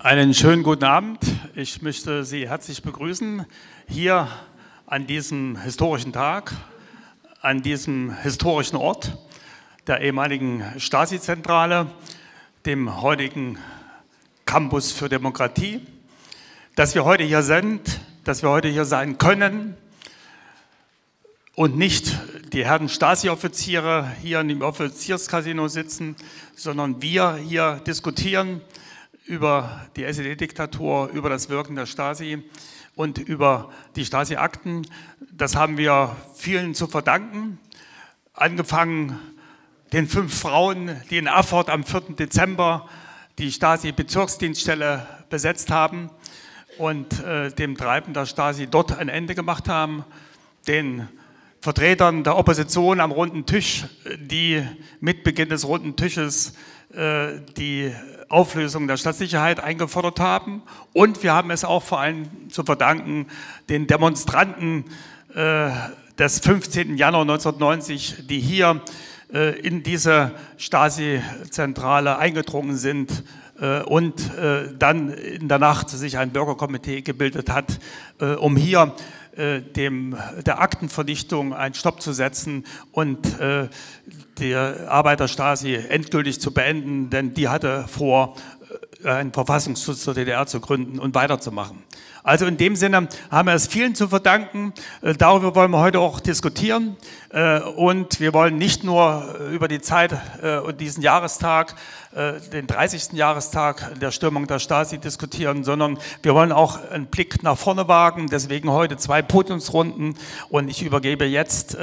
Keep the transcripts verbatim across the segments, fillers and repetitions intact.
Einen schönen guten Abend. Ich möchte Sie herzlich begrüßen hier an diesem historischen Tag, an diesem historischen Ort der ehemaligen Stasi-Zentrale, dem heutigen Campus für Demokratie. Dass wir heute hier sind, dass wir heute hier sein können und nicht die Herren Stasi-Offiziere hier im Offizierscasino sitzen, sondern wir hier diskutieren über die S E D-Diktatur, über das Wirken der Stasi und über die Stasi-Akten. Das haben wir vielen zu verdanken, angefangen den fünf Frauen, die in Erfurt am vierten Dezember die Stasi-Bezirksdienststelle besetzt haben und äh, dem Treiben der Stasi dort ein Ende gemacht haben, den Vertretern der Opposition am runden Tisch, die mit Beginn des runden Tisches äh, die Auflösung der Staatssicherheit eingefordert haben. Und wir haben es auch vor allem zu verdanken den Demonstranten äh, des fünfzehnten Januar neunzehnhundertneunzig, die hier äh, in diese Stasi-Zentrale eingedrungen sind äh, und äh, dann in der Nacht sich ein Bürgerkomitee gebildet hat, äh, um hier äh, dem, der Aktenvernichtung einen Stopp zu setzen und äh, die Arbeit der Stasi endgültig zu beenden, denn die hatte vor, einen Verfassungsschutz zur D D R zu gründen und weiterzumachen. Also in dem Sinne haben wir es vielen zu verdanken. Darüber wollen wir heute auch diskutieren. Und wir wollen nicht nur über die Zeit und diesen Jahrestag, den dreißigsten Jahrestag der Stürmung der Stasi diskutieren, sondern wir wollen auch einen Blick nach vorne wagen. Deswegen heute zwei Podiumsrunden. Und ich übergebe jetzt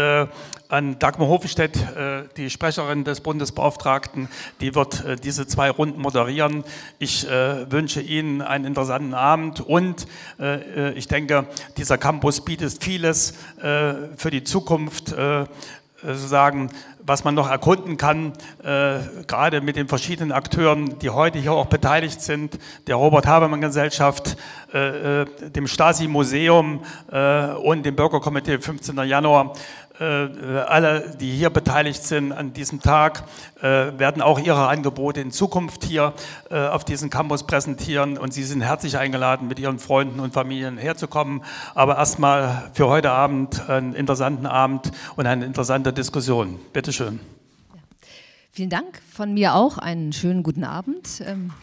an Dagmar Hofenstedt, die Sprecherin des Bundesbeauftragten. Die wird diese zwei Runden moderieren. Ich wünsche Ihnen einen interessanten Abend und ich denke, dieser Campus bietet vieles für die Zukunft, sozusagen, was man noch erkunden kann, äh, gerade mit den verschiedenen Akteuren, die heute hier auch beteiligt sind, der Robert-Habermann-Gesellschaft, äh, dem Stasi-Museum äh, und dem Bürgerkomitee fünfzehnten Januar. Äh, alle, die hier beteiligt sind an diesem Tag, äh, werden auch ihre Angebote in Zukunft hier äh, auf diesem Campus präsentieren und Sie sind herzlich eingeladen, mit Ihren Freunden und Familien herzukommen. Aber erstmal für heute Abend einen interessanten Abend und eine interessante Diskussion. Bitte schön. Ja. Vielen Dank. Von mir auch einen schönen guten Abend. Ähm,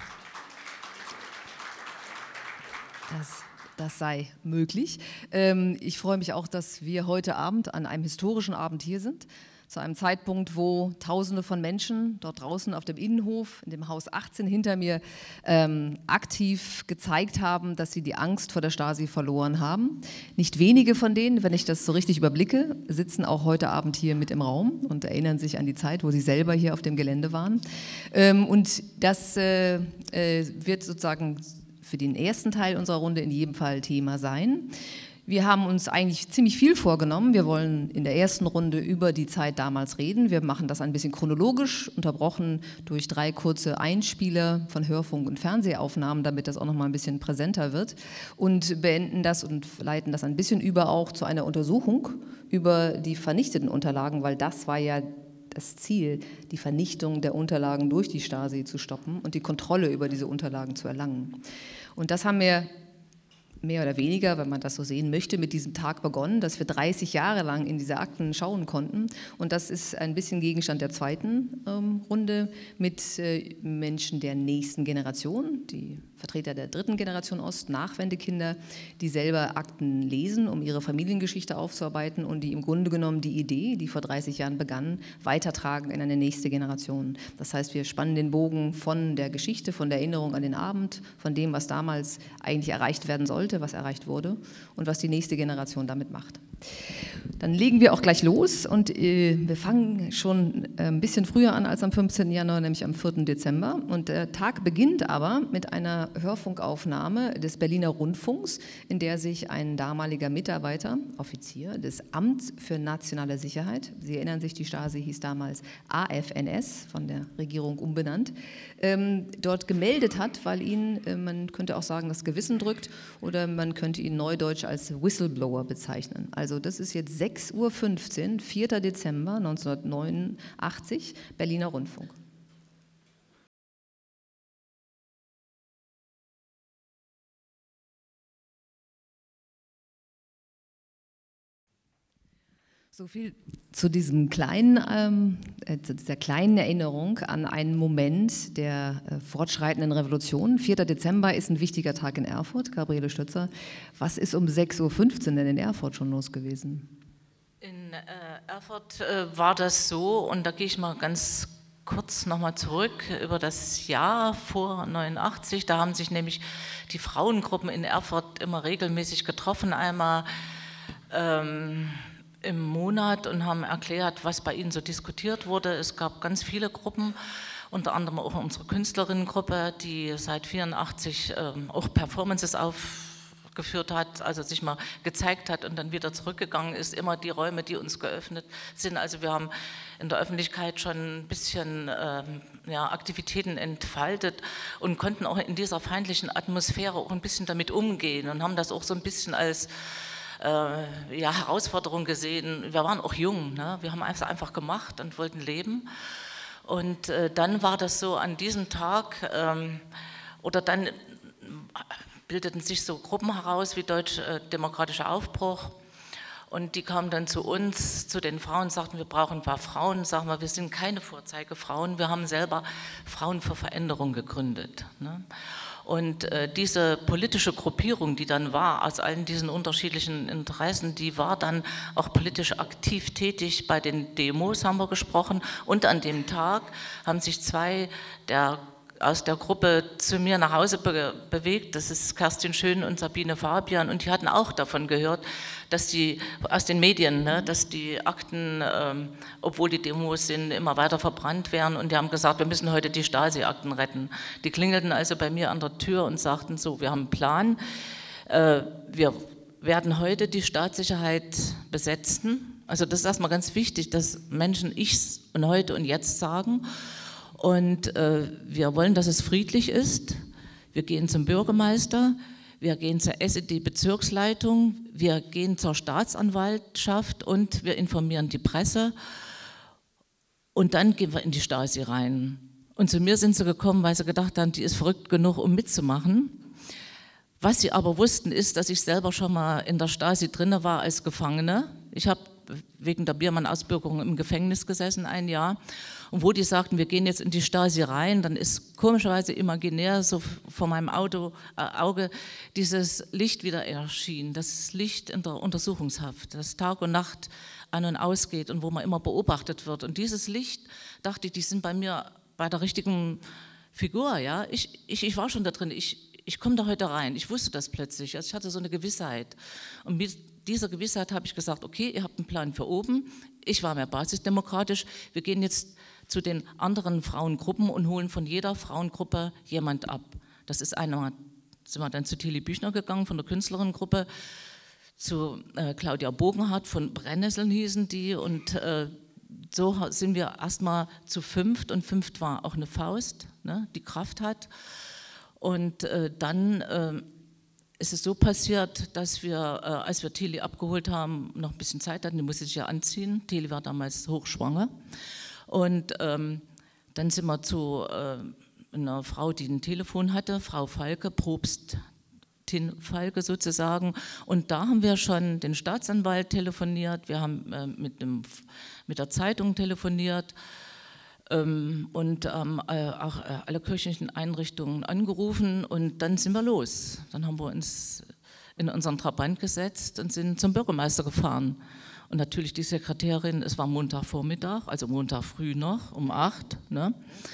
das, das sei möglich. Ähm, ich freue mich auch, dass wir heute Abend an einem historischen Abend hier sind. Zu einem Zeitpunkt, wo Tausende von Menschen dort draußen auf dem Innenhof, in dem Haus achtzehn hinter mir, ähm, aktiv gezeigt haben, dass sie die Angst vor der Stasi verloren haben. Nicht wenige von denen, wenn ich das so richtig überblicke, sitzen auch heute Abend hier mit im Raum und erinnern sich an die Zeit, wo sie selber hier auf dem Gelände waren. Ähm, und das äh, äh, wird sozusagen für den ersten Teil unserer Runde in jedem Fall Thema sein. Wir haben uns eigentlich ziemlich viel vorgenommen. Wir wollen in der ersten Runde über die Zeit damals reden. Wir machen das ein bisschen chronologisch, unterbrochen durch drei kurze Einspieler von Hörfunk- und Fernsehaufnahmen, damit das auch noch mal ein bisschen präsenter wird. Und beenden das und leiten das ein bisschen über auch zu einer Untersuchung über die vernichteten Unterlagen, weil das war ja das Ziel, die Vernichtung der Unterlagen durch die Stasi zu stoppen und die Kontrolle über diese Unterlagen zu erlangen. Und das haben wir mehr oder weniger, wenn man das so sehen möchte, mit diesem Tag begonnen, dass wir dreißig Jahre lang in diese Akten schauen konnten. Und das ist ein bisschen Gegenstand der zweiten ähm, Runde mit äh, Menschen der nächsten Generation, die Vertreter der dritten Generation Ost, Nachwendekinder, die selber Akten lesen, um ihre Familiengeschichte aufzuarbeiten und die im Grunde genommen die Idee, die vor dreißig Jahren begann, weitertragen in eine nächste Generation. Das heißt, wir spannen den Bogen von der Geschichte, von der Erinnerung an den Abend, von dem, was damals eigentlich erreicht werden sollte, was erreicht wurde und was die nächste Generation damit macht. Dann legen wir auch gleich los und äh, wir fangen schon äh, ein bisschen früher an als am fünfzehnten Januar, nämlich am vierten Dezember. Und der Tag beginnt aber mit einer Hörfunkaufnahme des Berliner Rundfunks, in der sich ein damaliger Mitarbeiter, Offizier des Amts für nationale Sicherheit, Sie erinnern sich, die Stasi hieß damals A F N S, von der Regierung umbenannt, ähm, dort gemeldet hat, weil ihn, äh, man könnte auch sagen, das Gewissen drückt oder man könnte ihn neudeutsch als Whistleblower bezeichnen. Also das ist jetzt sechs Uhr fünfzehn, vierter Dezember neunzehnhundertneunundachtzig, Berliner Rundfunk. So viel zu diesem kleinen, ähm, äh, zu dieser kleinen Erinnerung an einen Moment der äh, fortschreitenden Revolution. vierter Dezember ist ein wichtiger Tag in Erfurt. Gabriele Stützer, was ist um sechs Uhr fünfzehn denn in Erfurt schon los gewesen? In äh, Erfurt äh, war das so, und da gehe ich mal ganz kurz nochmal zurück über das Jahr vor neunundachtzig. Da haben sich nämlich die Frauengruppen in Erfurt immer regelmäßig getroffen, einmal ähm, im Monat, und haben erklärt, was bei ihnen so diskutiert wurde. Es gab ganz viele Gruppen, unter anderem auch unsere Künstlerinnengruppe, die seit vierundachtzig ähm, auch Performances aufgeführt hat, also sich mal gezeigt hat und dann wieder zurückgegangen ist, immer die Räume, die uns geöffnet sind. Also wir haben in der Öffentlichkeit schon ein bisschen ähm, ja, Aktivitäten entfaltet und konnten auch in dieser feindlichen Atmosphäre auch ein bisschen damit umgehen und haben das auch so ein bisschen als Äh, ja, Herausforderung gesehen. Wir waren auch jung, ne? Wir haben es einfach gemacht und wollten leben. Und äh, dann war das so an diesem Tag, ähm, oder dann bildeten sich so Gruppen heraus wie Deutsch-Demokratischer Aufbruch. Und die kamen dann zu uns, zu den Frauen, sagten, wir brauchen ein paar Frauen. Sagen wir, wir sind keine Vorzeigefrauen, wir haben selber Frauen für Veränderung gegründet, ne? Und äh, diese politische Gruppierung, die dann war, aus allen diesen unterschiedlichen Interessen, die war dann auch politisch aktiv tätig. Bei den Demos haben wir gesprochen, und an dem Tag haben sich zwei der aus der Gruppe zu mir nach Hause be bewegt, das ist Kerstin Schön und Sabine Fabian, und die hatten auch davon gehört, dass die, aus den Medien, ne, dass die Akten, ähm, obwohl die Demos sind, immer weiter verbrannt werden, und die haben gesagt, wir müssen heute die Stasi-Akten retten. Die klingelten also bei mir an der Tür und sagten so, wir haben einen Plan, äh, wir werden heute die Staatssicherheit besetzen. Also das ist erstmal ganz wichtig, dass Menschen ich's und heute und jetzt sagen. Und äh, wir wollen, dass es friedlich ist. Wir gehen zum Bürgermeister, wir gehen zur S E D-Bezirksleitung, wir gehen zur Staatsanwaltschaft und wir informieren die Presse. Und dann gehen wir in die Stasi rein. Und zu mir sind sie gekommen, weil sie gedacht haben, die ist verrückt genug, um mitzumachen. Was sie aber wussten, ist, dass ich selber schon mal in der Stasi drin war als Gefangene. Ich habe wegen der Biermann-Ausbürgerung im Gefängnis gesessen, ein Jahr. Und wo die sagten, wir gehen jetzt in die Stasi rein, dann ist komischerweise imaginär so vor meinem Auto, äh, Auge dieses Licht wieder erschienen, das Licht in der Untersuchungshaft, das Tag und Nacht an und ausgeht und wo man immer beobachtet wird. Und dieses Licht, dachte ich, die sind bei mir bei der richtigen Figur. Ja? Ich, ich, ich war schon da drin, ich, ich komme da heute rein, ich wusste das plötzlich, also ich hatte so eine Gewissheit. Und mit dieser Gewissheit habe ich gesagt, okay, ihr habt einen Plan für oben, ich war mehr basisdemokratisch, wir gehen jetzt zu den anderen Frauengruppen und holen von jeder Frauengruppe jemand ab. Das ist einmal, sind wir dann zu Tilly Büchner gegangen von der Künstlerinnengruppe, zu äh, Claudia Bogenhardt von Brennnesseln hießen die, und äh, so sind wir erstmal zu fünft, und fünft war auch eine Faust, ne, die Kraft hat. Und äh, dann äh, ist es so passiert, dass wir, äh, als wir Tilly abgeholt haben, noch ein bisschen Zeit hatten, die musste sich ja anziehen. Tilly war damals hochschwanger. Und ähm, dann sind wir zu äh, einer Frau, die ein Telefon hatte, Frau Falke, Propstin Falke sozusagen. Und da haben wir schon den Staatsanwalt telefoniert, wir haben äh, mit, dem, mit der Zeitung telefoniert ähm, und ähm, äh, auch äh, alle kirchlichen Einrichtungen angerufen, und dann sind wir los. Dann haben wir uns in unseren Trabant gesetzt und sind zum Bürgermeister gefahren. Und natürlich die Sekretärin, es war Montagvormittag, also Montag früh noch, um acht. Ne?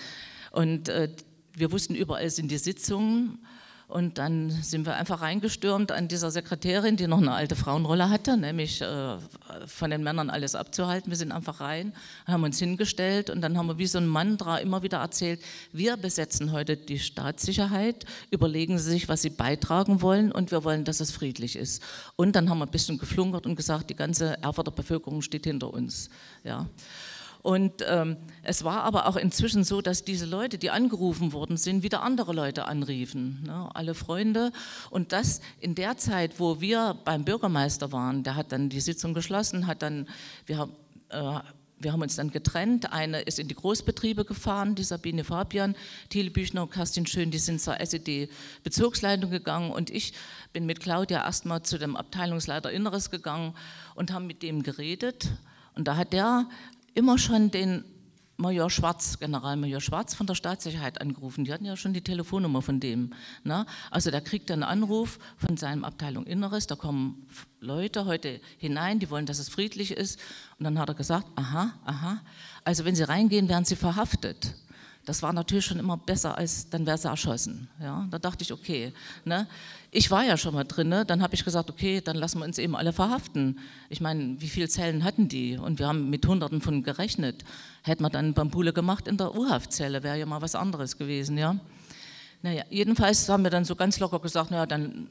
Und äh, wir wussten, überall sind die Sitzungen. Und dann sind wir einfach reingestürmt an dieser Sekretärin, die noch eine alte Frauenrolle hatte, nämlich äh, von den Männern alles abzuhalten. Wir sind einfach rein, haben uns hingestellt, und dann haben wir wie so ein Mantra immer wieder erzählt, wir besetzen heute die Staatssicherheit, überlegen Sie sich, was Sie beitragen wollen, und wir wollen, dass es friedlich ist. Und dann haben wir ein bisschen geflunkert und gesagt, die ganze Erfurter Bevölkerung steht hinter uns. Ja. Und ähm, es war aber auch inzwischen so, dass diese Leute, die angerufen worden sind, wieder andere Leute anriefen, ne, alle Freunde. Und das in der Zeit, wo wir beim Bürgermeister waren, der hat dann die Sitzung geschlossen, hat dann, wir haben, äh, wir haben uns dann getrennt. Eine ist in die Großbetriebe gefahren, die Sabine Fabian, Tilly Büchner und Kerstin Schön, die sind zur S E D-Bezirksleitung gegangen, und ich bin mit Claudia erstmal zu dem Abteilungsleiter Inneres gegangen und haben mit dem geredet. Und da hat der immer schon den Major Schwarz, Generalmajor Schwarz von der Staatssicherheit angerufen. Die hatten ja schon die Telefonnummer von dem. Ne? Also der kriegt einen Anruf von seinem Abteilung Inneres, da kommen Leute heute hinein, die wollen, dass es friedlich ist. Und dann hat er gesagt, aha, aha, also wenn sie reingehen, werden sie verhaftet. Das war natürlich schon immer besser, als dann wäre sie erschossen. Ja? Da dachte ich, okay, ne? Ich war ja schon mal drin, ne? Dann habe ich gesagt, okay, dann lassen wir uns eben alle verhaften. Ich meine, wie viele Zellen hatten die? Und wir haben mit Hunderten von gerechnet. Hätten wir dann Bambule gemacht in der U-Haftzelle, wäre ja mal was anderes gewesen. Ja? Naja, jedenfalls haben wir dann so ganz locker gesagt, naja, dann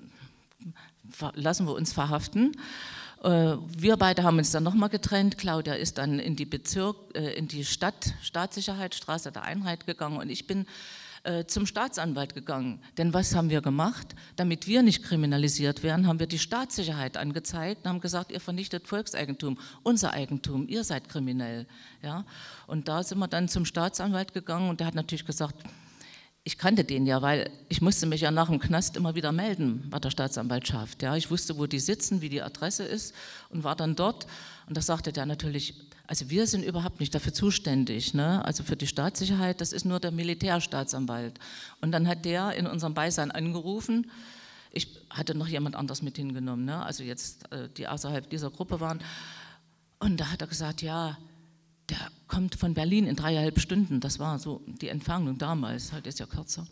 lassen wir uns verhaften. Wir beide haben uns dann nochmal getrennt. Claudia ist dann in die Bezirk, äh, in die Stadt, Staatssicherheitsstraße der Einheit gegangen und ich bin äh, zum Staatsanwalt gegangen. Denn was haben wir gemacht? Damit wir nicht kriminalisiert werden, haben wir die Staatssicherheit angezeigt und haben gesagt, ihr vernichtet Volkseigentum, unser Eigentum, ihr seid kriminell. Ja? Und da sind wir dann zum Staatsanwalt gegangen und der hat natürlich gesagt, ich kannte den ja, weil ich musste mich ja nach dem Knast immer wieder melden bei der Staatsanwaltschaft. Ja. Ich wusste, wo die sitzen, wie die Adresse ist und war dann dort. Und da sagte der natürlich, also wir sind überhaupt nicht dafür zuständig, ne? Also für die Staatssicherheit, das ist nur der Militärstaatsanwalt. Und dann hat der in unserem Beisein angerufen, ich hatte noch jemand anders mit hingenommen, ne? Also jetzt, die außerhalb dieser Gruppe waren. Und da hat er gesagt, ja, der kommt von Berlin in dreieinhalb Stunden, das war so die Entfernung damals, halt ist ja kürzer.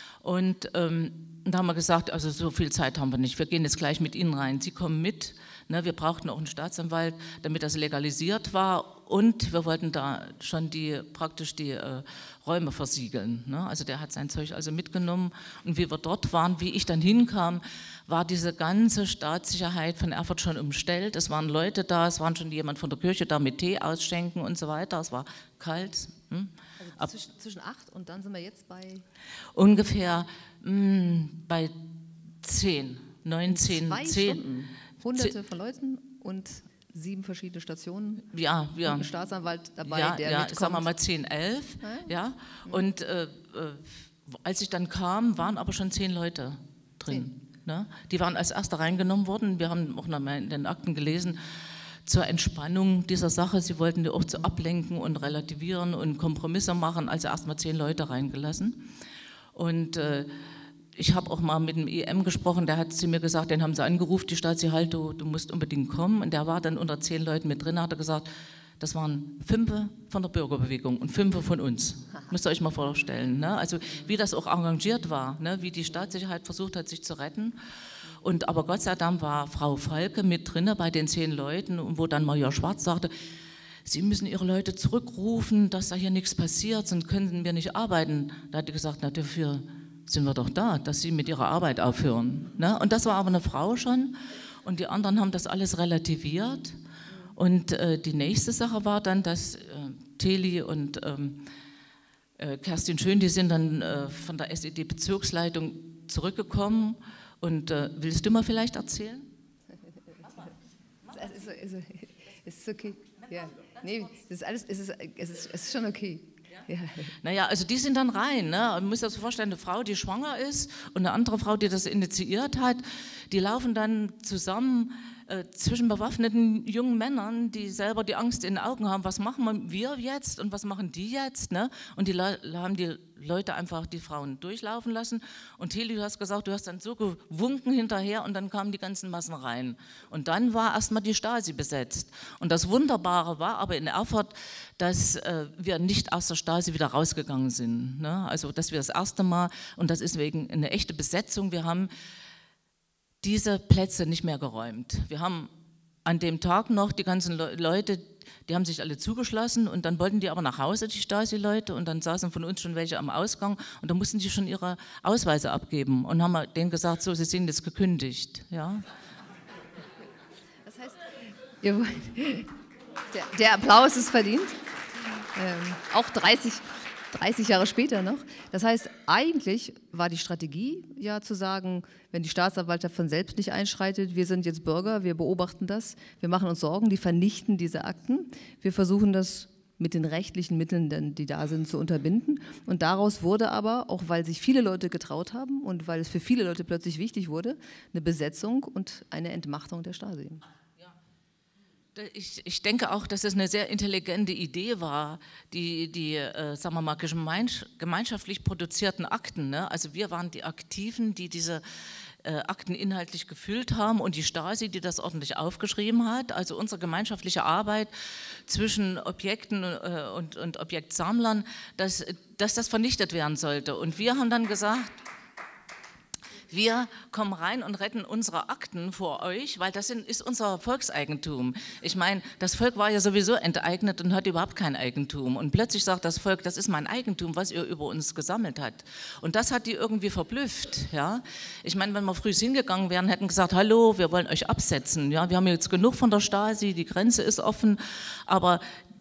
Und ähm, da haben wir gesagt, also so viel Zeit haben wir nicht, wir gehen jetzt gleich mit Ihnen rein, Sie kommen mit, ne, wir brauchten auch einen Staatsanwalt, damit das legalisiert war und wir wollten da schon die, praktisch die äh, Räume versiegeln. Ne? Also der hat sein Zeug also mitgenommen und wie wir dort waren, wie ich dann hinkam, war diese ganze Staatssicherheit von Erfurt schon umstellt. Es waren Leute da, es waren schon jemand von der Kirche da mit Tee ausschenken und so weiter. Es war kalt. Hm? Also zwischen, zwischen acht und dann sind wir jetzt bei? Ungefähr mh, bei zehn, neunzehn, zwei zehn. Stunden. Hunderte von Leuten und sieben verschiedene Stationen. Ja, ja. Und ein Staatsanwalt dabei, ja, der ja, mitkommt. sagen wir mal zehn, elf. Ja. Ja. Und äh, äh, als ich dann kam, waren aber schon zehn Leute drin. Zehn. Ne? Die waren als Erste reingenommen worden. Wir haben auch noch mal in den Akten gelesen, zur Entspannung dieser Sache. Sie wollten die auch zu ablenken und relativieren und Kompromisse machen, also erstmal zehn Leute reingelassen. Und äh, ich habe auch mal mit dem E M gesprochen, der hat zu mir gesagt, den haben sie angerufen, die Staatssicherheit, du, du musst unbedingt kommen. Und der war dann unter zehn Leuten mit drin, hat er gesagt, das waren fünf von der Bürgerbewegung und fünf von uns. Müsst ihr euch mal vorstellen. Ne? Also wie das auch arrangiert war, ne? Wie die Staatssicherheit versucht hat, sich zu retten. Und, aber Gott sei Dank war Frau Falke mit drin bei den zehn Leuten, wo dann Major Schwarz sagte, Sie müssen Ihre Leute zurückrufen, dass da hier nichts passiert, sonst können wir nicht arbeiten. Da hat die gesagt, na dafür sind wir doch da, dass Sie mit Ihrer Arbeit aufhören. Ne? Und das war aber eine Frau schon und die anderen haben das alles relativiert. Und äh, die nächste Sache war dann, dass äh, Theli und ähm, äh, Kerstin Schön, die sind dann äh, von der S E D-Bezirksleitung zurückgekommen. Und äh, willst du mal vielleicht erzählen? Es ist, ist okay. Ja. Nee, das ist alles, es ist, es ist, es ist schon okay. Ja. Ja. Naja, also die sind dann rein. Ne? Man muss sich das vorstellen, eine Frau, die schwanger ist und eine andere Frau, die das initiiert hat, die laufen dann zusammen äh, zwischen bewaffneten jungen Männern, die selber die Angst in den Augen haben, was machen wir jetzt und was machen die jetzt? Ne? Und die Le haben die Leute einfach die Frauen durchlaufen lassen und Heli, du hast gesagt, du hast dann so gewunken hinterher und dann kamen die ganzen Massen rein. Und dann war erstmal die Stasi besetzt. Und das Wunderbare war aber in Erfurt, dass äh, wir nicht aus der Stasi wieder rausgegangen sind. Ne? Also dass wir das erste Mal, und das ist wegen eine echte Besetzung, wir haben diese Plätze nicht mehr geräumt. Wir haben an dem Tag noch die ganzen Le Leute, die haben sich alle zugeschlossen und dann wollten die aber nach Hause, die Stasi-Leute, und dann saßen von uns schon welche am Ausgang und dann mussten die schon ihre Ausweise abgeben und haben denen gesagt, so, sie sind jetzt gekündigt. Ja. Das heißt, ihr, der, der Applaus ist verdient, ähm, auch dreißig, dreißig Jahre später noch. Das heißt, eigentlich war die Strategie ja zu sagen, wenn die Staatsanwaltschaft von selbst nicht einschreitet, wir sind jetzt Bürger, wir beobachten das, wir machen uns Sorgen, die vernichten diese Akten, wir versuchen das mit den rechtlichen Mitteln, die da sind, zu unterbinden. Und daraus wurde aber, auch weil sich viele Leute getraut haben und weil es für viele Leute plötzlich wichtig wurde, eine Besetzung und eine Entmachtung der Stasi. Ich, ich denke auch, dass es eine sehr intelligente Idee war, die, die äh, sagen wir mal, gemeinschaftlich produzierten Akten. Ne? Also wir waren die Aktiven, die diese äh, Akten inhaltlich gefüllt haben und die Stasi, die das ordentlich aufgeschrieben hat. Also unsere gemeinschaftliche Arbeit zwischen Objekten äh, und, und Objektsammlern, dass, dass das vernichtet werden sollte. Und wir haben dann gesagt, wir kommen rein und retten unsere Akten vor euch, weil das ist unser Volkseigentum. Ich meine, das Volk war ja sowieso enteignet und hat überhaupt kein Eigentum. Und plötzlich sagt das Volk, das ist mein Eigentum, was ihr über uns gesammelt habt. Und das hat die irgendwie verblüfft. Ja? Ich meine, wenn wir früh hingegangen wären, hätten gesagt, hallo, wir wollen euch absetzen. Ja? Wir haben jetzt genug von der Stasi, die Grenze ist offen, aber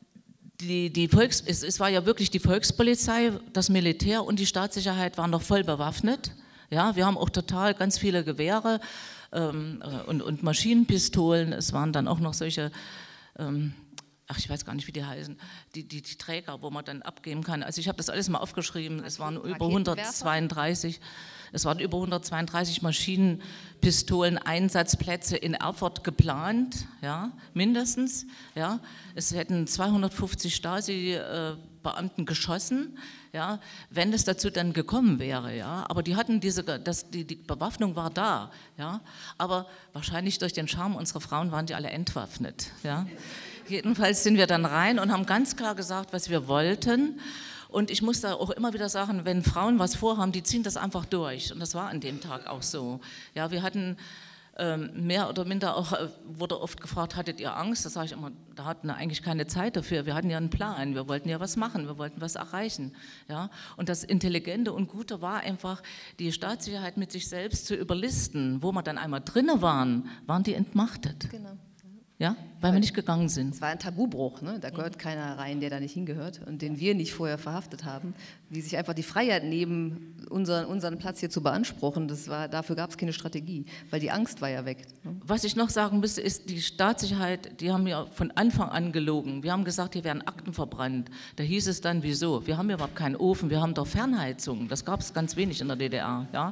Die, die Volks, es, es war ja wirklich die Volkspolizei, das Militär und die Staatssicherheit waren noch voll bewaffnet. Ja, wir haben auch total ganz viele Gewehre ähm, und, und Maschinenpistolen. Es waren dann auch noch solche, ähm, ach ich weiß gar nicht, wie die heißen, die, die, die Träger, wo man dann abgeben kann. Also ich habe das alles mal aufgeschrieben. Es waren über hundertzweiunddreißig, es waren über hundertzweiunddreißig Maschinenpistolen Einsatzplätze in Erfurt geplant, ja, mindestens. Ja, es hätten zweihundertfünfzig Stasi-Beamten geschossen. Ja, wenn es dazu dann gekommen wäre, ja, aber die hatten diese, das, die, die Bewaffnung war da, ja, aber wahrscheinlich durch den Charme unserer Frauen waren die alle entwaffnet, ja. Jedenfalls sind wir dann rein und haben ganz klar gesagt, was wir wollten. Und ich muss da auch immer wieder sagen, wenn Frauen was vorhaben, die ziehen das einfach durch. Und das war an dem Tag auch so. Ja, wir hatten ähm, mehr oder minder auch, äh, wurde oft gefragt, hattet ihr Angst? Da sage ich immer, da hatten wir eigentlich keine Zeit dafür. Wir hatten ja einen Plan, wir wollten ja was machen, wir wollten was erreichen. Ja? Und das Intelligente und Gute war einfach, die Staatssicherheit mit sich selbst zu überlisten. Wo wir dann einmal drinne waren, waren die entmachtet. Genau. Ja, weil wir nicht gegangen sind. Es war ein Tabubruch, ne? Da gehört keiner rein, der da nicht hingehört und den wir nicht vorher verhaftet haben, die sich einfach die Freiheit nehmen, unseren, unseren Platz hier zu beanspruchen. Das war, dafür gab es keine Strategie, weil die Angst war ja weg. Ne? Was ich noch sagen müsste, ist die Staatssicherheit, die haben ja von Anfang an gelogen. Wir haben gesagt, hier werden Akten verbrannt. Da hieß es dann, wieso? Wir haben ja überhaupt keinen Ofen, wir haben doch Fernheizung. Das gab es ganz wenig in der D D R, ja.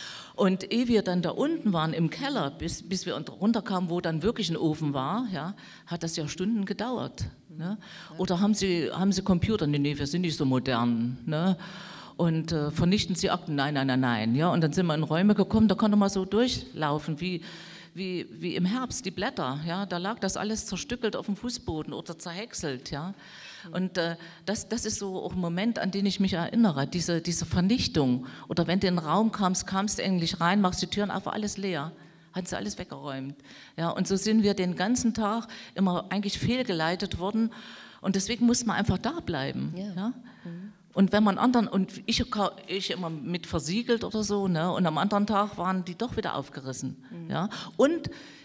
Und ehe wir dann da unten waren im Keller, bis, bis wir runterkamen, wo dann wirklich ein Ofen war, ja, hat das ja Stunden gedauert. Ne? Oder haben Sie, haben Sie Computer? Nee, nee, wir sind nicht so modern. Ne? Und äh, vernichten Sie Akten? Nein, nein, nein, nein. Ja? Und dann sind wir in Räume gekommen, da konnte man so durchlaufen, wie, wie, wie im Herbst, die Blätter. Ja? Da lag das alles zerstückelt auf dem Fußboden oder zerhäckselt. Ja? Und äh, das, das ist so auch ein Moment, an den ich mich erinnere, diese, diese Vernichtung. Oder wenn du in den Raum kamst, kamst du eigentlich rein, machst die Türen auf, alles leer, hat sie alles weggeräumt. Ja, und so sind wir den ganzen Tag immer eigentlich fehlgeleitet worden und deswegen muss man einfach da bleiben. Ja. Ja? Mhm. Und wenn man anderen, und ich, ich immer mit versiegelt oder so, ne, und am anderen Tag waren die doch wieder aufgerissen. Mhm. Ja? Und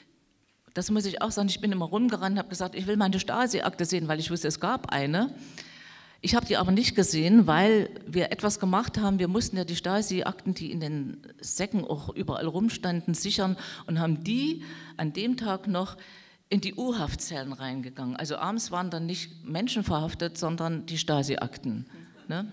das muss ich auch sagen, ich bin immer rumgerannt und habe gesagt, ich will meine Stasi-Akte sehen, weil ich wusste, es gab eine. Ich habe die aber nicht gesehen, weil wir etwas gemacht haben. Wir mussten ja die Stasi-Akten, die in den Säcken auch überall rumstanden, sichern und haben die an dem Tag noch in die U-Haftzellen reingegangen. Also abends waren dann nicht Menschen verhaftet, sondern die Stasi-Akten. Ne?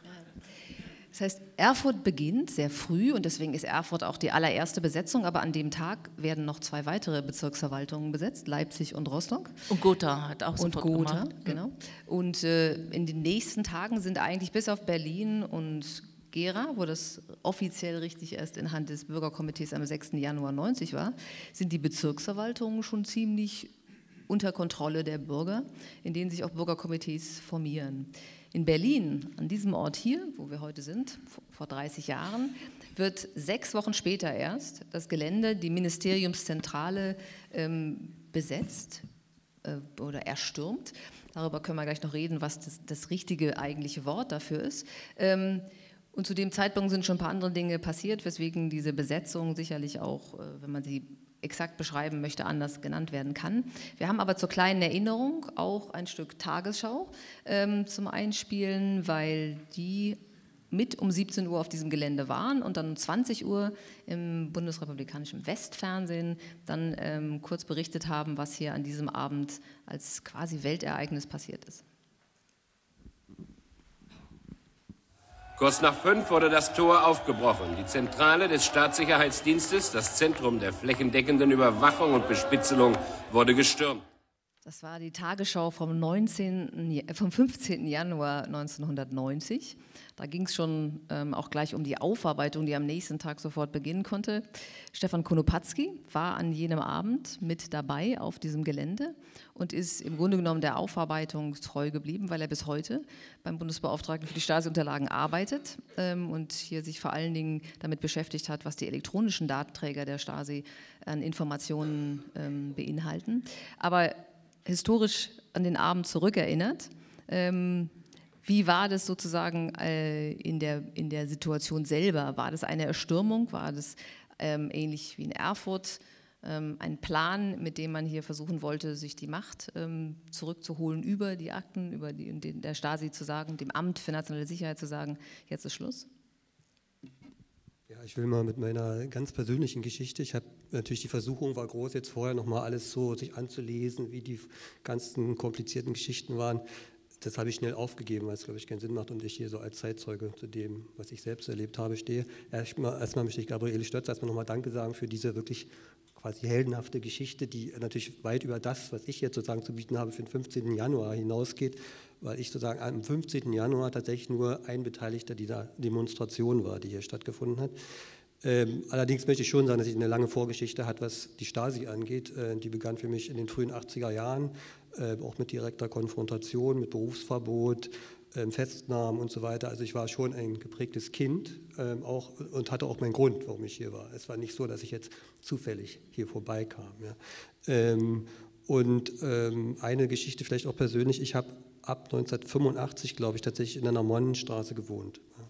Das heißt, Erfurt beginnt sehr früh und deswegen ist Erfurt auch die allererste Besetzung, aber an dem Tag werden noch zwei weitere Bezirksverwaltungen besetzt, Leipzig und Rostock. Und Gotha hat auch sofort gemacht. Und Gotha, genau. Und äh, in den nächsten Tagen sind eigentlich bis auf Berlin und Gera, wo das offiziell richtig erst in Hand des Bürgerkomitees am sechsten Januar neunzig war, sind die Bezirksverwaltungen schon ziemlich unter Kontrolle der Bürger, in denen sich auch Bürgerkomitees formieren. In Berlin, an diesem Ort hier, wo wir heute sind, vor dreißig Jahren, wird sechs Wochen später erst das Gelände, die Ministeriumszentrale, ähm, besetzt äh, oder erstürmt. Darüber können wir gleich noch reden, was das, das richtige eigentliche Wort dafür ist. Ähm, und zu dem Zeitpunkt sind schon ein paar andere Dinge passiert, weswegen diese Besetzung sicherlich auch, äh, wenn man sie exakt beschreiben möchte, anders genannt werden kann. Wir haben aber zur kleinen Erinnerung auch ein Stück Tagesschau ähm, zum Einspielen, weil die mit um siebzehn Uhr auf diesem Gelände waren und dann um zwanzig Uhr im bundesrepublikanischen Westfernsehen dann ähm, kurz berichtet haben, was hier an diesem Abend als quasi Weltereignis passiert ist. Kurz nach fünf wurde das Tor aufgebrochen. Die Zentrale des Staatssicherheitsdienstes, das Zentrum der flächendeckenden Überwachung und Bespitzelung, wurde gestürmt. Das war die Tagesschau vom, neunzehnten, vom fünfzehnten Januar neunzehnhundertneunzig. Da ging es schon ähm, auch gleich um die Aufarbeitung, die am nächsten Tag sofort beginnen konnte. Stefan Konopatzki war an jenem Abend mit dabei auf diesem Gelände und ist im Grunde genommen der Aufarbeitung treu geblieben, weil er bis heute beim Bundesbeauftragten für die Stasi-Unterlagen arbeitet ähm, und hier sich vor allen Dingen damit beschäftigt hat, was die elektronischen Datenträger der Stasi an Informationen ähm, beinhalten. Aber historisch an den Abend zurückerinnert. Ähm, wie war das sozusagen äh, in, der, in der Situation selber? War das eine Erstürmung? War das ähm, ähnlich wie in Erfurt ähm, ein Plan, mit dem man hier versuchen wollte, sich die Macht ähm, zurückzuholen über die Akten, über die, den, der Stasi zu sagen, dem Amt für nationale Sicherheit zu sagen, jetzt ist Schluss? Ja, ich will mal mit meiner ganz persönlichen Geschichte, ich habe natürlich, die Versuchung war groß, jetzt vorher nochmal alles so sich anzulesen, wie die ganzen komplizierten Geschichten waren. Das habe ich schnell aufgegeben, weil es, glaube ich, keinen Sinn macht und ich hier so als Zeitzeuge zu dem, was ich selbst erlebt habe, stehe. Erstmal, erstmal möchte ich Gabriele Stötz erstmal nochmal Danke sagen für diese wirklich quasi heldenhafte Geschichte, die natürlich weit über das, was ich jetzt sozusagen zu bieten habe, für den fünfzehnten Januar hinausgeht, weil ich sozusagen am fünfzehnten Januar tatsächlich nur ein Beteiligter dieser Demonstration war, die hier stattgefunden hat. Ähm, allerdings möchte ich schon sagen, dass ich eine lange Vorgeschichte hat, was die Stasi angeht. Äh, die begann für mich in den frühen achtziger Jahren, äh, auch mit direkter Konfrontation, mit Berufsverbot, äh, Festnahmen und so weiter. Also ich war schon ein geprägtes Kind äh, auch, und hatte auch meinen Grund, warum ich hier war. Es war nicht so, dass ich jetzt zufällig hier vorbeikam. Ja. Ähm, und ähm, eine Geschichte vielleicht auch persönlich, ich habe ab neunzehnhundertfünfundachtzig, glaube ich, tatsächlich in der Normannenstraße gewohnt. Ja.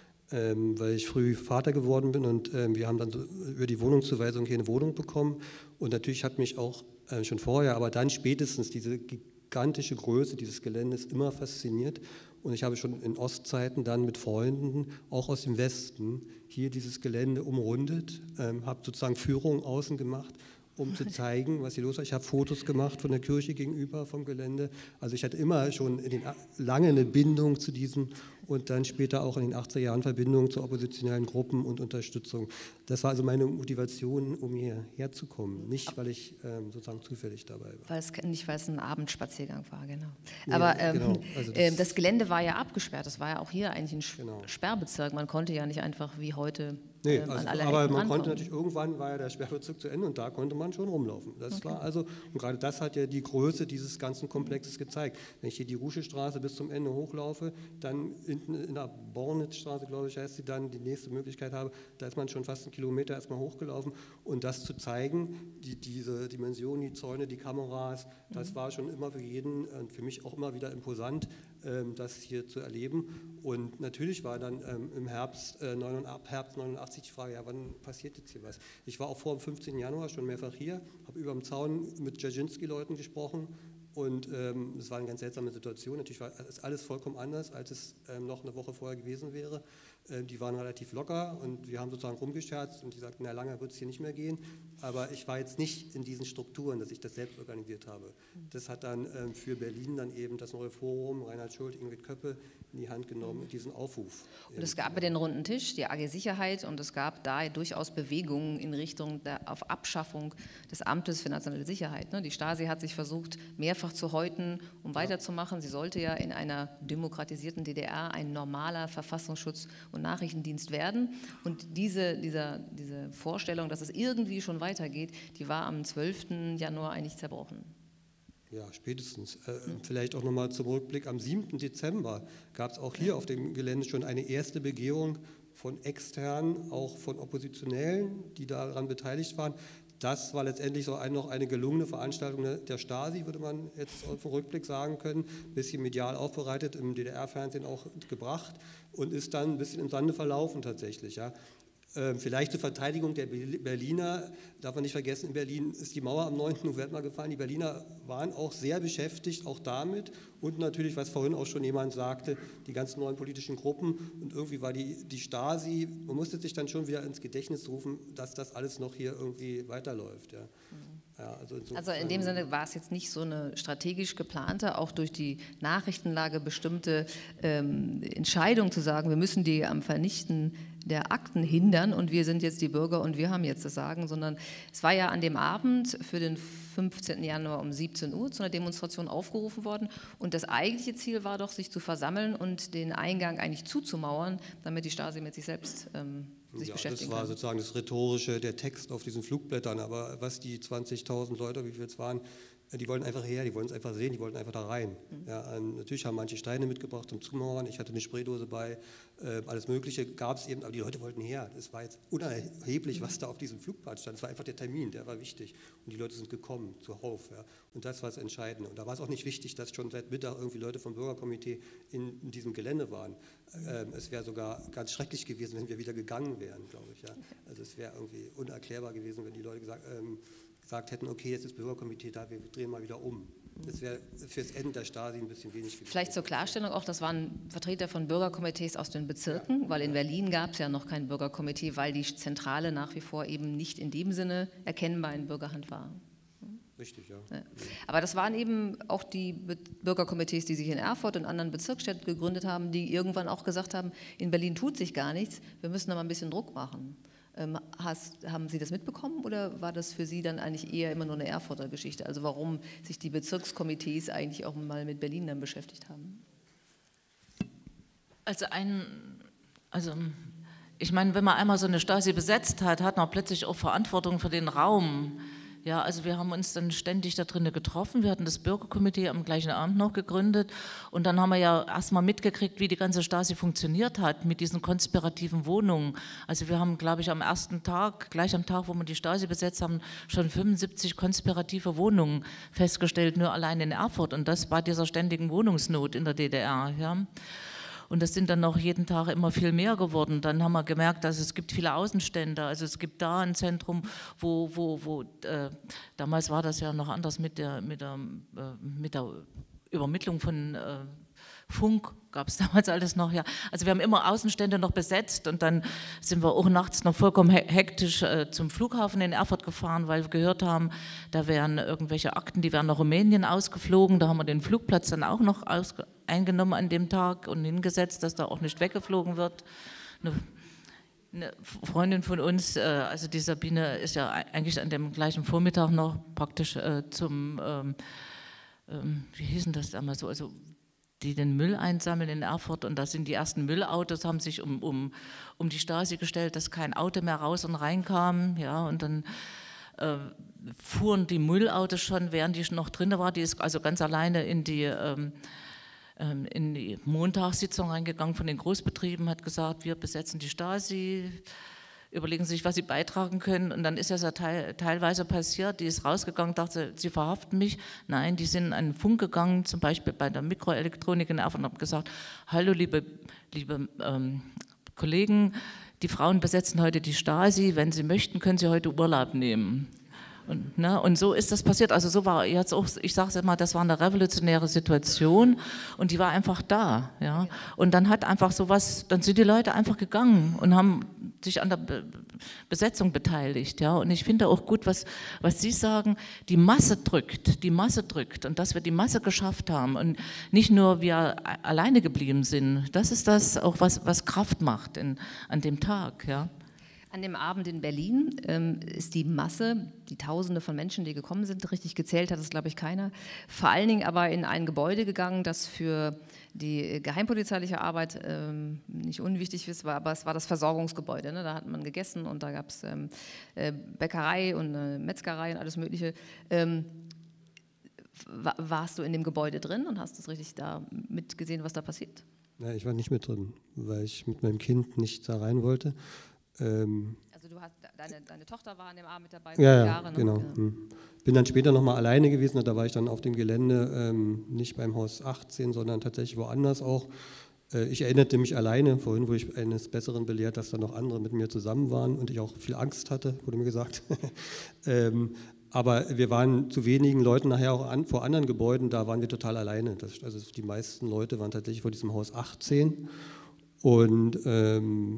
Ähm, weil ich früh Vater geworden bin und ähm, wir haben dann so über die Wohnungszuweisung hier eine Wohnung bekommen und natürlich hat mich auch äh, schon vorher, aber dann spätestens diese gigantische Größe dieses Geländes immer fasziniert und ich habe schon in Ostzeiten dann mit Freunden, auch aus dem Westen, hier dieses Gelände umrundet, ähm, habe sozusagen Führungen außen gemacht, um zu zeigen, was hier los war. Ich habe Fotos gemacht von der Kirche gegenüber, vom Gelände. Also ich hatte immer schon in den, lange eine Bindung zu diesem und dann später auch in den achtziger Jahren Verbindung zu oppositionellen Gruppen und Unterstützung. Das war also meine Motivation, um hierher zu kommen. Nicht, weil ich ähm, sozusagen zufällig dabei war. Weil es, nicht, weil es ein Abendspaziergang war, genau. Nee, Aber ähm, genau. Also das, ähm, das Gelände war ja abgesperrt. Das war ja auch hier eigentlich ein genau. Sperrbezirk. Man konnte ja nicht einfach wie heute Nee, ähm, also, an alle aber Ecken man rankommen. konnte natürlich, irgendwann war ja der Sperrbezirk zu Ende und da konnte man schon rumlaufen. Das Okay. war also, und gerade das hat ja die Größe dieses ganzen Komplexes gezeigt. Wenn ich hier die Ruschestraße bis zum Ende hochlaufe, dann hinten in der Bornitzstraße, glaube ich, heißt sie dann, die nächste Möglichkeit habe, da ist man schon fast einen Kilometer erstmal hochgelaufen und das zu zeigen, die, diese Dimension, die Zäune, die Kameras, das war schon immer für jeden und für mich auch immer wieder imposant, ähm, das hier zu erleben. Und natürlich war dann ähm, im Herbst, äh, ab Herbst neunundachtzig die Frage, ja, wann passiert jetzt hier was? Ich war auch vor dem fünfzehnten Januar schon mehrfach hier, habe über dem Zaun mit Dzerzhinsky-Leuten gesprochen und ähm, es war eine ganz seltsame Situation. Natürlich war es alles vollkommen anders, als es ähm, noch eine Woche vorher gewesen wäre. Äh, die waren relativ locker und wir haben sozusagen rumgescherzt und die sagten, na, lange wird es hier nicht mehr gehen. Aber ich war jetzt nicht in diesen Strukturen, dass ich das selbst organisiert habe. Das hat dann ähm, für Berlin dann eben das neue Forum, Reinhard Schult, Ingrid Köppe in die Hand genommen, diesen Aufruf. Und es gab ja den runden Tisch, die A G Sicherheit, und es gab da durchaus Bewegungen in Richtung der auf Abschaffung des Amtes für nationale Sicherheit. Die Stasi hat sich versucht, mehrfach zu häuten, um weiterzumachen. Sie sollte ja in einer demokratisierten D D R ein normaler Verfassungsschutz und Nachrichtendienst werden. Und diese, dieser, diese Vorstellung, dass es irgendwie schon weitergeht, die war am zwölften Januar eigentlich zerbrochen. Ja, spätestens. Äh, vielleicht auch nochmal zum Rückblick. Am siebten Dezember gab es auch hier auf dem Gelände schon eine erste Begehung von Externen, auch von Oppositionellen, die daran beteiligt waren. Das war letztendlich so ein, noch eine gelungene Veranstaltung der Stasi, würde man jetzt auf den Rückblick sagen können. Ein bisschen medial aufbereitet, im D D R-Fernsehen auch gebracht und ist dann ein bisschen im Sande verlaufen tatsächlich. Ja. Vielleicht zur Verteidigung der Berliner, darf man nicht vergessen, in Berlin ist die Mauer am neunten November gefallen. Die Berliner waren auch sehr beschäftigt, auch damit. Und natürlich, was vorhin auch schon jemand sagte, die ganzen neuen politischen Gruppen. Und irgendwie war die, die Stasi, man musste sich dann schon wieder ins Gedächtnis rufen, dass das alles noch hier irgendwie weiterläuft. Ja. Ja, also, also in dem Sinne war es jetzt nicht so eine strategisch geplante, auch durch die Nachrichtenlage bestimmte ähm, Entscheidung zu sagen, wir müssen die am Vernichten der Akten hindern und wir sind jetzt die Bürger und wir haben jetzt das Sagen, sondern es war ja an dem Abend für den fünfzehnten Januar um siebzehn Uhr zu einer Demonstration aufgerufen worden und das eigentliche Ziel war doch, sich zu versammeln und den Eingang eigentlich zuzumauern, damit die Stasi mit sich selbst ähm, sich ja, beschäftigen das war kann. sozusagen das Rhetorische, der Text auf diesen Flugblättern, aber was die zwanzigtausend Leute, wie viel es waren, die wollten einfach her, die wollten es einfach sehen, die wollten einfach da rein. Mhm. Ja, ähm, natürlich haben manche Steine mitgebracht zum Zumauern, ich hatte eine Spraydose bei, äh, alles Mögliche gab es eben, aber die Leute wollten her. Es war jetzt unerheblich, was da auf diesem Flugplatz stand, es war einfach der Termin, der war wichtig und die Leute sind gekommen, zuhauf. Ja. Und das war das Entscheidende. Und da war es auch nicht wichtig, dass schon seit Mittag irgendwie Leute vom Bürgerkomitee in, in diesem Gelände waren. Ähm, es wäre sogar ganz schrecklich gewesen, wenn wir wieder gegangen wären, glaube ich. Ja. Also es wäre irgendwie unerklärbar gewesen, wenn die Leute gesagt ähm, gesagt hätten, okay, jetzt ist das Bürgerkomitee da, wir drehen mal wieder um. Das wäre für das Ende der Stasi ein bisschen wenig gewesen. Vielleicht zur Klarstellung auch, das waren Vertreter von Bürgerkomitees aus den Bezirken, ja, weil in Berlin gab es ja noch kein Bürgerkomitee, weil die Zentrale nach wie vor eben nicht in dem Sinne erkennbar in Bürgerhand war. Richtig, ja. Ja. Aber das waren eben auch die Bürgerkomitees, die sich in Erfurt und anderen Bezirksstädten gegründet haben, die irgendwann auch gesagt haben, in Berlin tut sich gar nichts, wir müssen da mal ein bisschen Druck machen. Hast, haben Sie das mitbekommen oder war das für Sie dann eigentlich eher immer nur eine Erfurter Geschichte? Also warum sich die Bezirkskomitees eigentlich auch mal mit Berlin dann beschäftigt haben? Also ein, also ich meine, wenn man einmal so eine Stasi besetzt hat, hat man plötzlich auch Verantwortung für den Raum. Ja, also wir haben uns dann ständig da drinnen getroffen, wir hatten das Bürgerkomitee am gleichen Abend noch gegründet und dann haben wir ja erstmal mitgekriegt, wie die ganze Stasi funktioniert hat mit diesen konspirativen Wohnungen. Also wir haben, glaube ich, am ersten Tag, gleich am Tag, wo wir die Stasi besetzt haben, schon fünfundsiebzig konspirative Wohnungen festgestellt, nur allein in Erfurt und das bei dieser ständigen Wohnungsnot in der D D R, ja. Und das sind dann noch jeden Tag immer viel mehr geworden. Dann haben wir gemerkt, dass es gibt viele Außenstände. Also es gibt da ein Zentrum, wo, wo, wo äh, damals war das ja noch anders mit der, mit der, äh, mit der Übermittlung von äh, Funk, gab es damals alles noch, ja. Also wir haben immer Außenstände noch besetzt und dann sind wir auch nachts noch vollkommen hektisch äh, zum Flughafen in Erfurt gefahren, weil wir gehört haben, da wären irgendwelche Akten, die wären nach Rumänien ausgeflogen. Da haben wir den Flugplatz dann auch noch ausge eingenommen an dem Tag und hingesetzt, dass da auch nicht weggeflogen wird. Eine, eine Freundin von uns, äh, also die Sabine, ist ja eigentlich an dem gleichen Vormittag noch praktisch äh, zum, ähm, ähm, wie hieß denn das damals so, also die den Müll einsammeln in Erfurt und da sind die ersten Müllautos, haben sich um, um, um die Stasi gestellt, dass kein Auto mehr raus und reinkam, ja, und dann äh, fuhren die Müllautos schon, während die noch drin war, die ist also ganz alleine in die, ähm, in die Montagssitzung reingegangen von den Großbetrieben, hat gesagt, wir besetzen die Stasi, überlegen sich, was sie beitragen können. Und dann ist das ja teil, teilweise passiert, die ist rausgegangen, dachte, sie verhaften mich. Nein, die sind an den Funk gegangen, zum Beispiel bei der Mikroelektronik in Erfurt und haben gesagt, hallo liebe, liebe ähm, Kollegen, die Frauen besetzen heute die Stasi, wenn sie möchten, können sie heute Urlaub nehmen. Und, ne, und so ist das passiert, also so war jetzt auch, ich sage es immer, das war eine revolutionäre Situation und die war einfach da, ja. Und dann hat einfach sowas, dann sind die Leute einfach gegangen und haben sich an der Be Besetzung beteiligt, ja. Und ich finde auch gut, was, was Sie sagen, die Masse drückt, die Masse drückt und dass wir die Masse geschafft haben und nicht nur wir alleine geblieben sind, das ist das auch, was, was Kraft macht in, an dem Tag, ja. An dem Abend in Berlin ähm, ist die Masse, die Tausende von Menschen, die gekommen sind, richtig gezählt hat es, glaube ich, keiner, vor allen Dingen aber in ein Gebäude gegangen, das für die geheimpolizeiliche Arbeit ähm, nicht unwichtig ist, war, aber es war das Versorgungsgebäude. Ne? Da hat man gegessen und da gab es ähm, äh, Bäckerei und äh, Metzgerei und alles Mögliche. Ähm, warst du in dem Gebäude drin und hast das richtig da mitgesehen, was da passiert? Ja, ich war nicht mit drin, weil ich mit meinem Kind nicht da rein wollte. Ähm, also du hast, deine, deine Tochter war an dem Abend mit dabei, ja, Jahre, ne? Genau. Ja. Bin dann später nochmal alleine gewesen, da war ich dann auf dem Gelände, ähm, nicht beim Haus achtzehn, sondern tatsächlich woanders auch. Äh, ich erinnerte mich alleine, vorhin wurde ich eines Besseren belehrt, dass da noch andere mit mir zusammen waren und ich auch viel Angst hatte, wurde mir gesagt. ähm, aber wir waren zu wenigen Leuten nachher auch an, vor anderen Gebäuden, da waren wir total alleine. Das, also die meisten Leute waren tatsächlich vor diesem Haus achtzehn und ähm,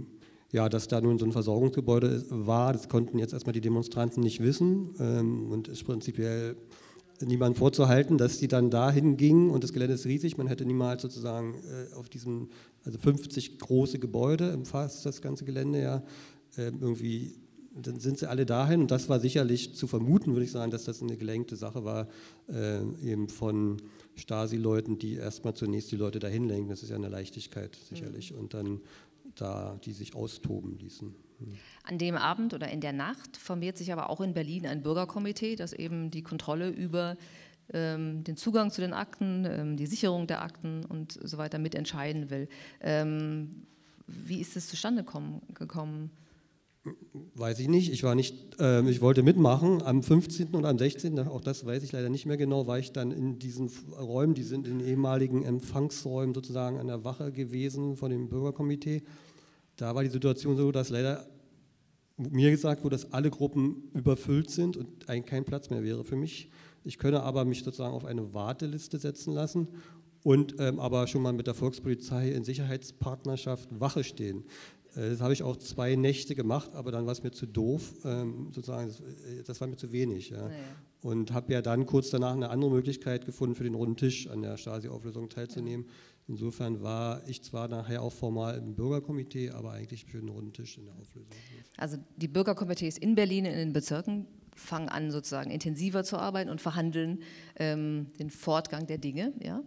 Ja, dass da nun so ein Versorgungsgebäude war, das konnten jetzt erstmal die Demonstranten nicht wissen ähm, und ist prinzipiell niemand vorzuhalten, dass die dann dahin gingen und das Gelände ist riesig, man hätte niemals sozusagen äh, auf diesem, also fünfzig große Gebäude umfasst das ganze Gelände ja, äh, irgendwie, dann sind sie alle dahin und das war sicherlich zu vermuten, würde ich sagen, dass das eine gelenkte Sache war, äh, eben von Stasi-Leuten, die erstmal zunächst die Leute dahin lenken, das ist ja eine Leichtigkeit sicherlich und dann da die sich austoben ließen. An dem Abend oder in der Nacht formiert sich aber auch in Berlin ein Bürgerkomitee, das eben die Kontrolle über ähm, den Zugang zu den Akten, ähm, die Sicherung der Akten und so weiter mitentscheiden will. Ähm, wie ist es zustande kommen, gekommen? Weiß ich nicht, ich war nicht, äh, ich wollte mitmachen, am fünfzehnten und am sechzehnten, auch das weiß ich leider nicht mehr genau, war ich dann in diesen Räumen, die sind in den ehemaligen Empfangsräumen sozusagen an der Wache gewesen von dem Bürgerkomitee. Da war die Situation so, dass leider mir gesagt wurde, dass alle Gruppen überfüllt sind und eigentlich kein Platz mehr wäre für mich. Ich könne aber mich sozusagen auf eine Warteliste setzen lassen und ähm, aber schon mal mit der Volkspolizei in Sicherheitspartnerschaft Wache stehen. Das habe ich auch zwei Nächte gemacht, aber dann war es mir zu doof, ähm, sozusagen, das, das war mir zu wenig. Ja. Naja. Und habe ja dann kurz danach eine andere Möglichkeit gefunden, für den runden Tisch an der Stasi-Auflösung teilzunehmen. Ja. Insofern war ich zwar nachher auch formal im Bürgerkomitee, aber eigentlich für den runden Tisch in der Auflösung. Also die Bürgerkomitees in Berlin, in den Bezirken, fangen an sozusagen intensiver zu arbeiten und verhandeln ähm, den Fortgang der Dinge, ja?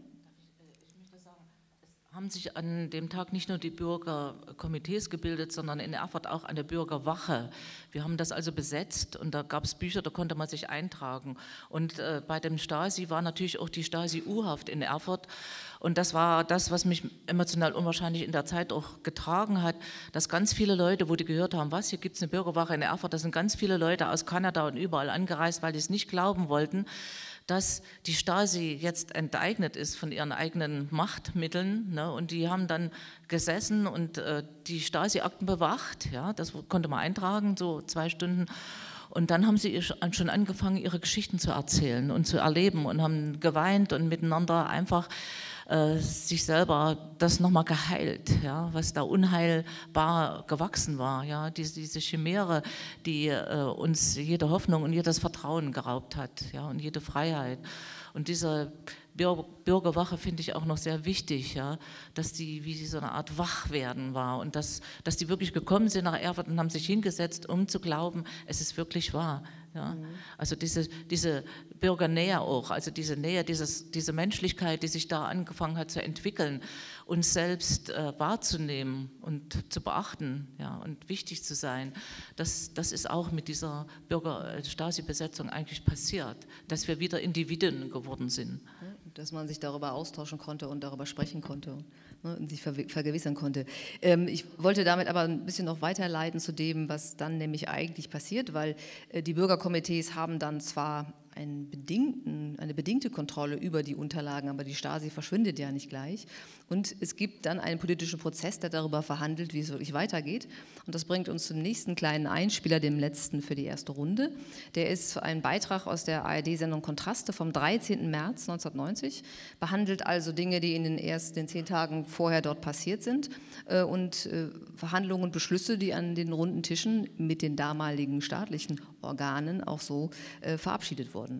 Haben sich an dem Tag nicht nur die Bürgerkomitees gebildet, sondern in Erfurt auch eine Bürgerwache. Wir haben das also besetzt und da gab es Bücher, da konnte man sich eintragen. Und äh, bei dem Stasi war natürlich auch die Stasi-U-Haft in Erfurt. Und das war das, was mich emotional unwahrscheinlich in der Zeit auch getragen hat, dass ganz viele Leute, wo die gehört haben, was, hier gibt es eine Bürgerwache in Erfurt, da sind ganz viele Leute aus Kanada und überall angereist, weil die es nicht glauben wollten, dass die Stasi jetzt enteignet ist von ihren eigenen Machtmitteln, ne, und die haben dann gesessen und äh, die Stasi-Akten bewacht, ja, das konnte man eintragen, so zwei Stunden. Und dann haben sie schon angefangen, ihre Geschichten zu erzählen und zu erleben und haben geweint und miteinander einfach äh, sich selber das nochmal geheilt, ja, was da unheilbar gewachsen war, ja, diese, diese Chimäre, die äh, uns jede Hoffnung und jedes Vertrauen geraubt hat, ja, und jede Freiheit. Und diese Bürgerwache finde ich auch noch sehr wichtig, ja, dass die wie so eine Art Wachwerden war und dass, dass die wirklich gekommen sind nach Erfurt und haben sich hingesetzt, um zu glauben, es ist wirklich wahr. Ja. Mhm. Also diese, diese Bürgernähe auch, also diese Nähe, dieses, diese Menschlichkeit, die sich da angefangen hat zu entwickeln, uns selbst äh, wahrzunehmen und zu beachten, ja, und wichtig zu sein, das, das ist auch mit dieser Bürger-Stasi-Besetzung eigentlich passiert, dass wir wieder Individuen geworden sind. Dass man sich darüber austauschen konnte und darüber sprechen konnte, ne, und sich vergewissern konnte. Ähm, ich wollte damit aber ein bisschen noch weiterleiten zu dem, was dann nämlich eigentlich passiert, weil äh, die Bürgerkomitees haben dann zwar einen bedingten, eine bedingte Kontrolle über die Unterlagen, aber die Stasi verschwindet ja nicht gleich. Und es gibt dann einen politischen Prozess, der darüber verhandelt, wie es wirklich weitergeht. Und das bringt uns zum nächsten kleinen Einspieler, dem letzten für die erste Runde. Der ist ein Beitrag aus der A R D-Sendung Kontraste vom dreizehnten März neunzehnhundertneunzig, behandelt also Dinge, die in den ersten den zehn Tagen vorher dort passiert sind äh, und äh, Verhandlungen und Beschlüsse, die an den runden Tischen mit den damaligen staatlichen Organen auch so äh, verabschiedet wurden.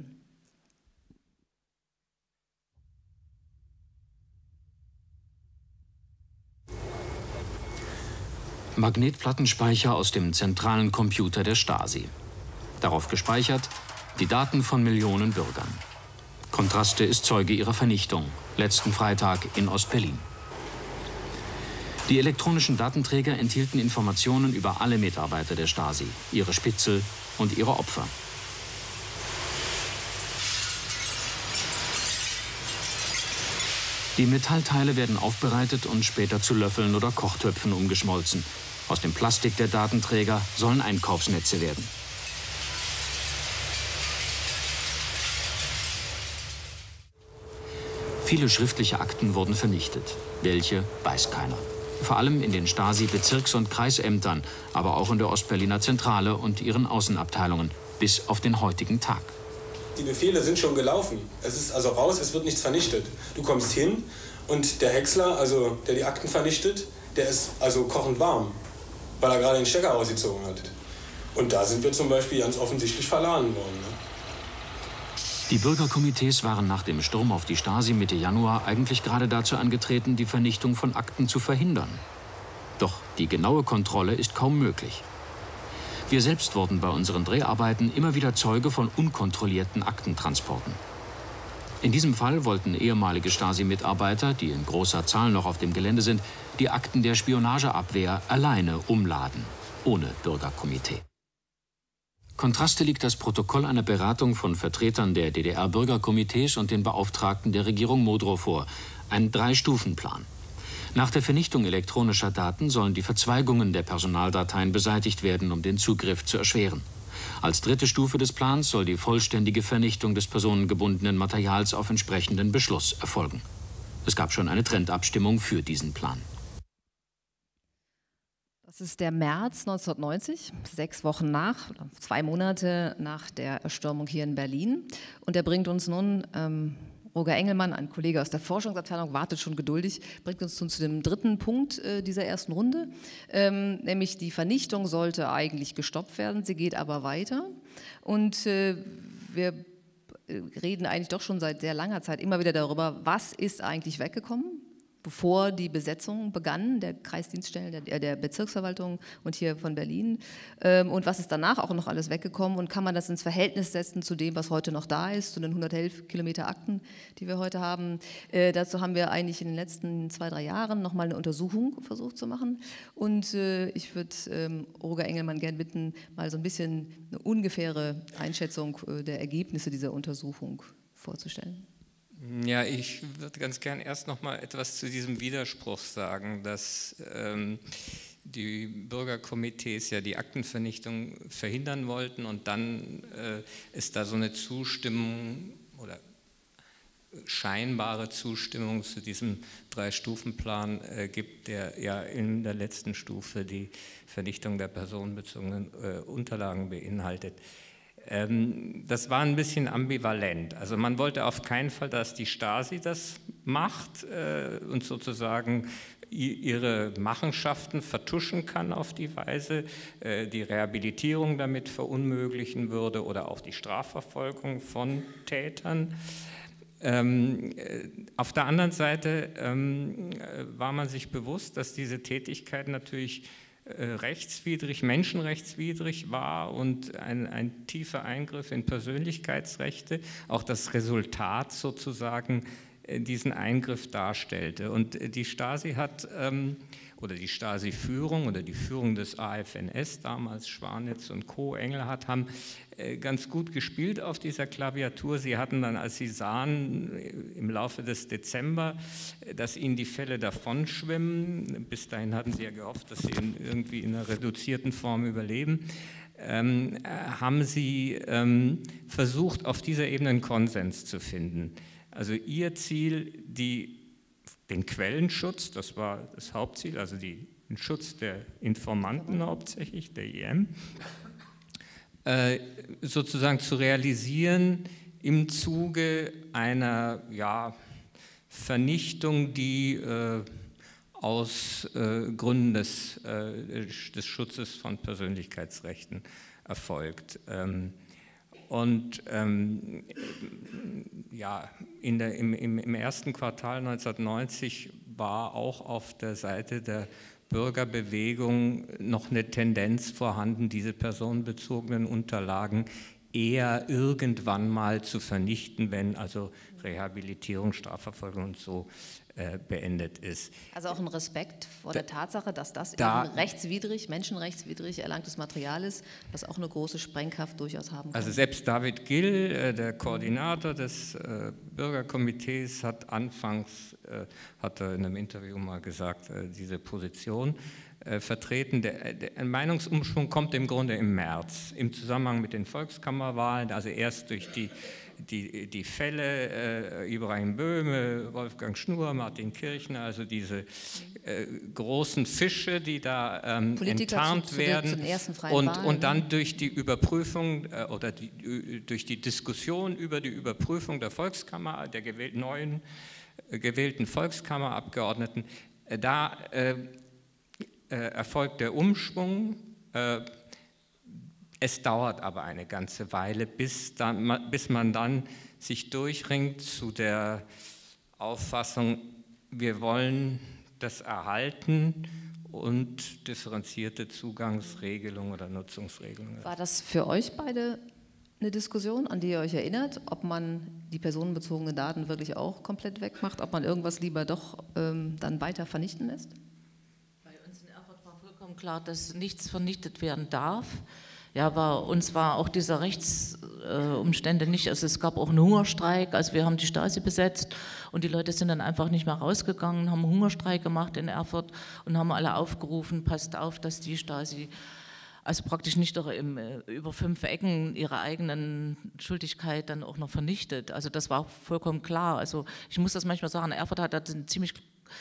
Magnetplattenspeicher aus dem zentralen Computer der Stasi. Darauf gespeichert die Daten von Millionen Bürgern. Kontraste ist Zeuge ihrer Vernichtung, letzten Freitag in Ostberlin. Die elektronischen Datenträger enthielten Informationen über alle Mitarbeiter der Stasi, ihre Spitzel und ihre Opfer. Die Metallteile werden aufbereitet und später zu Löffeln oder Kochtöpfen umgeschmolzen. Aus dem Plastik der Datenträger sollen Einkaufsnetze werden. Viele schriftliche Akten wurden vernichtet. Welche, weiß keiner. Vor allem in den Stasi-Bezirks- und Kreisämtern, aber auch in der Ostberliner Zentrale und ihren Außenabteilungen, bis auf den heutigen Tag. Die Befehle sind schon gelaufen. Es ist also raus, es wird nichts vernichtet. Du kommst hin und der Häcksler, also der die Akten vernichtet, der ist also kochend warm. weil er gerade den Stecker ausgezogen hat. Und da sind wir zum Beispiel ganz offensichtlich verladen worden. Ne? Die Bürgerkomitees waren nach dem Sturm auf die Stasi Mitte Januar eigentlich gerade dazu angetreten, die Vernichtung von Akten zu verhindern. Doch die genaue Kontrolle ist kaum möglich. Wir selbst wurden bei unseren Dreharbeiten immer wieder Zeuge von unkontrollierten Aktentransporten. In diesem Fall wollten ehemalige Stasi-Mitarbeiter, die in großer Zahl noch auf dem Gelände sind, die Akten der Spionageabwehr alleine umladen, ohne Bürgerkomitee. Kontraste liegt das Protokoll einer Beratung von Vertretern der D D R-Bürgerkomitees und den Beauftragten der Regierung Modrow vor, ein Drei-Stufen-Plan. Nach der Vernichtung elektronischer Daten sollen die Verzweigungen der Personaldateien beseitigt werden, um den Zugriff zu erschweren. Als dritte Stufe des Plans soll die vollständige Vernichtung des personengebundenen Materials auf entsprechenden Beschluss erfolgen. Es gab schon eine Trendabstimmung für diesen Plan. Das ist der März neunzehnhundertneunzig, sechs Wochen nach, zwei Monate nach der Erstürmung hier in Berlin. Und er bringt uns nun, ähm, Roger Engelmann, ein Kollege aus der Forschungsabteilung, wartet schon geduldig, bringt uns nun zu dem dritten Punkt äh, dieser ersten Runde, ähm, nämlich die Vernichtung sollte eigentlich gestoppt werden, sie geht aber weiter. Und äh, wir reden eigentlich doch schon seit sehr langer Zeit immer wieder darüber, was ist eigentlich weggekommen, bevor die Besetzung begann, der Kreisdienststellen, der, der Bezirksverwaltung und hier von Berlin. Ähm, und was ist danach auch noch alles weggekommen und kann man das ins Verhältnis setzen zu dem, was heute noch da ist, zu den hundertelf Kilometer Akten, die wir heute haben. Äh, dazu haben wir eigentlich in den letzten zwei, drei Jahren nochmal eine Untersuchung versucht zu machen. Und äh, ich würde ähm, Roger Engelmann gerne bitten, mal so ein bisschen eine ungefähre Einschätzung äh, der Ergebnisse dieser Untersuchung vorzustellen. Ja, ich würde ganz gern erst noch mal etwas zu diesem Widerspruch sagen, dass ähm, die Bürgerkomitees ja die Aktenvernichtung verhindern wollten und dann äh, ist da so eine Zustimmung oder scheinbare Zustimmung zu diesem Drei-Stufen-Plan äh, gibt, der ja in der letzten Stufe die Vernichtung der personenbezogenen äh, Unterlagen beinhaltet. Das war ein bisschen ambivalent. Also man wollte auf keinen Fall, dass die Stasi das macht äh, und sozusagen ihre Machenschaften vertuschen kann auf die Weise, äh, die Rehabilitierung damit verunmöglichen würde oder auch die Strafverfolgung von Tätern. Ähm, äh, auf der anderen Seite ähm, war man sich bewusst, dass diese Tätigkeit natürlich rechtswidrig, menschenrechtswidrig war und ein, ein tiefer Eingriff in Persönlichkeitsrechte, auch das Resultat sozusagen diesen Eingriff darstellte. Und die Stasi hat, ähm, oder die Stasi-Führung oder die Führung des A F N S, damals Schwanitz und Co., Engelhardt, haben äh, ganz gut gespielt auf dieser Klaviatur. Sie hatten dann, als sie sahen, im Laufe des Dezember, dass ihnen die Fälle davonschwimmen, bis dahin hatten sie ja gehofft, dass sie in, irgendwie in einer reduzierten Form überleben, ähm, haben sie ähm, versucht, auf dieser Ebene einen Konsens zu finden. Also ihr Ziel, die, den Quellenschutz, das war das Hauptziel, also die, den Schutz der Informanten hauptsächlich, der I M, äh, sozusagen zu realisieren im Zuge einer ja, Vernichtung, die äh, aus äh, Gründen des, äh, des Schutzes von Persönlichkeitsrechten erfolgt. Ähm, Und ähm, ja, in der, im, im, im ersten Quartal neunzehnhundertneunzig war auch auf der Seite der Bürgerbewegung noch eine Tendenz vorhanden, diese personenbezogenen Unterlagen eher irgendwann mal zu vernichten, wenn also Rehabilitierung, Strafverfolgung und so äh, beendet ist. Also auch ein Respekt vor der Tatsache, dass das da, eben rechtswidrig, menschenrechtswidrig erlangtes Material ist, was auch eine große Sprengkraft durchaus haben kann. Also selbst David Gill, äh, der Koordinator des äh, Bürgerkomitees, hat anfangs, äh, hat er in einem Interview mal gesagt, äh, diese Position äh, vertreten. Der, der Meinungsumschwung kommt im Grunde im März, im Zusammenhang mit den Volkskammerwahlen, also erst durch die Die, die Fälle, äh, Ibrahim Böhme, Wolfgang Schnur, Martin Kirchner, also diese äh, großen Fische, die da ähm, enttarnt zu, zu werden den, zu den ersten freien und, Wahlen, und dann durch die Überprüfung äh, oder die, durch die Diskussion über die Überprüfung der Volkskammer, der gewähl neuen äh, gewählten Volkskammerabgeordneten, äh, da äh, äh, erfolgt der Umschwung. Äh, es dauert aber eine ganze Weile, bis, dann, bis man dann sich durchringt zu der Auffassung, wir wollen das erhalten und differenzierte Zugangsregelungen oder Nutzungsregelungen. War das für euch beide eine Diskussion, an die ihr euch erinnert, ob man die personenbezogenen Daten wirklich auch komplett wegmacht, ob man irgendwas lieber doch ähm, dann weiter vernichten lässt? Bei uns in Erfurt war vollkommen klar, dass nichts vernichtet werden darf. Ja, bei uns war auch diese Rechtsumstände äh, nicht, also es gab auch einen Hungerstreik, also wir haben die Stasi besetzt und die Leute sind dann einfach nicht mehr rausgegangen, haben einen Hungerstreik gemacht in Erfurt und haben alle aufgerufen, passt auf, dass die Stasi also praktisch nicht doch im, über fünf Ecken ihre eigenen Schuldigkeit dann auch noch vernichtet. Also das war vollkommen klar. Also ich muss das manchmal sagen, Erfurt hat eine ziemlich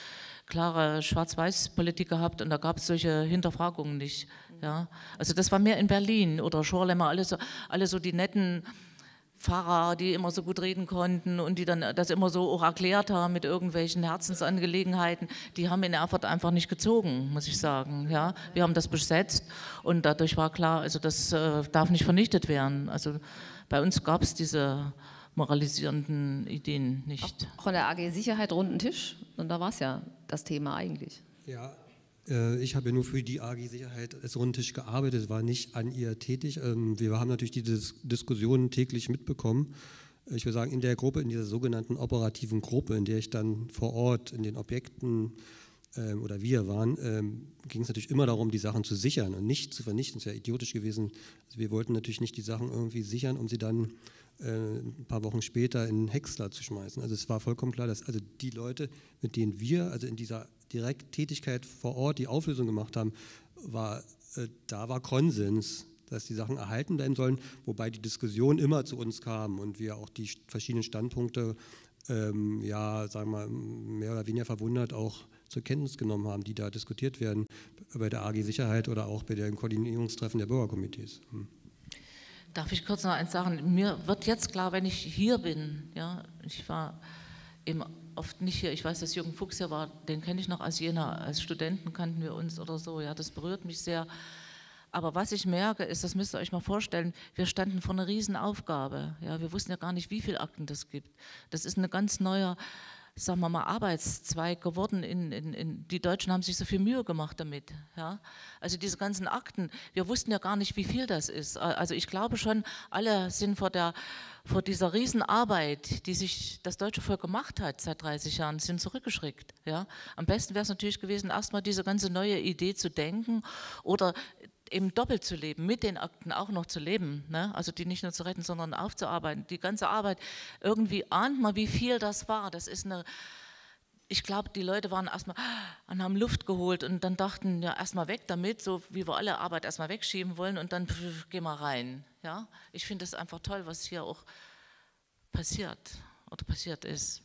klare Schwarz-Weiß-Politik gehabt und da gab es solche Hinterfragungen nicht. Ja. Also das war mehr in Berlin oder Schorlemmer, alle so, alle so die netten Pfarrer, die immer so gut reden konnten und die dann das immer so auch erklärt haben mit irgendwelchen Herzensangelegenheiten, die haben in Erfurt einfach nicht gezogen, muss ich sagen. Ja, wir haben das besetzt und dadurch war klar, also das äh, darf nicht vernichtet werden. Also bei uns gab es diese moralisierenden Ideen nicht. Auch von der A G Sicherheit runden Tisch und da war es ja das Thema eigentlich. Ja. Ich habe ja nur für die A G Sicherheit als Rundtisch gearbeitet, war nicht an ihr tätig. Wir haben natürlich diese Diskussionen täglich mitbekommen. Ich würde sagen, in der Gruppe, in dieser sogenannten operativen Gruppe, in der ich dann vor Ort in den Objekten ähm, oder wir waren, ähm, ging es natürlich immer darum, die Sachen zu sichern und nicht zu vernichten. Das wäre idiotisch gewesen. Also wir wollten natürlich nicht die Sachen irgendwie sichern, um sie dann äh, ein paar Wochen später in Häcksler zu schmeißen. Also es war vollkommen klar, dass also die Leute, mit denen wir, also in dieser Direkttätigkeit vor Ort die Auflösung gemacht haben, war, äh, da war Konsens, dass die Sachen erhalten bleiben sollen, wobei die Diskussion immer zu uns kam und wir auch die verschiedenen Standpunkte, ähm, ja, sagen wir mal, mehr oder weniger verwundert auch zur Kenntnis genommen haben, die da diskutiert werden, bei der A G Sicherheit oder auch bei den Koordinierungstreffen der Bürgerkomitees. Hm. Darf ich kurz noch eins sagen? Mir wird jetzt klar, wenn ich hier bin, ja, ich war eben oft nicht hier, ich weiß, dass Jürgen Fuchs hier war, den kenne ich noch aus Jena, als Studenten kannten wir uns oder so, ja, das berührt mich sehr. Aber was ich merke, ist, das müsst ihr euch mal vorstellen, wir standen vor einer Riesenaufgabe, ja, wir wussten ja gar nicht, wie viele Akten das gibt. Das ist ein ganz neuer, sagen wir mal, Arbeitszweig geworden. In, in, in, die Deutschen haben sich so viel Mühe gemacht damit. Ja? Also diese ganzen Akten, wir wussten ja gar nicht, wie viel das ist. Also ich glaube schon, alle sind vor, der, vor dieser Riesenarbeit, die sich das deutsche Volk gemacht hat seit dreißig Jahren, sind zurückgeschreckt. Ja? Am besten wäre es natürlich gewesen, erstmal diese ganze neue Idee zu denken oder eben doppelt zu leben, mit den Akten auch noch zu leben, ne? Also die nicht nur zu retten, sondern aufzuarbeiten. Die ganze Arbeit, irgendwie ahnt man, wie viel das war. Das ist eine, ich glaube, die Leute waren erstmal und haben Luft geholt und dann dachten, ja, erstmal weg damit, so wie wir alle Arbeit erstmal wegschieben wollen und dann pff, gehen wir rein. Ja? Ich finde es einfach toll, was hier auch passiert oder passiert ist.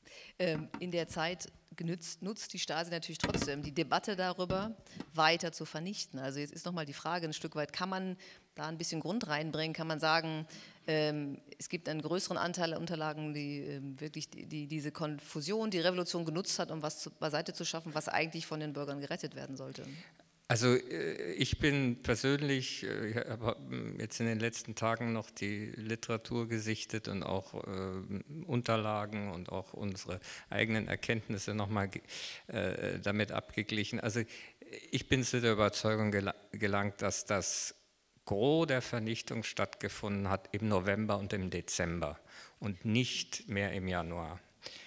In der Zeit genutzt, nutzt die Stasi natürlich trotzdem die Debatte darüber, weiter zu vernichten. Also jetzt ist nochmal die Frage ein Stück weit, kann man da ein bisschen Grund reinbringen? Kann man sagen, ähm, es gibt einen größeren Anteil der Unterlagen, die ähm, wirklich die, die, diese Konfusion, die Revolution genutzt hat, um was zu, beiseite zu schaffen, was eigentlich von den Bürgern gerettet werden sollte? Also ich bin persönlich, ich habe jetzt in den letzten Tagen noch die Literatur gesichtet und auch äh, Unterlagen und auch unsere eigenen Erkenntnisse nochmal äh, damit abgeglichen. Also ich bin zu der Überzeugung gelangt, dass das Gros der Vernichtung stattgefunden hat im November und im Dezember und nicht mehr im Januar.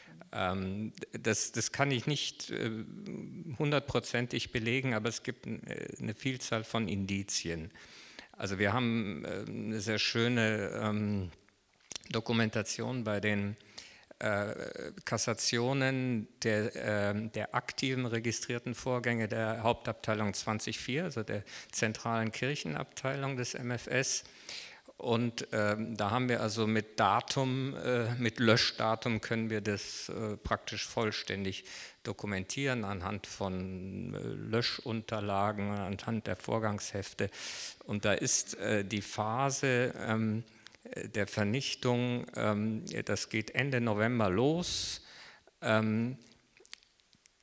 Das, das kann ich nicht hundertprozentig belegen, aber es gibt eine Vielzahl von Indizien. Also wir haben eine sehr schöne ähm, Dokumentation bei den äh, Kassationen der, äh, der aktiven registrierten Vorgänge der Hauptabteilung zwanzig vier, also der zentralen Kirchenabteilung des M F S. Und ähm, da haben wir also mit Datum, äh, mit Löschdatum können wir das äh, praktisch vollständig dokumentieren anhand von äh, Löschunterlagen, anhand der Vorgangshefte. Und da ist äh, die Phase ähm, der Vernichtung, ähm, das geht Ende November los. Ähm,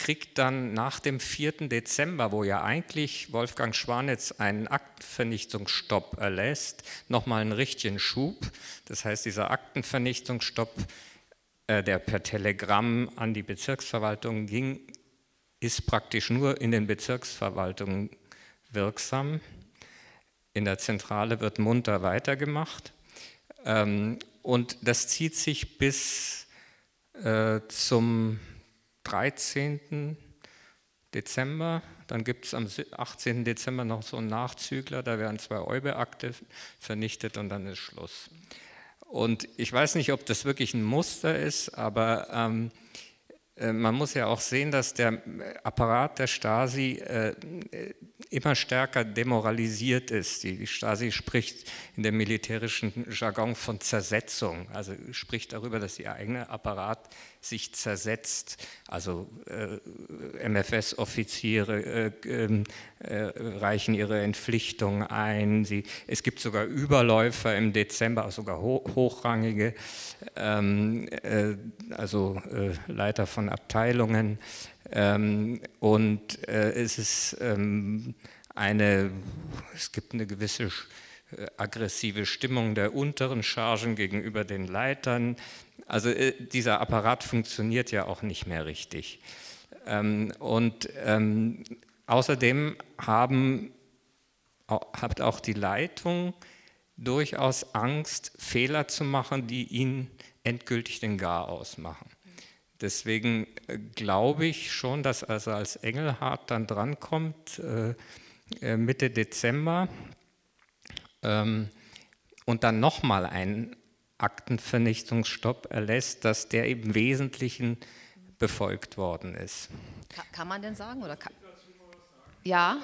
kriegt dann nach dem vierten Dezember, wo ja eigentlich Wolfgang Schwanitz einen Aktenvernichtungsstopp erlässt, nochmal einen richtigen Schub. Das heißt, dieser Aktenvernichtungsstopp, äh, der per Telegramm an die Bezirksverwaltung ging, ist praktisch nur in den Bezirksverwaltungen wirksam. In der Zentrale wird munter weitergemacht. Ähm, und das zieht sich bis äh, zum dreizehnten Dezember. Dann gibt es am achtzehnten Dezember noch so einen Nachzügler, da werden zwei Eube-Akte vernichtet und dann ist Schluss. Und ich weiß nicht, ob das wirklich ein Muster ist, aber ähm, man muss ja auch sehen, dass der Apparat der Stasi äh, immer stärker demoralisiert ist. Die Stasi spricht in dem militärischen Jargon von Zersetzung, also spricht darüber, dass ihr eigener Apparat sich zersetzt. Also äh, M F S-Offiziere äh, äh, reichen ihre Entpflichtung ein. Sie, es gibt sogar Überläufer im Dezember, sogar ho hochrangige, ähm, äh, also äh, Leiter von Abteilungen. Ähm, und äh, es ist ähm, eine, es gibt eine gewisse äh, aggressive Stimmung der unteren Chargen gegenüber den Leitern. Also äh, dieser Apparat funktioniert ja auch nicht mehr richtig. Ähm, und ähm, außerdem haben, hat auch die Leitung durchaus Angst, Fehler zu machen, die ihnen endgültig den Garaus machen. Deswegen glaube ich schon, dass also als Engelhardt dann drankommt, äh, Mitte Dezember, ähm, und dann nochmal einen Aktenvernichtungsstopp erlässt, dass der im Wesentlichen befolgt worden ist. Kann, kann man denn sagen? Oder kann, ja.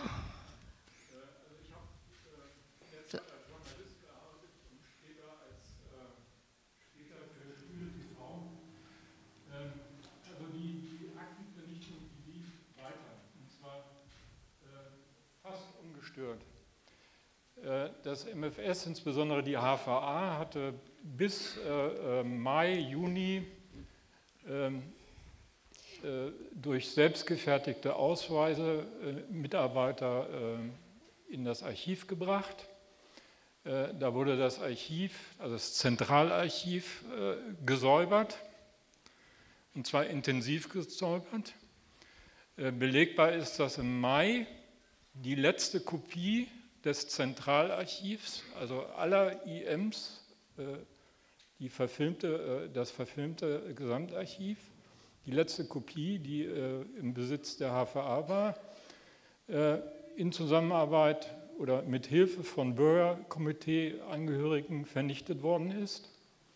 Das M F S, insbesondere die H V A, hatte bis äh, Mai, Juni äh, äh, durch selbstgefertigte Ausweise äh, Mitarbeiter äh, in das Archiv gebracht. Äh, da wurde das Archiv, also das Zentralarchiv, äh, gesäubert, und zwar intensiv gesäubert. Äh, belegbar ist, dass im Mai die letzte Kopie des Zentralarchivs, also aller I Ms, die verfilmte, das verfilmte Gesamtarchiv, die letzte Kopie, die im Besitz der H V A war, in Zusammenarbeit oder mit Hilfe von Bürgerkomitee-Angehörigen vernichtet worden ist.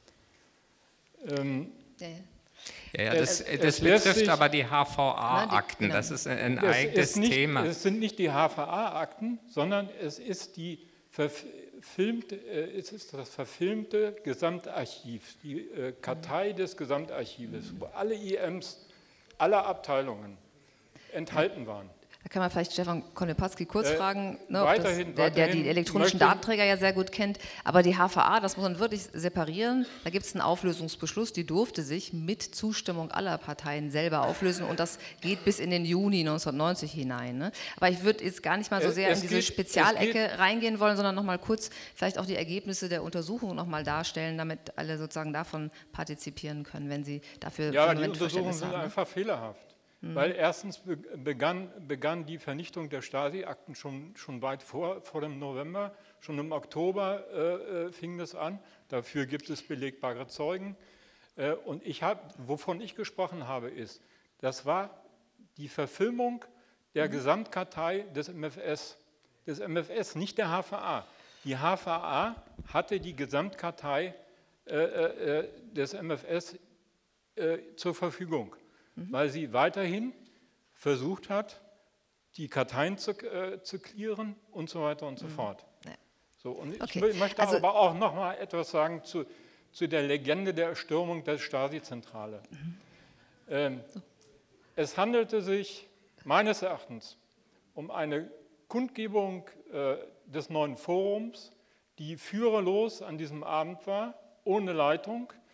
Ähm, ja, ja. Ja, ja, das, das betrifft sich, aber die H V A-Akten, genau. Das ist ein das eigenes ist nicht, Thema. Es sind nicht die H V A-Akten, sondern es ist, die verfilmte, es ist das verfilmte Gesamtarchiv, die äh, Kartei des Gesamtarchives, wo alle I Ms aller Abteilungen enthalten waren. Da kann man vielleicht Stefan Konepatzky kurz äh, fragen, ne, weiterhin, das, der, der die elektronischen Datenträger ja sehr gut kennt, aber die H V A, das muss man wirklich separieren, da gibt es einen Auflösungsbeschluss, die durfte sich mit Zustimmung aller Parteien selber auflösen, und das geht bis in den Juni neunzehnhundertneunzig hinein. Ne? Aber ich würde jetzt gar nicht mal so sehr es, es in diese geht, Spezialecke reingehen wollen, sondern nochmal kurz vielleicht auch die Ergebnisse der Untersuchung nochmal darstellen, damit alle sozusagen davon partizipieren können, wenn sie dafür ja, die Untersuchungen sind haben, einfach ne? fehlerhaft. Mhm. Weil erstens begann, begann die Vernichtung der Stasi-Akten schon, schon weit vor, vor dem November, schon im Oktober äh, fing das an. Dafür gibt es belegbare Zeugen. Äh, und ich hab, wovon ich gesprochen habe, ist, das war die Verfilmung der mhm. Gesamtkartei des M F S. Des M F S, nicht der H V A. Die H V A hatte die Gesamtkartei äh, äh, des M F S äh, zur Verfügung, weil sie weiterhin versucht hat, die Karteien zu, äh, zu clearen und so weiter und so mhm. fort. Ja. So, und okay. Ich möchte also, aber auch noch mal etwas sagen zu, zu der Legende der Erstürmung der Stasi-Zentrale. Mhm. Ähm, so. Es handelte sich meines Erachtens um eine Kundgebung äh, des neuen Forums, die führerlos an diesem Abend war, ohne Leitung,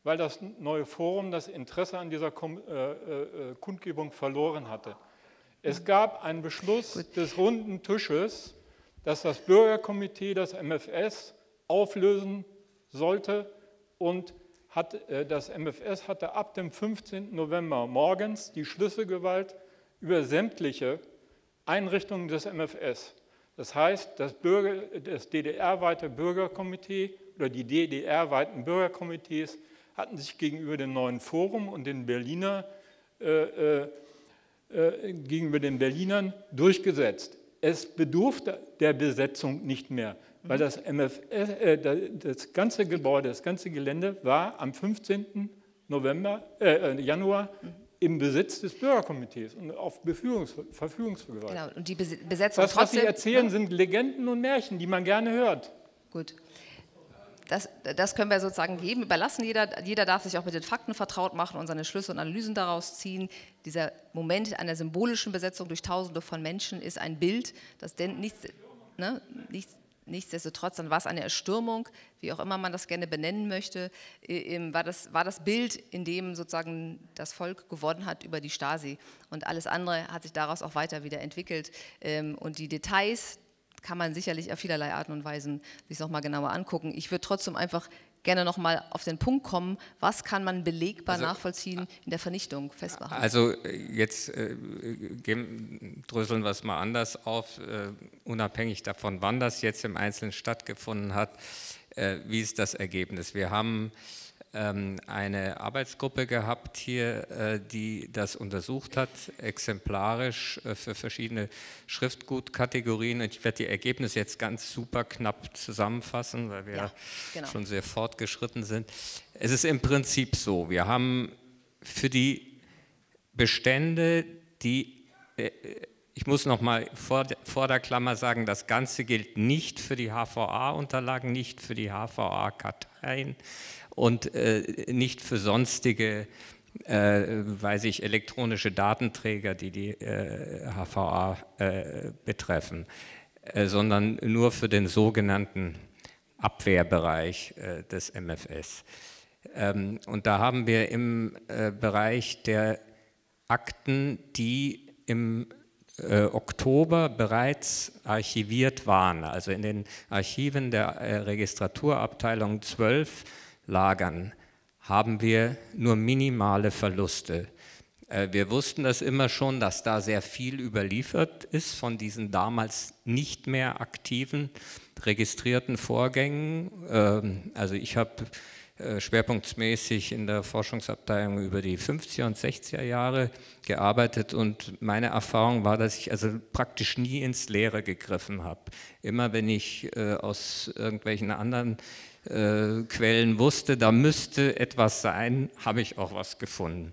weil das neue Forum das Interesse an dieser Kom äh, äh, Kundgebung verloren hatte. Es gab einen Beschluss Gut. des runden Tisches, dass das Bürgerkomitee das M F S auflösen sollte und hat, äh, das M F S hatte ab dem fünfzehnten November morgens die Schlüsselgewalt über sämtliche Einrichtungen des M F S. Das heißt, das, Bürger, das D D R-weite Bürgerkomitee oder die D D R-weiten Bürgerkomitees hatten sich gegenüber dem neuen Forum und den Berliner, äh, äh, gegenüber den Berlinern durchgesetzt. Es bedurfte der Besetzung nicht mehr, weil das M F S, äh, das ganze Gebäude, das ganze Gelände war am fünfzehnten November, äh, Januar im Besitz des Bürgerkomitees und auf Befügungs Verfügungsgewalt. Genau, und die Besetzung das, was trotzdem, Sie erzählen, ne? sind Legenden und Märchen, die man gerne hört. Gut. Das, das können wir sozusagen jedem überlassen. Jeder, jeder darf sich auch mit den Fakten vertraut machen und seine Schlüsse und Analysen daraus ziehen. Dieser Moment einer symbolischen Besetzung durch Tausende von Menschen ist ein Bild, das denn nichts, ne, nichts, nichtsdestotrotz, dann war es eine Erstürmung, wie auch immer man das gerne benennen möchte, war das, war das Bild, in dem sozusagen das Volk gewonnen hat über die Stasi. Und alles andere hat sich daraus auch weiter wieder entwickelt. Und die Details kann man sicherlich auf vielerlei Arten und Weisen sich noch mal genauer angucken. Ich würde trotzdem einfach gerne noch mal auf den Punkt kommen, was kann man belegbar also, nachvollziehen in der Vernichtung festmachen? Also jetzt äh, dröseln wir es mal anders auf, äh, unabhängig davon, wann das jetzt im Einzelnen stattgefunden hat, äh, wie ist das Ergebnis? Wir haben ähm, eine Arbeitsgruppe gehabt hier, äh, die das untersucht hat, exemplarisch äh, für verschiedene Schriftgutkategorien. Und ich werde die Ergebnisse jetzt ganz super knapp zusammenfassen, weil wir ja, genau. schon sehr fortgeschritten sind. Es ist im Prinzip so, wir haben für die Bestände, die, äh, ich muss noch mal vor, vor der Klammer sagen, das Ganze gilt nicht für die H V A-Unterlagen, nicht für die H V A-Karteien und äh, nicht für sonstige, äh, weiß ich, elektronische Datenträger, die die äh, H V A äh, betreffen, äh, sondern nur für den sogenannten Abwehrbereich äh, des M F S. Ähm, und da haben wir im äh, Bereich der Akten, die im äh, Oktober bereits archiviert waren, also in den Archiven der äh, Registraturabteilung zwölf Lagern, haben wir nur minimale Verluste. Äh, wir wussten das immer schon, dass da sehr viel überliefert ist von diesen damals nicht mehr aktiven registrierten Vorgängen. Ähm, also ich habe schwerpunktmäßig in der Forschungsabteilung über die fünfziger und sechziger Jahre gearbeitet und meine Erfahrung war, dass ich also praktisch nie ins Leere gegriffen habe. Immer wenn ich äh, aus irgendwelchen anderen äh, Quellen wusste, da müsste etwas sein, habe ich auch was gefunden.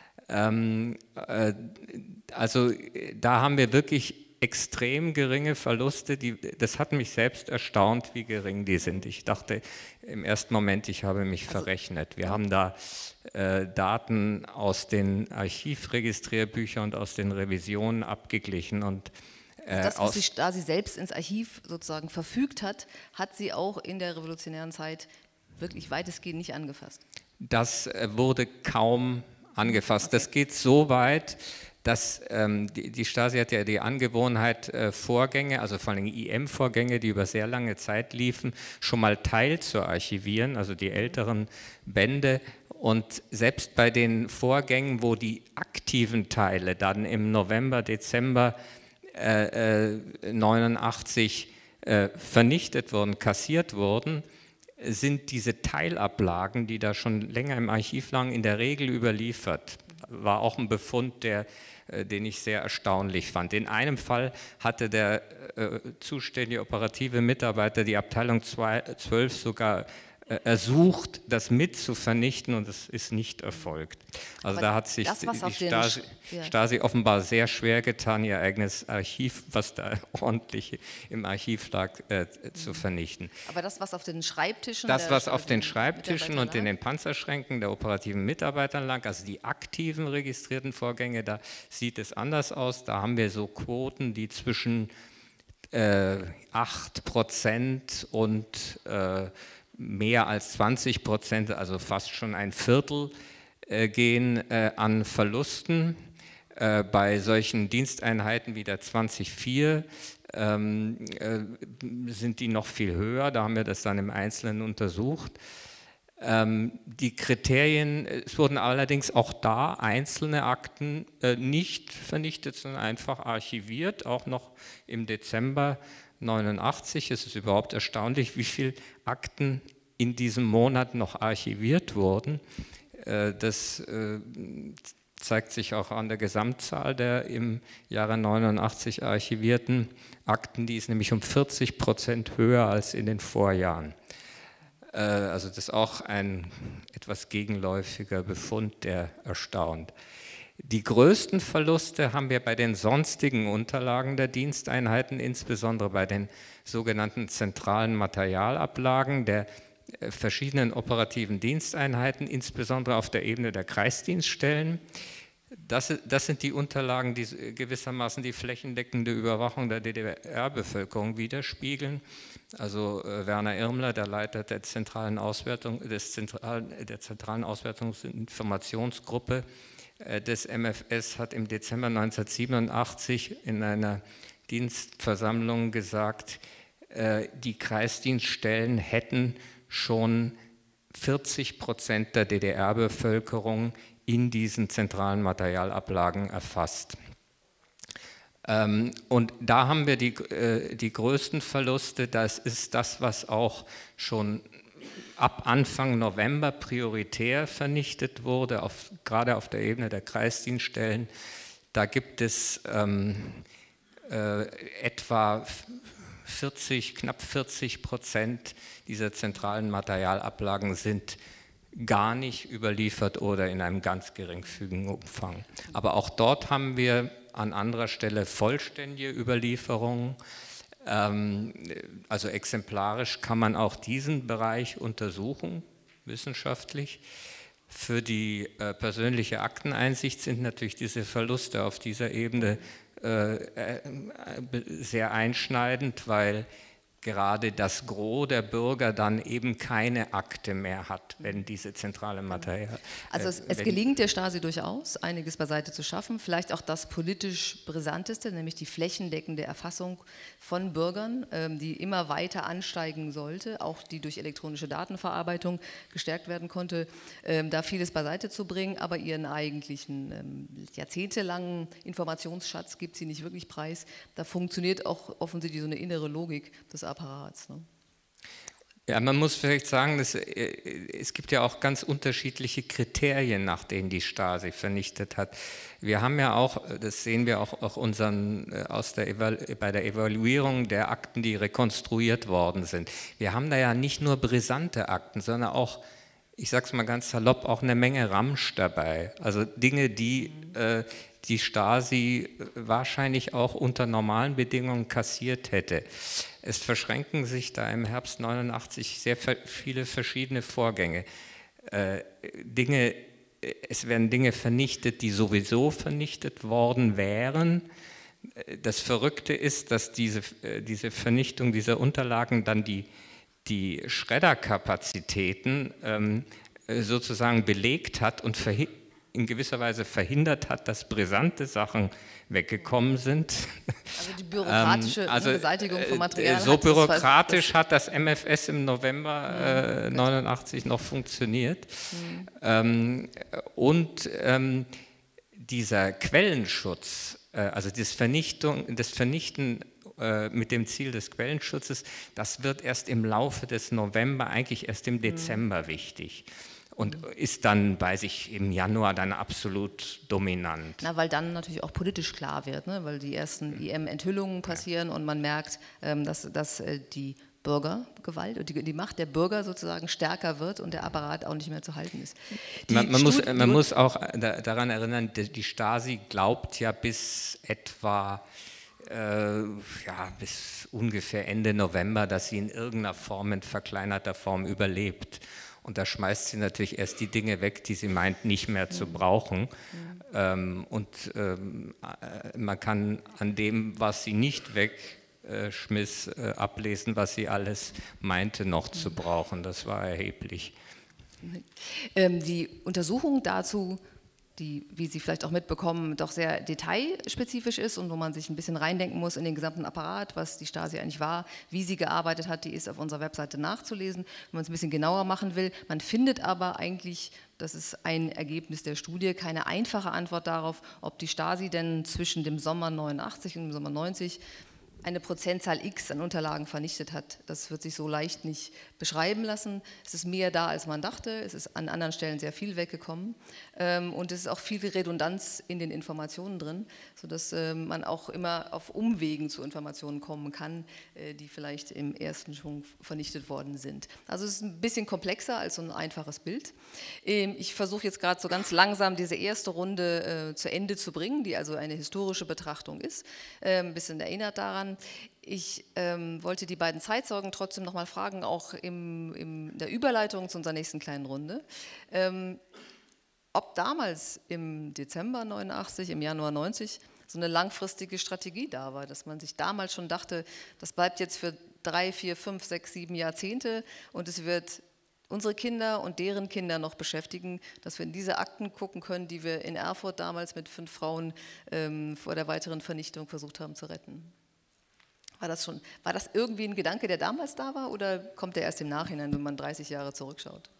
Ähm, äh, also da haben wir wirklich extrem geringe Verluste, die, das hat mich selbst erstaunt, wie gering die sind. Ich dachte im ersten Moment, ich habe mich verrechnet. Wir haben da äh, Daten aus den Archivregistrierbüchern und aus den Revisionen abgeglichen. Und, äh, das, was die Stasi selbst ins Archiv sozusagen verfügt hat, hat sie auch in der revolutionären Zeit wirklich weitestgehend nicht angefasst. Das äh, wurde kaum angefasst. Okay. Das geht so weit, dass ähm, die, die Stasi hat ja die Angewohnheit, äh, Vorgänge, also vor allem I M-Vorgänge, die über sehr lange Zeit liefen, schon mal teil zu archivieren, also die älteren Bände. Und selbst bei den Vorgängen, wo die aktiven Teile dann im November, Dezember äh, äh, neunundachtzig äh, vernichtet wurden, kassiert wurden, sind diese Teilablagen, die da schon länger im Archiv lagen, in der Regel überliefert. War auch ein Befund, der, äh, den ich sehr erstaunlich fand. In einem Fall hatte der äh, zuständige operative Mitarbeiter die Abteilung zwölf sogar äh, ersucht, das mit zu vernichten und es ist nicht erfolgt. Also Aber da hat sich das, die Stasi, ja. Stasi offenbar sehr schwer getan, ihr eigenes Archiv, was da ordentlich im Archiv lag, äh, zu vernichten. Aber das, was auf den Schreibtischen... Das, was auf den Schreibtischen und in den Panzerschränken der operativen Mitarbeiter lag, also die aktiven registrierten Vorgänge, da sieht es anders aus. Da haben wir so Quoten, die zwischen äh, acht Prozent und äh, mehr als zwanzig Prozent, also fast schon ein Viertel, äh, gehen äh, an Verlusten. Äh, bei solchen Diensteinheiten wie der zwanzig vier ähm, äh, sind die noch viel höher, da haben wir das dann im Einzelnen untersucht. Ähm, die Kriterien, es wurden allerdings auch da einzelne Akten äh, nicht vernichtet, sondern einfach archiviert, auch noch im Dezember neunundachtzig. Es ist überhaupt erstaunlich, wie viele Akten in diesem Monat noch archiviert wurden. Äh, das äh, zeigt sich auch an der Gesamtzahl der im Jahre neunundachtzig archivierten Akten, die ist nämlich um vierzig Prozent höher als in den Vorjahren. Äh, also das ist auch ein etwas gegenläufiger Befund, der erstaunt. Die größten Verluste haben wir bei den sonstigen Unterlagen der Diensteinheiten, insbesondere bei den sogenannten zentralen Materialablagen der verschiedenen operativen Diensteinheiten, insbesondere auf der Ebene der Kreisdienststellen. Das, das sind die Unterlagen, die gewissermaßen die flächendeckende Überwachung der D D R-Bevölkerung widerspiegeln. Also äh, Werner Irmler, der Leiter der zentralen Auswertung, des zentralen, der zentralen Auswertungs- und Informationsgruppe äh, des M F S, hat im Dezember neunzehnhundertsiebenundachtzig in einer Dienstversammlung gesagt, äh, die Kreisdienststellen hätten schon vierzig Prozent der D D R-Bevölkerung in diesen zentralen Materialablagen erfasst. Ähm, und da haben wir die, äh, die größten Verluste. Das ist das, was auch schon ab Anfang November prioritär vernichtet wurde, auf, gerade auf der Ebene der Kreisdienststellen. Da gibt es ähm, äh, etwa vierzig, knapp vierzig Prozent dieser zentralen Materialablagen sind gar nicht überliefert oder in einem ganz geringfügigen Umfang. Aber auch dort haben wir an anderer Stelle vollständige Überlieferungen. Ähm, also exemplarisch kann man auch diesen Bereich untersuchen, wissenschaftlich. Für die äh, persönliche Akteneinsicht sind natürlich diese Verluste auf dieser Ebene äh, sehr einschneidend, weil gerade das Gros der Bürger dann eben keine Akte mehr hat, wenn diese zentrale Material... Also es, es gelingt der Stasi durchaus, einiges beiseite zu schaffen, vielleicht auch das politisch Brisanteste, nämlich die flächendeckende Erfassung von Bürgern, ähm, die immer weiter ansteigen sollte, auch die durch elektronische Datenverarbeitung gestärkt werden konnte, ähm, da vieles beiseite zu bringen, aber ihren eigentlichen ähm, jahrzehntelangen Informationsschatz gibt sie nicht wirklich preis. Da funktioniert auch offensichtlich so eine innere Logik des Apparats. Ne? Ja, man muss vielleicht sagen, dass, äh, es gibt ja auch ganz unterschiedliche Kriterien, nach denen die Stasi vernichtet hat. Wir haben ja auch, das sehen wir auch, auch unseren, äh, aus der Evalu bei der Evaluierung der Akten, die rekonstruiert worden sind. Wir haben da ja nicht nur brisante Akten, sondern auch, ich sage es mal ganz salopp, auch eine Menge Ramsch dabei. Also Dinge, die äh, die Stasi wahrscheinlich auch unter normalen Bedingungen kassiert hätte. Es verschränken sich da im Herbst neunundachtzig sehr viele verschiedene Vorgänge. Äh, Dinge, es werden Dinge vernichtet, die sowieso vernichtet worden wären. Das Verrückte ist, dass diese, diese Vernichtung dieser Unterlagen dann die, die Schredderkapazitäten ähm, sozusagen belegt hat und verhindert, in gewisser Weise verhindert hat, dass brisante Sachen weggekommen sind. Also die bürokratische ähm, also, Beseitigung von Material. So hat bürokratisch das, hat das M F S im November äh, neunundachtzig noch funktioniert. Mhm. Ähm, und ähm, dieser Quellenschutz, äh, also das, Vernichtung, das Vernichten äh, mit dem Ziel des Quellenschutzes, das wird erst im Laufe des November, eigentlich erst im Dezember mhm. wichtig. Und ist dann bei sich im Januar dann absolut dominant. Na, weil dann natürlich auch politisch klar wird, ne? Weil die ersten I M-Enthüllungen passieren ja. und man merkt, ähm, dass, dass äh, die Bürgergewalt und die, die Macht der Bürger sozusagen stärker wird und der Apparat auch nicht mehr zu halten ist. Man, man, muss, man muss auch da, daran erinnern, die, die Stasi glaubt ja bis etwa äh, ja, bis ungefähr Ende November, dass sie in irgendeiner Form, in verkleinerter Form überlebt. Und da schmeißt sie natürlich erst die Dinge weg, die sie meint, nicht mehr zu brauchen. Mhm. Ähm, und ähm, man kann an dem, was sie nicht weg äh, Schmiss äh, ablesen, was sie alles meinte noch zu brauchen. Das war erheblich. Ähm, die Untersuchung dazu, die, wie Sie vielleicht auch mitbekommen, doch sehr detailspezifisch ist und wo man sich ein bisschen reindenken muss in den gesamten Apparat, was die Stasi eigentlich war, wie sie gearbeitet hat, die ist auf unserer Webseite nachzulesen, wenn man es ein bisschen genauer machen will. Man findet aber eigentlich, das ist ein Ergebnis der Studie, keine einfache Antwort darauf, ob die Stasi denn zwischen dem Sommer neunundachtzig und dem Sommer neunzig eine Prozentzahl X an Unterlagen vernichtet hat. Das wird sich so leicht nicht beschreiben lassen. Es ist mehr da, als man dachte. Es ist an anderen Stellen sehr viel weggekommen. Und es ist auch viel Redundanz in den Informationen drin, sodass man auch immer auf Umwegen zu Informationen kommen kann, die vielleicht im ersten Schwung vernichtet worden sind. Also es ist ein bisschen komplexer als so ein einfaches Bild. Ich versuche jetzt gerade so ganz langsam diese erste Runde zu Ende zu bringen, die also eine historische Betrachtung ist. Ein bisschen erinnert daran. Ich ähm, wollte die beiden Zeitzeugen trotzdem noch mal fragen, auch im, in der Überleitung zu unserer nächsten kleinen Runde, ähm, ob damals im Dezember neunundachtzig, im Januar neunzig so eine langfristige Strategie da war, dass man sich damals schon dachte, das bleibt jetzt für drei, vier, fünf, sechs, sieben Jahrzehnte und es wird unsere Kinder und deren Kinder noch beschäftigen, dass wir in diese Akten gucken können, die wir in Erfurt damals mit fünf Frauen ähm, vor der weiteren Vernichtung versucht haben zu retten. War das schon, war das irgendwie ein Gedanke, der damals da war, oder kommt der erst im Nachhinein, wenn man dreißig Jahre zurückschaut?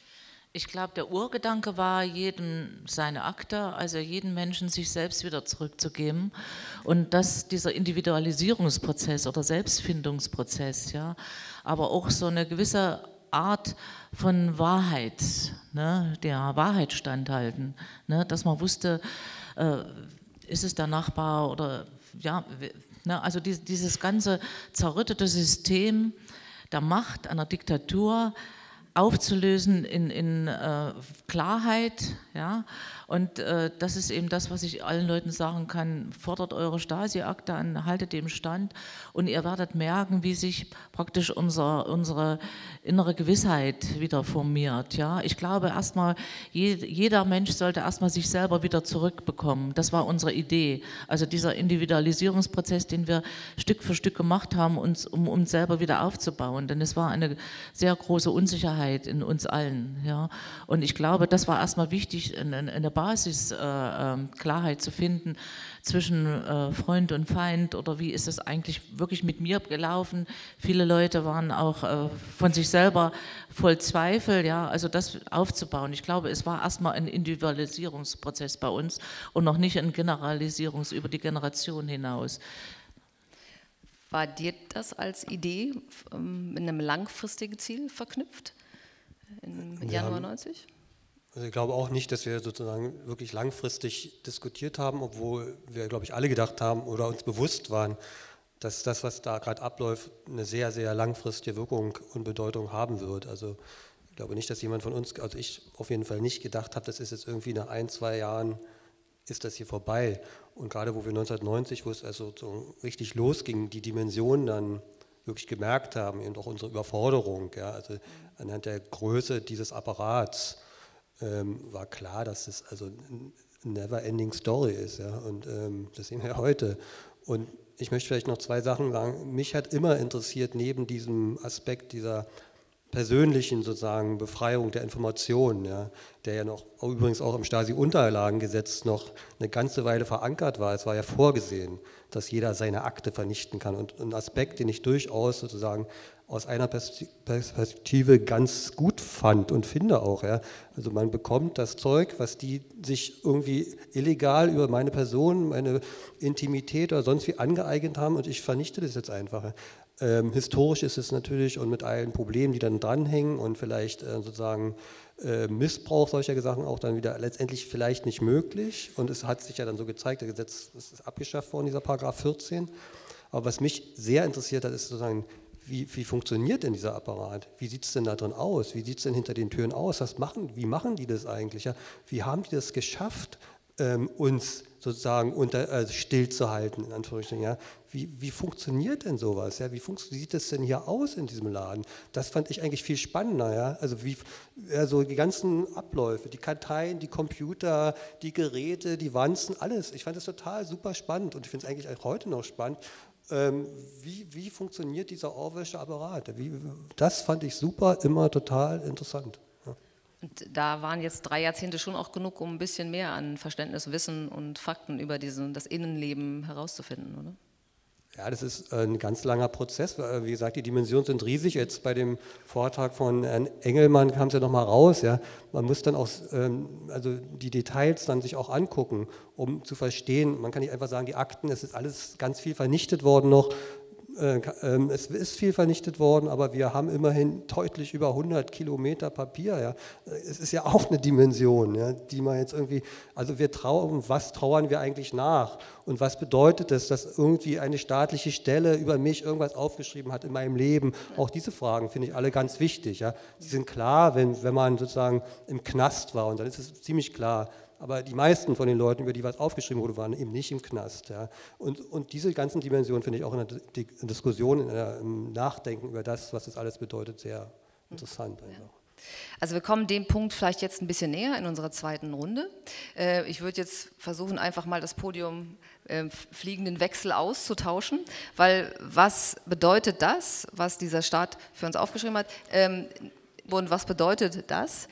Ich glaube, der Urgedanke war, jedem seine Akte, also jeden Menschen sich selbst wieder zurückzugeben, und dass dieser Individualisierungsprozess oder Selbstfindungsprozess, ja, aber auch so eine gewisse Art von Wahrheit, ne, der Wahrheit standhalten, ne, dass man wusste, äh, ist es der Nachbar oder ja, ne, also die, dieses ganze zerrüttete System der Macht einer Diktatur aufzulösen in, in äh, Klarheit, ja, und äh, das ist eben das, was ich allen Leuten sagen kann: Fordert eure Stasi-Akte an, haltet dem Stand, und ihr werdet merken, wie sich praktisch unser, unsere innere Gewissheit wieder formiert, ja. Ich glaube erstmal, je, jeder Mensch sollte erstmal sich selber wieder zurückbekommen. Das war unsere Idee, also dieser Individualisierungsprozess, den wir Stück für Stück gemacht haben, uns, um uns selber wieder aufzubauen, denn es war eine sehr große Unsicherheit in uns allen, ja. Und ich glaube, das war erstmal wichtig, eine, eine Basisklarheit äh, zu finden zwischen äh, Freund und Feind, oder wie ist es eigentlich wirklich mit mir gelaufen. Viele Leute waren auch äh, von sich selber voll Zweifel, ja, also das aufzubauen. Ich glaube, es war erstmal ein Individualisierungsprozess bei uns und noch nicht ein Generalisierungs über die Generation hinaus. War dir das als Idee ähm, mit einem langfristigen Ziel verknüpft im Januar neunzig? Also ich glaube auch nicht, dass wir sozusagen wirklich langfristig diskutiert haben, obwohl wir, glaube ich, alle gedacht haben oder uns bewusst waren, dass das, was da gerade abläuft, eine sehr, sehr langfristige Wirkung und Bedeutung haben wird. Also ich glaube nicht, dass jemand von uns, also ich auf jeden Fall nicht gedacht habe, das ist jetzt irgendwie nach ein, zwei Jahren, ist das hier vorbei. Und gerade wo wir neunzehnhundertneunzig, wo es also so richtig losging, die Dimensionen dann wirklich gemerkt haben, eben auch unsere Überforderung, ja, also anhand der Größe dieses Apparats, Ähm, war klar, dass es also eine never-ending Story ist, ja, und ähm, das sehen wir ja heute. Und ich möchte vielleicht noch zwei Sachen sagen. Mich hat immer interessiert, neben diesem Aspekt dieser persönlichen sozusagen Befreiung der Informationen, ja, der ja noch übrigens auch im Stasi-Unterlagengesetz noch eine ganze Weile verankert war. Es war ja vorgesehen, dass jeder seine Akte vernichten kann, und ein Aspekt, den ich durchaus sozusagen aus einer Perspektive ganz gut fand und finde auch. Ja. Also man bekommt das Zeug, was die sich irgendwie illegal über meine Person, meine Intimität oder sonst wie angeeignet haben, und ich vernichte das jetzt einfach. Ja. Ähm, historisch ist es natürlich, und mit allen Problemen, die dann dranhängen, und vielleicht äh, sozusagen äh, Missbrauch solcher Sachen auch dann wieder letztendlich vielleicht nicht möglich, und es hat sich ja dann so gezeigt, das Gesetz ist abgeschafft worden, dieser Paragraph vierzehn. Aber was mich sehr interessiert hat, ist sozusagen, Wie, wie funktioniert denn dieser Apparat? Wie sieht es denn da drin aus? Wie sieht es denn hinter den Türen aus? Was machen, wie machen die das eigentlich? Ja? Wie haben die das geschafft, ähm, uns sozusagen unter, äh, stillzuhalten, in Anführungsstrichen? Ja? Wie, wie funktioniert denn sowas? Ja? Wie, wie sieht es denn hier aus in diesem Laden? Das fand ich eigentlich viel spannender. Ja? Also wie, also die ganzen Abläufe, die Karteien, die Computer, die Geräte, die Wanzen, alles. Ich fand das total super spannend, und ich finde es eigentlich auch heute noch spannend. ähm, wie, wie funktioniert dieser Orwellsche Apparat? Wie, das fand ich super, immer total interessant. Ja. Und da waren jetzt drei Jahrzehnte schon auch genug, um ein bisschen mehr an Verständnis, Wissen und Fakten über diesen, das Innenleben herauszufinden, oder? Ja, das ist ein ganz langer Prozess. Wie gesagt, die Dimensionen sind riesig. Jetzt bei dem Vortrag von Herrn Engelmann kam es ja nochmal raus. Ja. Man muss dann auch also die Details dann sich auch angucken, um zu verstehen. Man kann nicht einfach sagen, die Akten, es ist alles ganz viel vernichtet worden noch. Es ist viel vernichtet worden, aber wir haben immerhin deutlich über hundert Kilometer Papier. Ja. Es ist ja auch eine Dimension, ja, die man jetzt irgendwie, also wir trauern, was trauern wir eigentlich nach? Und was bedeutet es, dass irgendwie eine staatliche Stelle über mich irgendwas aufgeschrieben hat in meinem Leben? Auch diese Fragen finde ich alle ganz wichtig. Ja. Sie sind klar, wenn, wenn man sozusagen im Knast war, und dann ist es ziemlich klar. Aber die meisten von den Leuten, über die was aufgeschrieben wurde, waren eben nicht im Knast. Ja. Und, und diese ganzen Dimensionen finde ich auch in der Diskussion, in der, im Nachdenken über das, was das alles bedeutet, sehr interessant. Ja. Also wir kommen dem Punkt vielleicht jetzt ein bisschen näher in unserer zweiten Runde. Ich würde jetzt versuchen, einfach mal das Podium fliegenden Wechsel auszutauschen, weil was bedeutet das, was dieser Staat für uns aufgeschrieben hat, und was bedeutet das?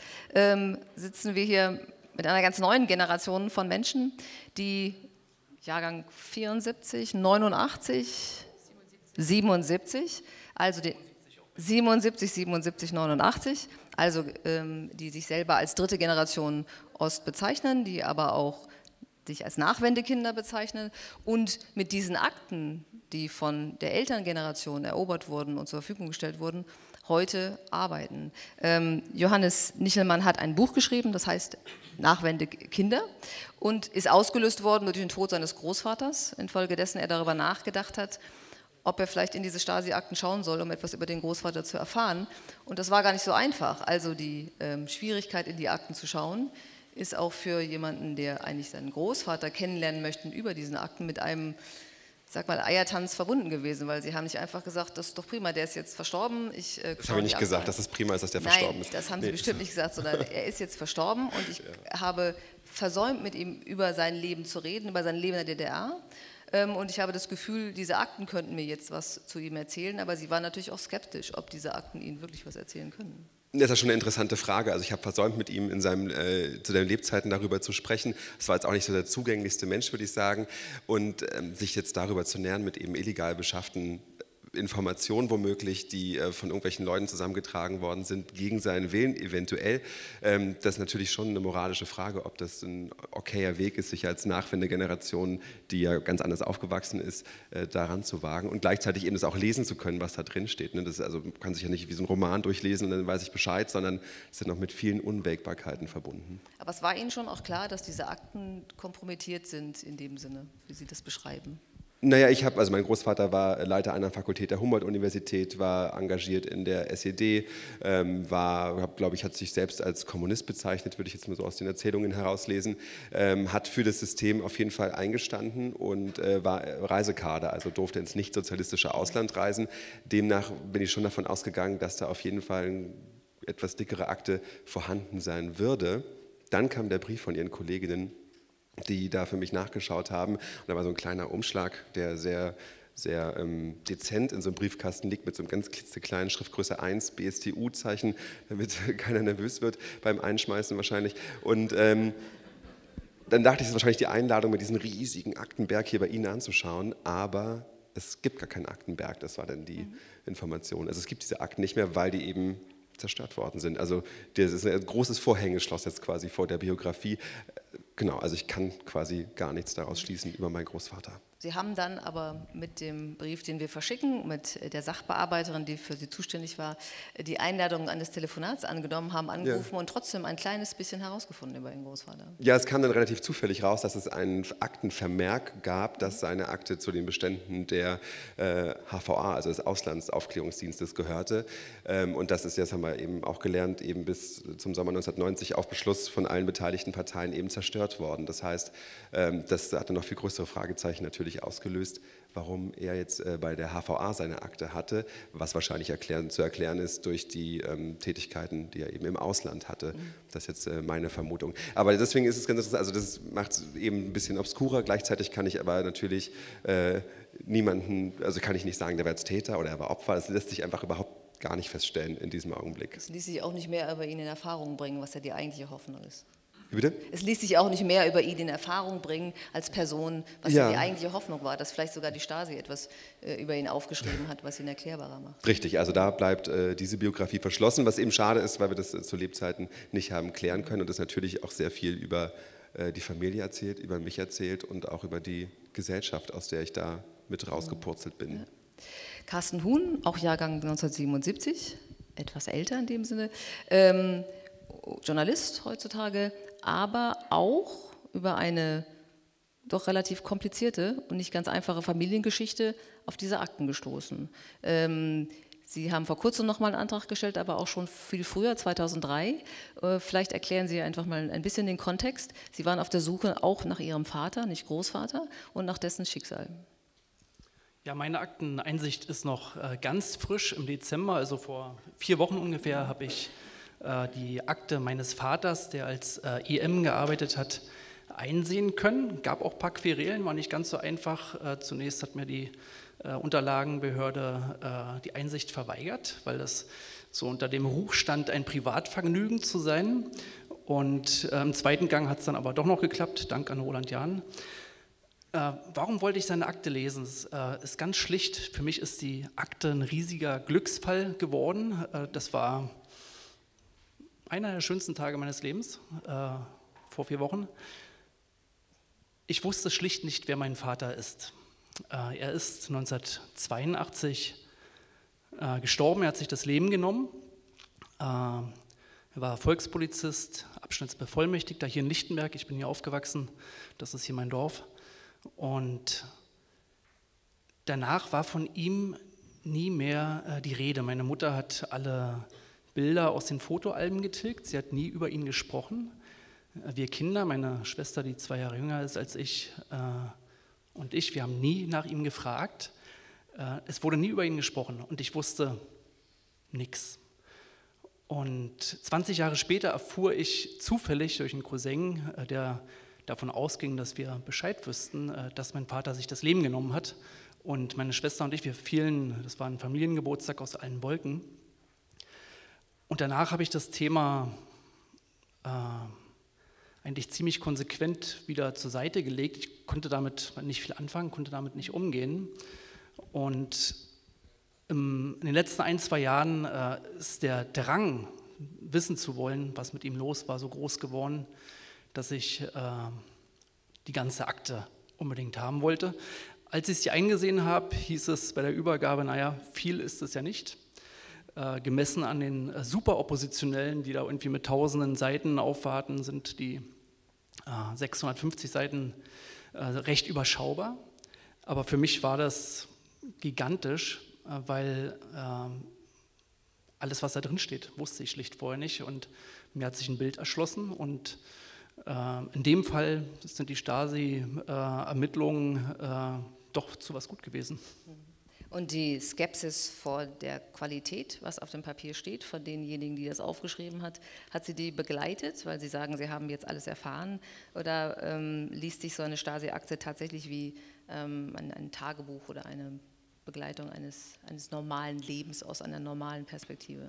Sitzen wir hier mit einer ganz neuen Generation von Menschen, die Jahrgang vierundsiebzig, neunundachtzig, siebenundsiebzig, also die siebenundsiebzig, siebenundsiebzig, neunundachtzig, also ähm, die sich selber als dritte Generation Ost bezeichnen, die aber auch sich als Nachwendekinder bezeichnen und mit diesen Akten, die von der Elterngeneration erobert wurden und zur Verfügung gestellt wurden, heute arbeiten. Ähm, Johannes Nichelmann hat ein Buch geschrieben, das heißt Nachwendekinder, und ist ausgelöst worden durch den Tod seines Großvaters, infolgedessen er darüber nachgedacht hat, ob er vielleicht in diese Stasi-Akten schauen soll, um etwas über den Großvater zu erfahren. Und das war gar nicht so einfach. Also die ähm, Schwierigkeit, in die Akten zu schauen, ist auch für jemanden, der eigentlich seinen Großvater kennenlernen möchte, über diesen Akten mit einem, ich sag mal, Eiertanz verbunden gewesen, weil sie haben nicht einfach gesagt, das ist doch prima, der ist jetzt verstorben. Ich, äh, das habe ich nicht gesagt, dass es prima ist, dass der Nein, verstorben ist. Das haben nee. sie bestimmt nicht gesagt, sondern er ist jetzt verstorben und ich ja. habe versäumt, mit ihm über sein Leben zu reden, über sein Leben in der D D R. Und ich habe das Gefühl, diese Akten könnten mir jetzt was zu ihm erzählen, aber sie waren natürlich auch skeptisch, ob diese Akten ihnen wirklich was erzählen können. Das ist ja schon eine interessante Frage. Also ich habe versäumt, mit ihm in seinem, äh, zu seinen Lebzeiten darüber zu sprechen. Es war jetzt auch nicht so der zugänglichste Mensch, würde ich sagen. Und ähm, sich jetzt darüber zu nähern mit eben illegal beschafften Informationen womöglich, die äh, von irgendwelchen Leuten zusammengetragen worden sind, gegen seinen Willen eventuell. Ähm, das ist natürlich schon eine moralische Frage, ob das ein okayer Weg ist, sich als Nachwendegeneration, die ja ganz anders aufgewachsen ist, äh, daran zu wagen und gleichzeitig eben das auch lesen zu können, was da drin steht. Ne? Das ist also, man kann sich ja nicht wie so ein Roman durchlesen und dann weiß ich Bescheid, sondern es sind noch mit vielen Unwägbarkeiten verbunden. Aber es war Ihnen schon auch klar, dass diese Akten kompromittiert sind in dem Sinne, wie Sie das beschreiben? Naja, ich habe, also mein Großvater war Leiter einer Fakultät der Humboldt-Universität, war engagiert in der S E D, ähm, war, glaube ich, hat sich selbst als Kommunist bezeichnet, würde ich jetzt mal so aus den Erzählungen herauslesen, ähm, hat für das System auf jeden Fall eingestanden und äh, war Reisekader, also durfte ins nicht-sozialistische Ausland reisen. Demnach bin ich schon davon ausgegangen, dass da auf jeden Fall eine etwas dickere Akte vorhanden sein würde. Dann kam der Brief von ihren Kolleginnen, die da für mich nachgeschaut haben. Und da war so ein kleiner Umschlag, der sehr, sehr ähm, dezent in so einem Briefkasten liegt, mit so einem ganz klitzekleinen Schriftgröße eins, B S T U-Zeichen, damit keiner nervös wird beim Einschmeißen wahrscheinlich. Und ähm, dann dachte ich, es ist wahrscheinlich die Einladung, mit diesem riesigen Aktenberg hier bei Ihnen anzuschauen, aber es gibt gar keinen Aktenberg, das war dann die Information. Also es gibt diese Akten nicht mehr, weil die eben zerstört worden sind. Also das ist ein großes Vorhängeschloss jetzt quasi vor der Biografie. Genau, also ich kann quasi gar nichts daraus schließen über meinen Großvater. Sie haben dann aber mit dem Brief, den wir verschicken, mit der Sachbearbeiterin, die für Sie zuständig war, die Einladung an das Telefonat angenommen, haben angerufen ja. und trotzdem ein kleines bisschen herausgefunden über Ihren Großvater. Ja, es kam dann relativ zufällig raus, dass es einen Aktenvermerk gab, dass seine Akte zu den Beständen der äh, H V A, also des Auslandsaufklärungsdienstes, gehörte. Ähm, und das ist, das haben wir eben auch gelernt, eben bis zum Sommer neunzehnhundertneunzig auf Beschluss von allen beteiligten Parteien eben zerstört worden. Das heißt, ähm, das hatte noch viel größere Fragezeichen natürlich natürlich ausgelöst, warum er jetzt äh, bei der H V A seine Akte hatte, was wahrscheinlich erklären, zu erklären ist durch die ähm, Tätigkeiten, die er eben im Ausland hatte. Mhm. Das ist jetzt äh, meine Vermutung. Aber deswegen ist es ganz interessant, also das macht es eben ein bisschen obskurer. Gleichzeitig kann ich aber natürlich äh, niemanden, also kann ich nicht sagen, der war jetzt Täter oder er war Opfer. Das lässt sich einfach überhaupt gar nicht feststellen in diesem Augenblick. Es ließ sich auch nicht mehr über ihn in Erfahrung bringen, was ja die eigentliche Hoffnung ist. Bitte? Es ließ sich auch nicht mehr über ihn in Erfahrung bringen als Person, was ja die eigentliche Hoffnung war, dass vielleicht sogar die Stasi etwas äh, über ihn aufgeschrieben hat, was ihn erklärbarer macht. Richtig, also da bleibt äh, diese Biografie verschlossen, was eben schade ist, weil wir das äh, zu Lebzeiten nicht haben klären können und das natürlich auch sehr viel über äh, die Familie erzählt, über mich erzählt und auch über die Gesellschaft, aus der ich da mit rausgepurzelt bin. Ja. Carsten Huhn, auch Jahrgang neunzehnhundertsiebenundsiebzig, etwas älter in dem Sinne, ähm, Journalist heutzutage, aber auch über eine doch relativ komplizierte und nicht ganz einfache Familiengeschichte auf diese Akten gestoßen. Ähm, Sie haben vor kurzem noch mal einen Antrag gestellt, aber auch schon viel früher, zweitausenddrei. Äh, vielleicht erklären Sie einfach mal ein bisschen den Kontext. Sie waren auf der Suche auch nach Ihrem Vater, nicht Großvater, und nach dessen Schicksal. Ja, meine Akteneinsicht ist noch äh, ganz frisch im Dezember, also vor vier Wochen ungefähr, habe ich die Akte meines Vaters, der als äh, E M gearbeitet hat, einsehen können. Gab auch ein paar Querelen, war nicht ganz so einfach. Äh, zunächst hat mir die äh, Unterlagenbehörde äh, die Einsicht verweigert, weil das so unter dem Ruch stand, ein Privatvergnügen zu sein. Und äh, im zweiten Gang hat es dann aber doch noch geklappt, dank an Roland Jahn. Äh, warum wollte ich seine Akte lesen? Es äh, ist ganz schlicht. Für mich ist die Akte ein riesiger Glücksfall geworden. Äh, das war einer der schönsten Tage meines Lebens, äh, vor vier Wochen. Ich wusste schlicht nicht, wer mein Vater ist. Äh, er ist neunzehnhundertzweiundachtzig äh, gestorben, er hat sich das Leben genommen. Äh, er war Volkspolizist, Abschnittsbevollmächtigter hier in Lichtenberg. Ich bin hier aufgewachsen, das ist hier mein Dorf. Und danach war von ihm nie mehr äh, die Rede. Meine Mutter hat alle Bilder aus den Fotoalben getilgt. Sie hat nie über ihn gesprochen. Wir Kinder, meine Schwester, die zwei Jahre jünger ist als ich, äh, und ich, wir haben nie nach ihm gefragt. Äh, es wurde nie über ihn gesprochen und ich wusste nichts. Und zwanzig Jahre später erfuhr ich zufällig durch einen Cousin, äh, der davon ausging, dass wir Bescheid wüssten, äh, dass mein Vater sich das Leben genommen hat. Und meine Schwester und ich, wir fielen, das war ein Familiengeburtstag aus allen Wolken. Und danach habe ich das Thema äh, eigentlich ziemlich konsequent wieder zur Seite gelegt. Ich konnte damit nicht viel anfangen, konnte damit nicht umgehen. Und im, in den letzten ein, zwei Jahren äh, ist der Drang, wissen zu wollen, was mit ihm los war, so groß geworden, dass ich äh, die ganze Akte unbedingt haben wollte. Als ich sie eingesehen habe, hieß es bei der Übergabe, naja, viel ist es ja nicht. Äh, gemessen an den äh, Superoppositionellen, die da irgendwie mit tausenden Seiten aufwarten, sind die äh, sechshundertfünfzig Seiten äh, recht überschaubar. Aber für mich war das gigantisch, äh, weil äh, alles, was da drin steht, wusste ich schlicht vorher nicht. Und mir hat sich ein Bild erschlossen. Und äh, in dem Fall sind die Stasi-Ermittlungen äh, doch zu was gut gewesen. Und die Skepsis vor der Qualität, was auf dem Papier steht, von denjenigen, die das aufgeschrieben hat, hat sie die begleitet, weil Sie sagen, Sie haben jetzt alles erfahren? Oder ähm, liest sich so eine Stasi-Akte tatsächlich wie ähm, ein, ein Tagebuch oder eine Begleitung eines, eines normalen Lebens aus einer normalen Perspektive?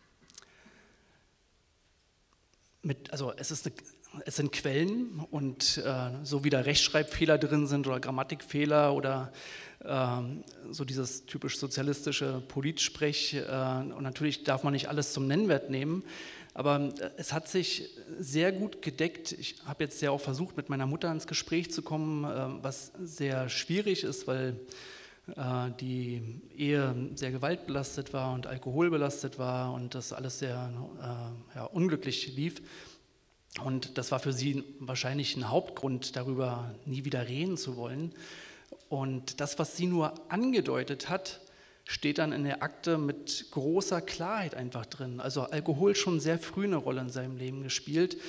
Mit, also es, ist eine, es sind Quellen und äh, so wie da Rechtschreibfehler drin sind oder Grammatikfehler oder ähm, so dieses typisch sozialistische Politsprech, äh, und natürlich darf man nicht alles zum Nennwert nehmen, aber es hat sich sehr gut gedeckt. Ich habe jetzt ja auch versucht, mit meiner Mutter ins Gespräch zu kommen, äh, was sehr schwierig ist, weil äh, die Ehe sehr gewaltbelastet war und alkoholbelastet war und das alles sehr äh, ja, unglücklich lief. Und das war für sie wahrscheinlich ein Hauptgrund, darüber nie wieder reden zu wollen. Und das, was sie nur angedeutet hat, steht dann in der Akte mit großer Klarheit einfach drin. Also Alkohol schon sehr früh eine Rolle in seinem Leben gespielt.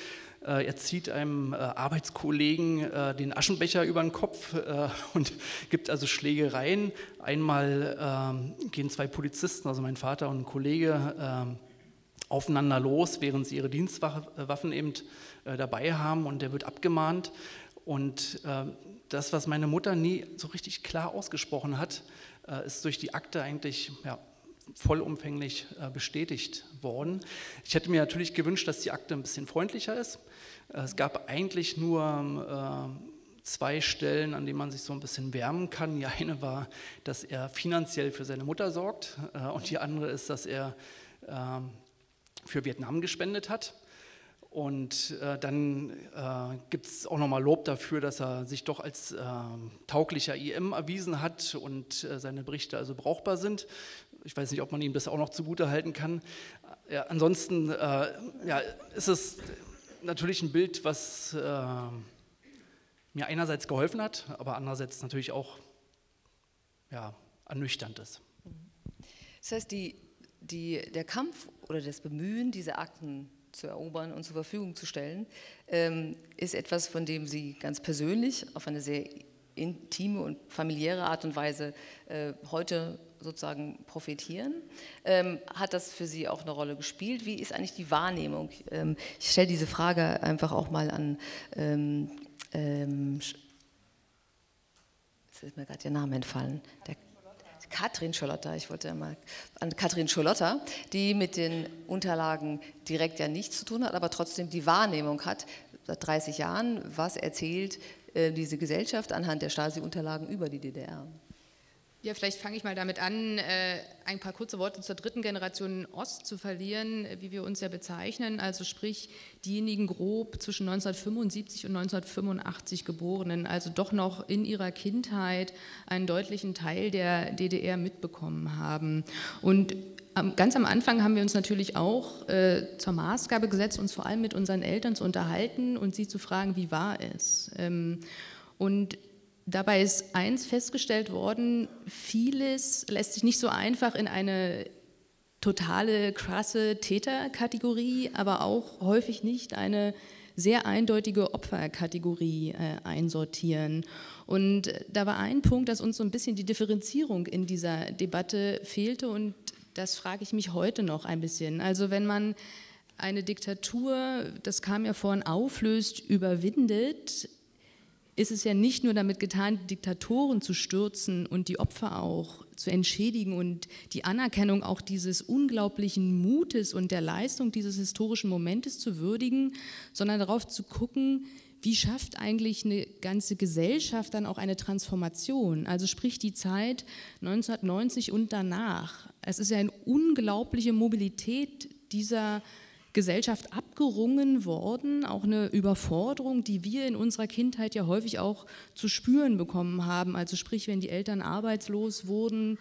Äh, er zieht einem äh, Arbeitskollegen äh, den Aschenbecher über den Kopf äh, und gibt also Schlägereien. Einmal äh, gehen zwei Polizisten, also mein Vater und ein Kollege, äh, aufeinander los, während sie ihre Dienstwaffen eben äh, dabei haben, und der wird abgemahnt. Und äh, das, was meine Mutter nie so richtig klar ausgesprochen hat, äh, ist durch die Akte eigentlich ja, vollumfänglich äh, bestätigt worden. Ich hätte mir natürlich gewünscht, dass die Akte ein bisschen freundlicher ist. Äh, es gab eigentlich nur äh, zwei Stellen, an denen man sich so ein bisschen wärmen kann. Die eine war, dass er finanziell für seine Mutter sorgt, äh, und die andere ist, dass er äh, für Vietnam gespendet hat. Und äh, dann äh, gibt es auch nochmal Lob dafür, dass er sich doch als äh, tauglicher I M erwiesen hat und äh, seine Berichte also brauchbar sind. Ich weiß nicht, ob man ihm das auch noch zugute halten kann. Ja, ansonsten äh, ja, ist es natürlich ein Bild, was äh, mir einerseits geholfen hat, aber andererseits natürlich auch ja, ernüchternd ist. Das heißt, die, die, der Kampf oder das Bemühen, diese Akten zu erobern und zur Verfügung zu stellen, ähm, ist etwas, von dem Sie ganz persönlich auf eine sehr intime und familiäre Art und Weise äh, heute sozusagen profitieren. Ähm, hat das für Sie auch eine Rolle gespielt? Wie ist eigentlich die Wahrnehmung? Ähm, ich stelle diese Frage einfach auch mal an, ähm, ähm, jetzt ist mir gerade Ihr Name entfallen, der Katrin Scholotter, ich wollte ja mal an Katrin Scholotter, die mit den Unterlagen direkt ja nichts zu tun hat, aber trotzdem die Wahrnehmung hat, seit dreißig Jahren, was erzählt äh, diese Gesellschaft anhand der Stasi-Unterlagen über die D D R. Ja, vielleicht fange ich mal damit an, ein paar kurze Worte zur dritten Generation Ost zu verlieren, wie wir uns ja bezeichnen, also sprich diejenigen grob zwischen neunzehnhundertfünfundsiebzig und neunzehnhundertfünfundachtzig Geborenen, also doch noch in ihrer Kindheit einen deutlichen Teil der D D R mitbekommen haben. Und ganz am Anfang haben wir uns natürlich auch äh, zur Maßgabe gesetzt, uns vor allem mit unseren Eltern zu unterhalten und sie zu fragen, wie war es? Ähm, und dabei ist eins festgestellt worden, vieles lässt sich nicht so einfach in eine totale, krasse Täterkategorie, aber auch häufig nicht eine sehr eindeutige Opferkategorie äh, einsortieren. Und da war ein Punkt, dass uns so ein bisschen die Differenzierung in dieser Debatte fehlte, und das frage ich mich heute noch ein bisschen. Also wenn man eine Diktatur, das kam ja vorhin, auflöst, überwindet, ist es ja nicht nur damit getan, die Diktatoren zu stürzen und die Opfer auch zu entschädigen und die Anerkennung auch dieses unglaublichen Mutes und der Leistung dieses historischen Momentes zu würdigen, sondern darauf zu gucken, wie schafft eigentlich eine ganze Gesellschaft dann auch eine Transformation? Also sprich die Zeit neunzehnhundertneunzig und danach. Es ist ja eine unglaubliche Mobilität dieser Gesellschaft abgerungen worden, auch eine Überforderung, die wir in unserer Kindheit ja häufig auch zu spüren bekommen haben. Also sprich, wenn die Eltern arbeitslos wurden,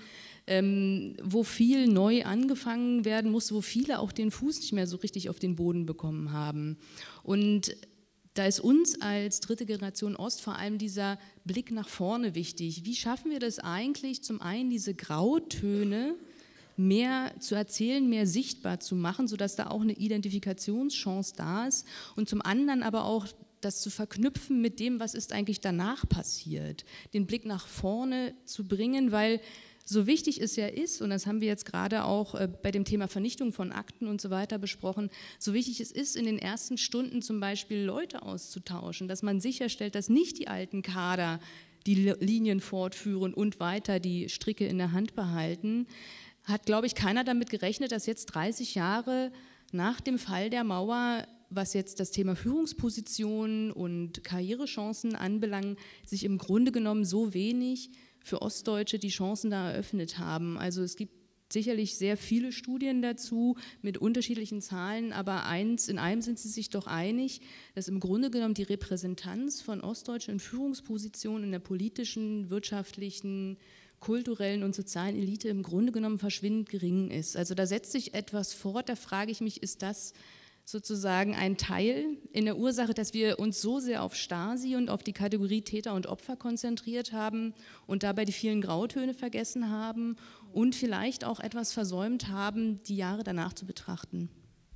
ähm, wo viel neu angefangen werden musste, wo viele auch den Fuß nicht mehr so richtig auf den Boden bekommen haben. Und da ist uns als dritte Generation Ost vor allem dieser Blick nach vorne wichtig. Wie schaffen wir das eigentlich, zum einen diese Grautöne mehr zu erzählen, mehr sichtbar zu machen, sodass da auch eine Identifikationschance da ist, und zum anderen aber auch das zu verknüpfen mit dem, was ist eigentlich danach passiert, den Blick nach vorne zu bringen, weil so wichtig es ja ist, und das haben wir jetzt gerade auch bei dem Thema Vernichtung von Akten und so weiter besprochen, so wichtig es ist, in den ersten Stunden zum Beispiel Leute auszutauschen, dass man sicherstellt, dass nicht die alten Kader die Linien fortführen und weiter die Stricke in der Hand behalten, hat, glaube ich, keiner damit gerechnet, dass jetzt dreißig Jahre nach dem Fall der Mauer, was jetzt das Thema Führungspositionen und Karrierechancen anbelangt, sich im Grunde genommen so wenig für Ostdeutsche die Chancen da eröffnet haben. Also es gibt sicherlich sehr viele Studien dazu mit unterschiedlichen Zahlen, aber eins, in einem sind sie sich doch einig, dass im Grunde genommen die Repräsentanz von Ostdeutschen in Führungspositionen in der politischen, wirtschaftlichen, kulturellen und sozialen Elite im Grunde genommen verschwindend gering ist. Also da setzt sich etwas fort, da frage ich mich, ist das sozusagen ein Teil in der Ursache, dass wir uns so sehr auf Stasi und auf die Kategorie Täter und Opfer konzentriert haben und dabei die vielen Grautöne vergessen haben und vielleicht auch etwas versäumt haben, die Jahre danach zu betrachten?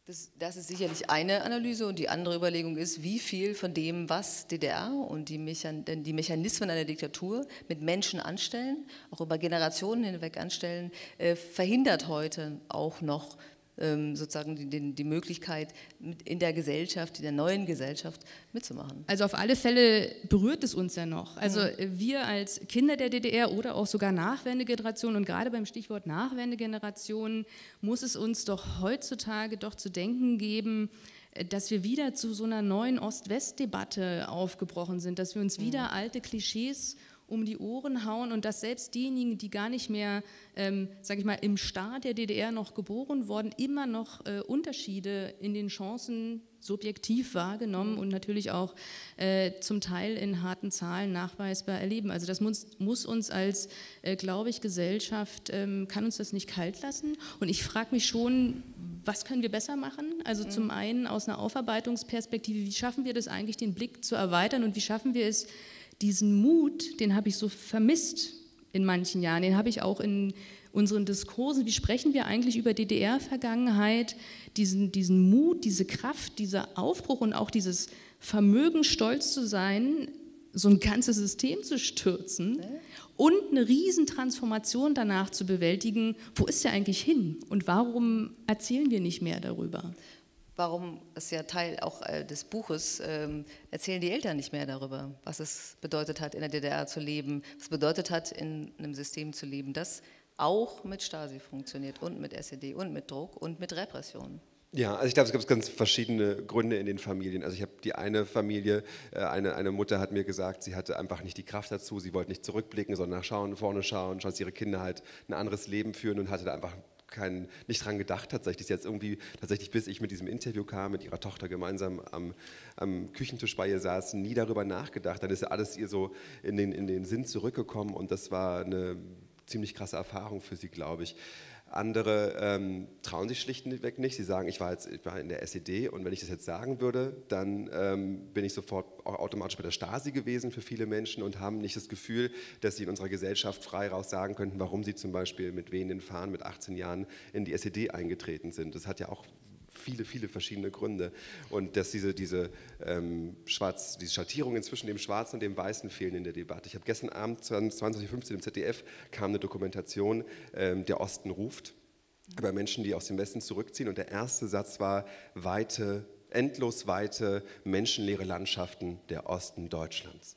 Das, das ist sicherlich eine Analyse und die andere Überlegung ist, wie viel von dem, was D D R und die, Mechan die Mechanismen einer Diktatur mit Menschen anstellen, auch über Generationen hinweg anstellen, äh, verhindert heute auch noch ähm, sozusagen die, die, die Möglichkeit, mit in der Gesellschaft, in der neuen Gesellschaft mitzumachen. Also auf alle Fälle berührt es uns ja noch. Also wir als Kinder der D D R oder auch sogar Nachwendegeneration, und gerade beim Stichwort Nachwendegeneration muss es uns doch heutzutage doch zu denken geben, dass wir wieder zu so einer neuen Ost-West-Debatte aufgebrochen sind, dass wir uns wieder alte Klischees um die Ohren hauen und dass selbst diejenigen, die gar nicht mehr, ähm, sage ich mal, im Staat der D D R noch geboren wurden, immer noch äh, Unterschiede in den Chancen subjektiv wahrgenommen mhm. und natürlich auch äh, zum Teil in harten Zahlen nachweisbar erleben. Also das muss, muss uns als, äh, glaube ich, Gesellschaft, ähm, kann uns das nicht kalt lassen. Und ich frage mich schon, was können wir besser machen? Also mhm. zum einen aus einer Aufarbeitungsperspektive, wie schaffen wir das eigentlich, den Blick zu erweitern und wie schaffen wir es, diesen Mut, den habe ich so vermisst in manchen Jahren, den habe ich auch in unseren Diskursen, wie sprechen wir eigentlich über D D R-Vergangenheit, diesen, diesen Mut, diese Kraft, dieser Aufbruch und auch dieses Vermögen, stolz zu sein, so ein ganzes System zu stürzen und eine Riesentransformation danach zu bewältigen. Wo ist der eigentlich hin und warum erzählen wir nicht mehr darüber? Warum, das ist ja Teil auch äh, des Buches, ähm, erzählen die Eltern nicht mehr darüber, was es bedeutet hat, in der D D R zu leben, was es bedeutet hat, in einem System zu leben, das auch mit Stasi funktioniert und mit S E D und mit Druck und mit Repression. Ja, also ich glaube, es gibt ganz verschiedene Gründe in den Familien. Also ich habe die eine Familie, eine, eine Mutter hat mir gesagt, sie hatte einfach nicht die Kraft dazu, sie wollte nicht zurückblicken, sondern nach schauen, vorne schauen, schauen, dass ihre Kinder halt ein anderes Leben führen und hatte da einfach kein, nicht dran gedacht tatsächlich. Sie hat irgendwie tatsächlich, bis ich mit diesem Interview kam, mit ihrer Tochter gemeinsam am, am Küchentisch bei ihr saß, nie darüber nachgedacht. Dann ist alles ihr so in den, in den Sinn zurückgekommen und das war eine ziemlich krasse Erfahrung für sie, glaube ich. Andere ähm, trauen sich schlichtweg nicht. Sie sagen, ich war, jetzt, ich war in der S E D und wenn ich das jetzt sagen würde, dann ähm, bin ich sofort auch automatisch bei der Stasi gewesen für viele Menschen und haben nicht das Gefühl, dass sie in unserer Gesellschaft frei raus sagen könnten, warum sie zum Beispiel mit wehenden Fahnen mit achtzehn Jahren in die S E D eingetreten sind. Das hat ja auch viele, viele verschiedene Gründe. Und dass diese, diese, ähm, Schwarz, diese Schattierungen zwischen dem Schwarzen und dem Weißen fehlen in der Debatte. Ich habe gestern Abend zwanzig Uhr fünfzehn im Z D F kam eine Dokumentation, ähm, Der Osten ruft, über Menschen, die aus dem Westen zurückziehen. Und der erste Satz war, weite, endlos weite, menschenleere Landschaften der Osten Deutschlands.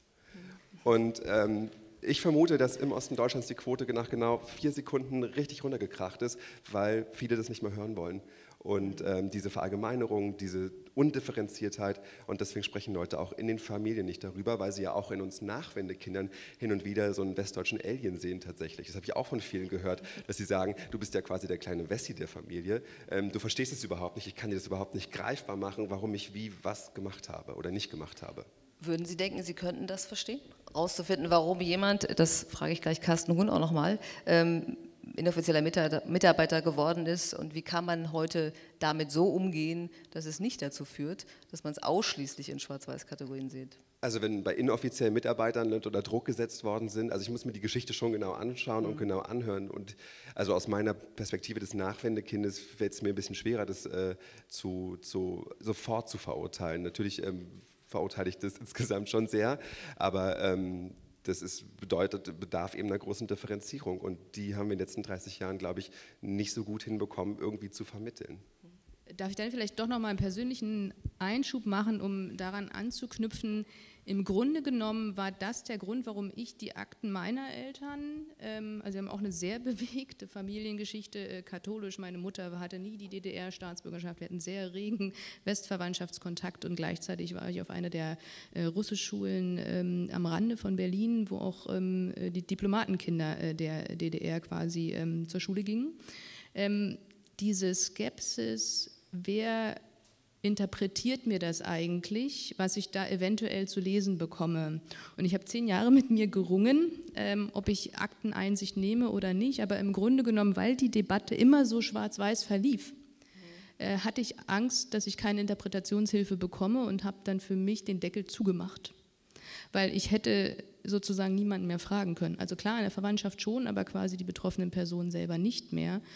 Und ähm, ich vermute, dass im Osten Deutschlands die Quote nach genau vier Sekunden richtig runtergekracht ist, weil viele das nicht mehr hören wollen. Und ähm, diese Verallgemeinerung, diese Undifferenziertheit und deswegen sprechen Leute auch in den Familien nicht darüber, weil sie ja auch in uns Nachwendekindern hin und wieder so einen westdeutschen Alien sehen tatsächlich. Das habe ich auch von vielen gehört, dass sie sagen, du bist ja quasi der kleine Wessi der Familie, ähm, du verstehst es überhaupt nicht, ich kann dir das überhaupt nicht greifbar machen, warum ich wie was gemacht habe oder nicht gemacht habe. Würden Sie denken, Sie könnten das verstehen? Rauszufinden, warum jemand, das frage ich gleich Carsten Huhn auch nochmal, ähm, inoffizieller Mitarbeiter geworden ist und wie kann man heute damit so umgehen, dass es nicht dazu führt, dass man es ausschließlich in Schwarz-Weiß-Kategorien sieht? Also wenn bei inoffiziellen Mitarbeitern unter Druck gesetzt worden sind, also ich muss mir die Geschichte schon genau anschauen und mhm. genau anhören und also aus meiner Perspektive des Nachwendekindes fällt es mir ein bisschen schwerer, das äh, zu, zu, sofort zu verurteilen. Natürlich ähm, verurteile ich das insgesamt schon sehr, aber ähm, das ist, bedeutet, bedarf eben einer großen Differenzierung und die haben wir in den letzten dreißig Jahren, glaube ich, nicht so gut hinbekommen, irgendwie zu vermitteln. Darf ich dann vielleicht doch noch mal einen persönlichen Einschub machen, um daran anzuknüpfen? Im Grunde genommen war das der Grund, warum ich die Akten meiner Eltern, ähm, also wir haben auch eine sehr bewegte Familiengeschichte, äh, katholisch, meine Mutter hatte nie die D D R-Staatsbürgerschaft, wir hatten sehr regen Westverwandtschaftskontakt und gleichzeitig war ich auf einer der äh, Russischschulen ähm, am Rande von Berlin, wo auch ähm, die Diplomatenkinder äh, der D D R quasi ähm, zur Schule gingen. Ähm, diese Skepsis, wer interpretiert mir das eigentlich, was ich da eventuell zu lesen bekomme. Und ich habe zehn Jahre mit mir gerungen, ähm, ob ich Akteneinsicht nehme oder nicht, aber im Grunde genommen, weil die Debatte immer so schwarz-weiß verlief, äh, hatte ich Angst, dass ich keine Interpretationshilfe bekomme und habe dann für mich den Deckel zugemacht. Weil ich hätte sozusagen niemanden mehr fragen können. Also klar, in der Verwandtschaft schon, aber quasi die betroffenen Personen selber nicht mehr.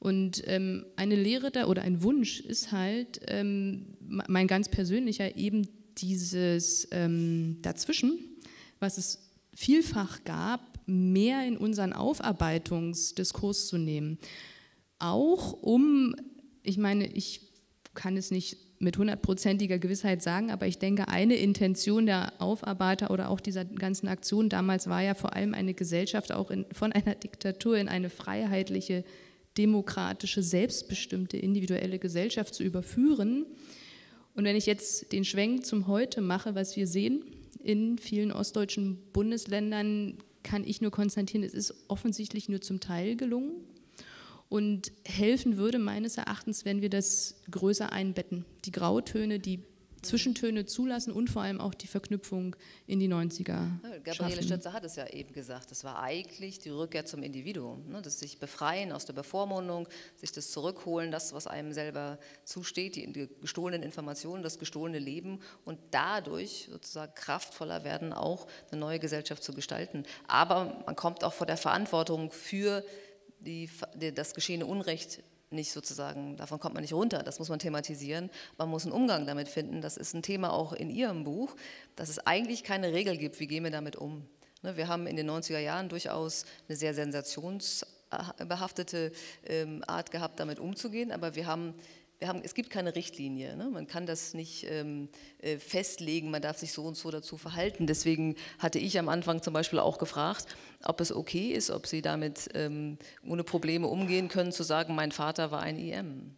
Und ähm, eine Lehre da oder ein Wunsch ist halt, ähm, mein ganz persönlicher, eben dieses ähm, Dazwischen, was es vielfach gab, mehr in unseren Aufarbeitungsdiskurs zu nehmen. Auch um, ich meine, ich kann es nicht mit hundertprozentiger Gewissheit sagen, aber ich denke, eine Intention der Aufarbeiter oder auch dieser ganzen Aktion damals war ja vor allem eine Gesellschaft auch in, von einer Diktatur in eine freiheitliche, demokratische, selbstbestimmte, individuelle Gesellschaft zu überführen. Und wenn ich jetzt den Schwenk zum Heute mache, was wir sehen in vielen ostdeutschen Bundesländern, kann ich nur konstatieren, es ist offensichtlich nur zum Teil gelungen. Und helfen würde meines Erachtens, wenn wir das größer einbetten. Die Grautöne, die Zwischentöne zulassen und vor allem auch die Verknüpfung in die neunziger ja, Gabriele schaffen. Stötzer hat es ja eben gesagt, das war eigentlich die Rückkehr zum Individuum, ne? Das sich befreien aus der Bevormundung, sich das zurückholen, das, was einem selber zusteht, die, die gestohlenen Informationen, das gestohlene Leben und dadurch sozusagen kraftvoller werden, auch eine neue Gesellschaft zu gestalten. Aber man kommt auch vor der Verantwortung für Die, das geschehene Unrecht nicht sozusagen, davon kommt man nicht runter, das muss man thematisieren, man muss einen Umgang damit finden, das ist ein Thema auch in Ihrem Buch, dass es eigentlich keine Regel gibt, wie gehen wir damit um. Wir haben in den neunziger Jahren durchaus eine sehr sensationsbehaftete Art gehabt, damit umzugehen, aber wir haben Wir haben, es gibt keine Richtlinie, ne? Man kann das nicht ähm, äh, festlegen, man darf sich so und so dazu verhalten. Deswegen hatte ich am Anfang zum Beispiel auch gefragt, ob es okay ist, ob Sie damit ähm, ohne Probleme umgehen können, zu sagen, mein Vater war ein I M.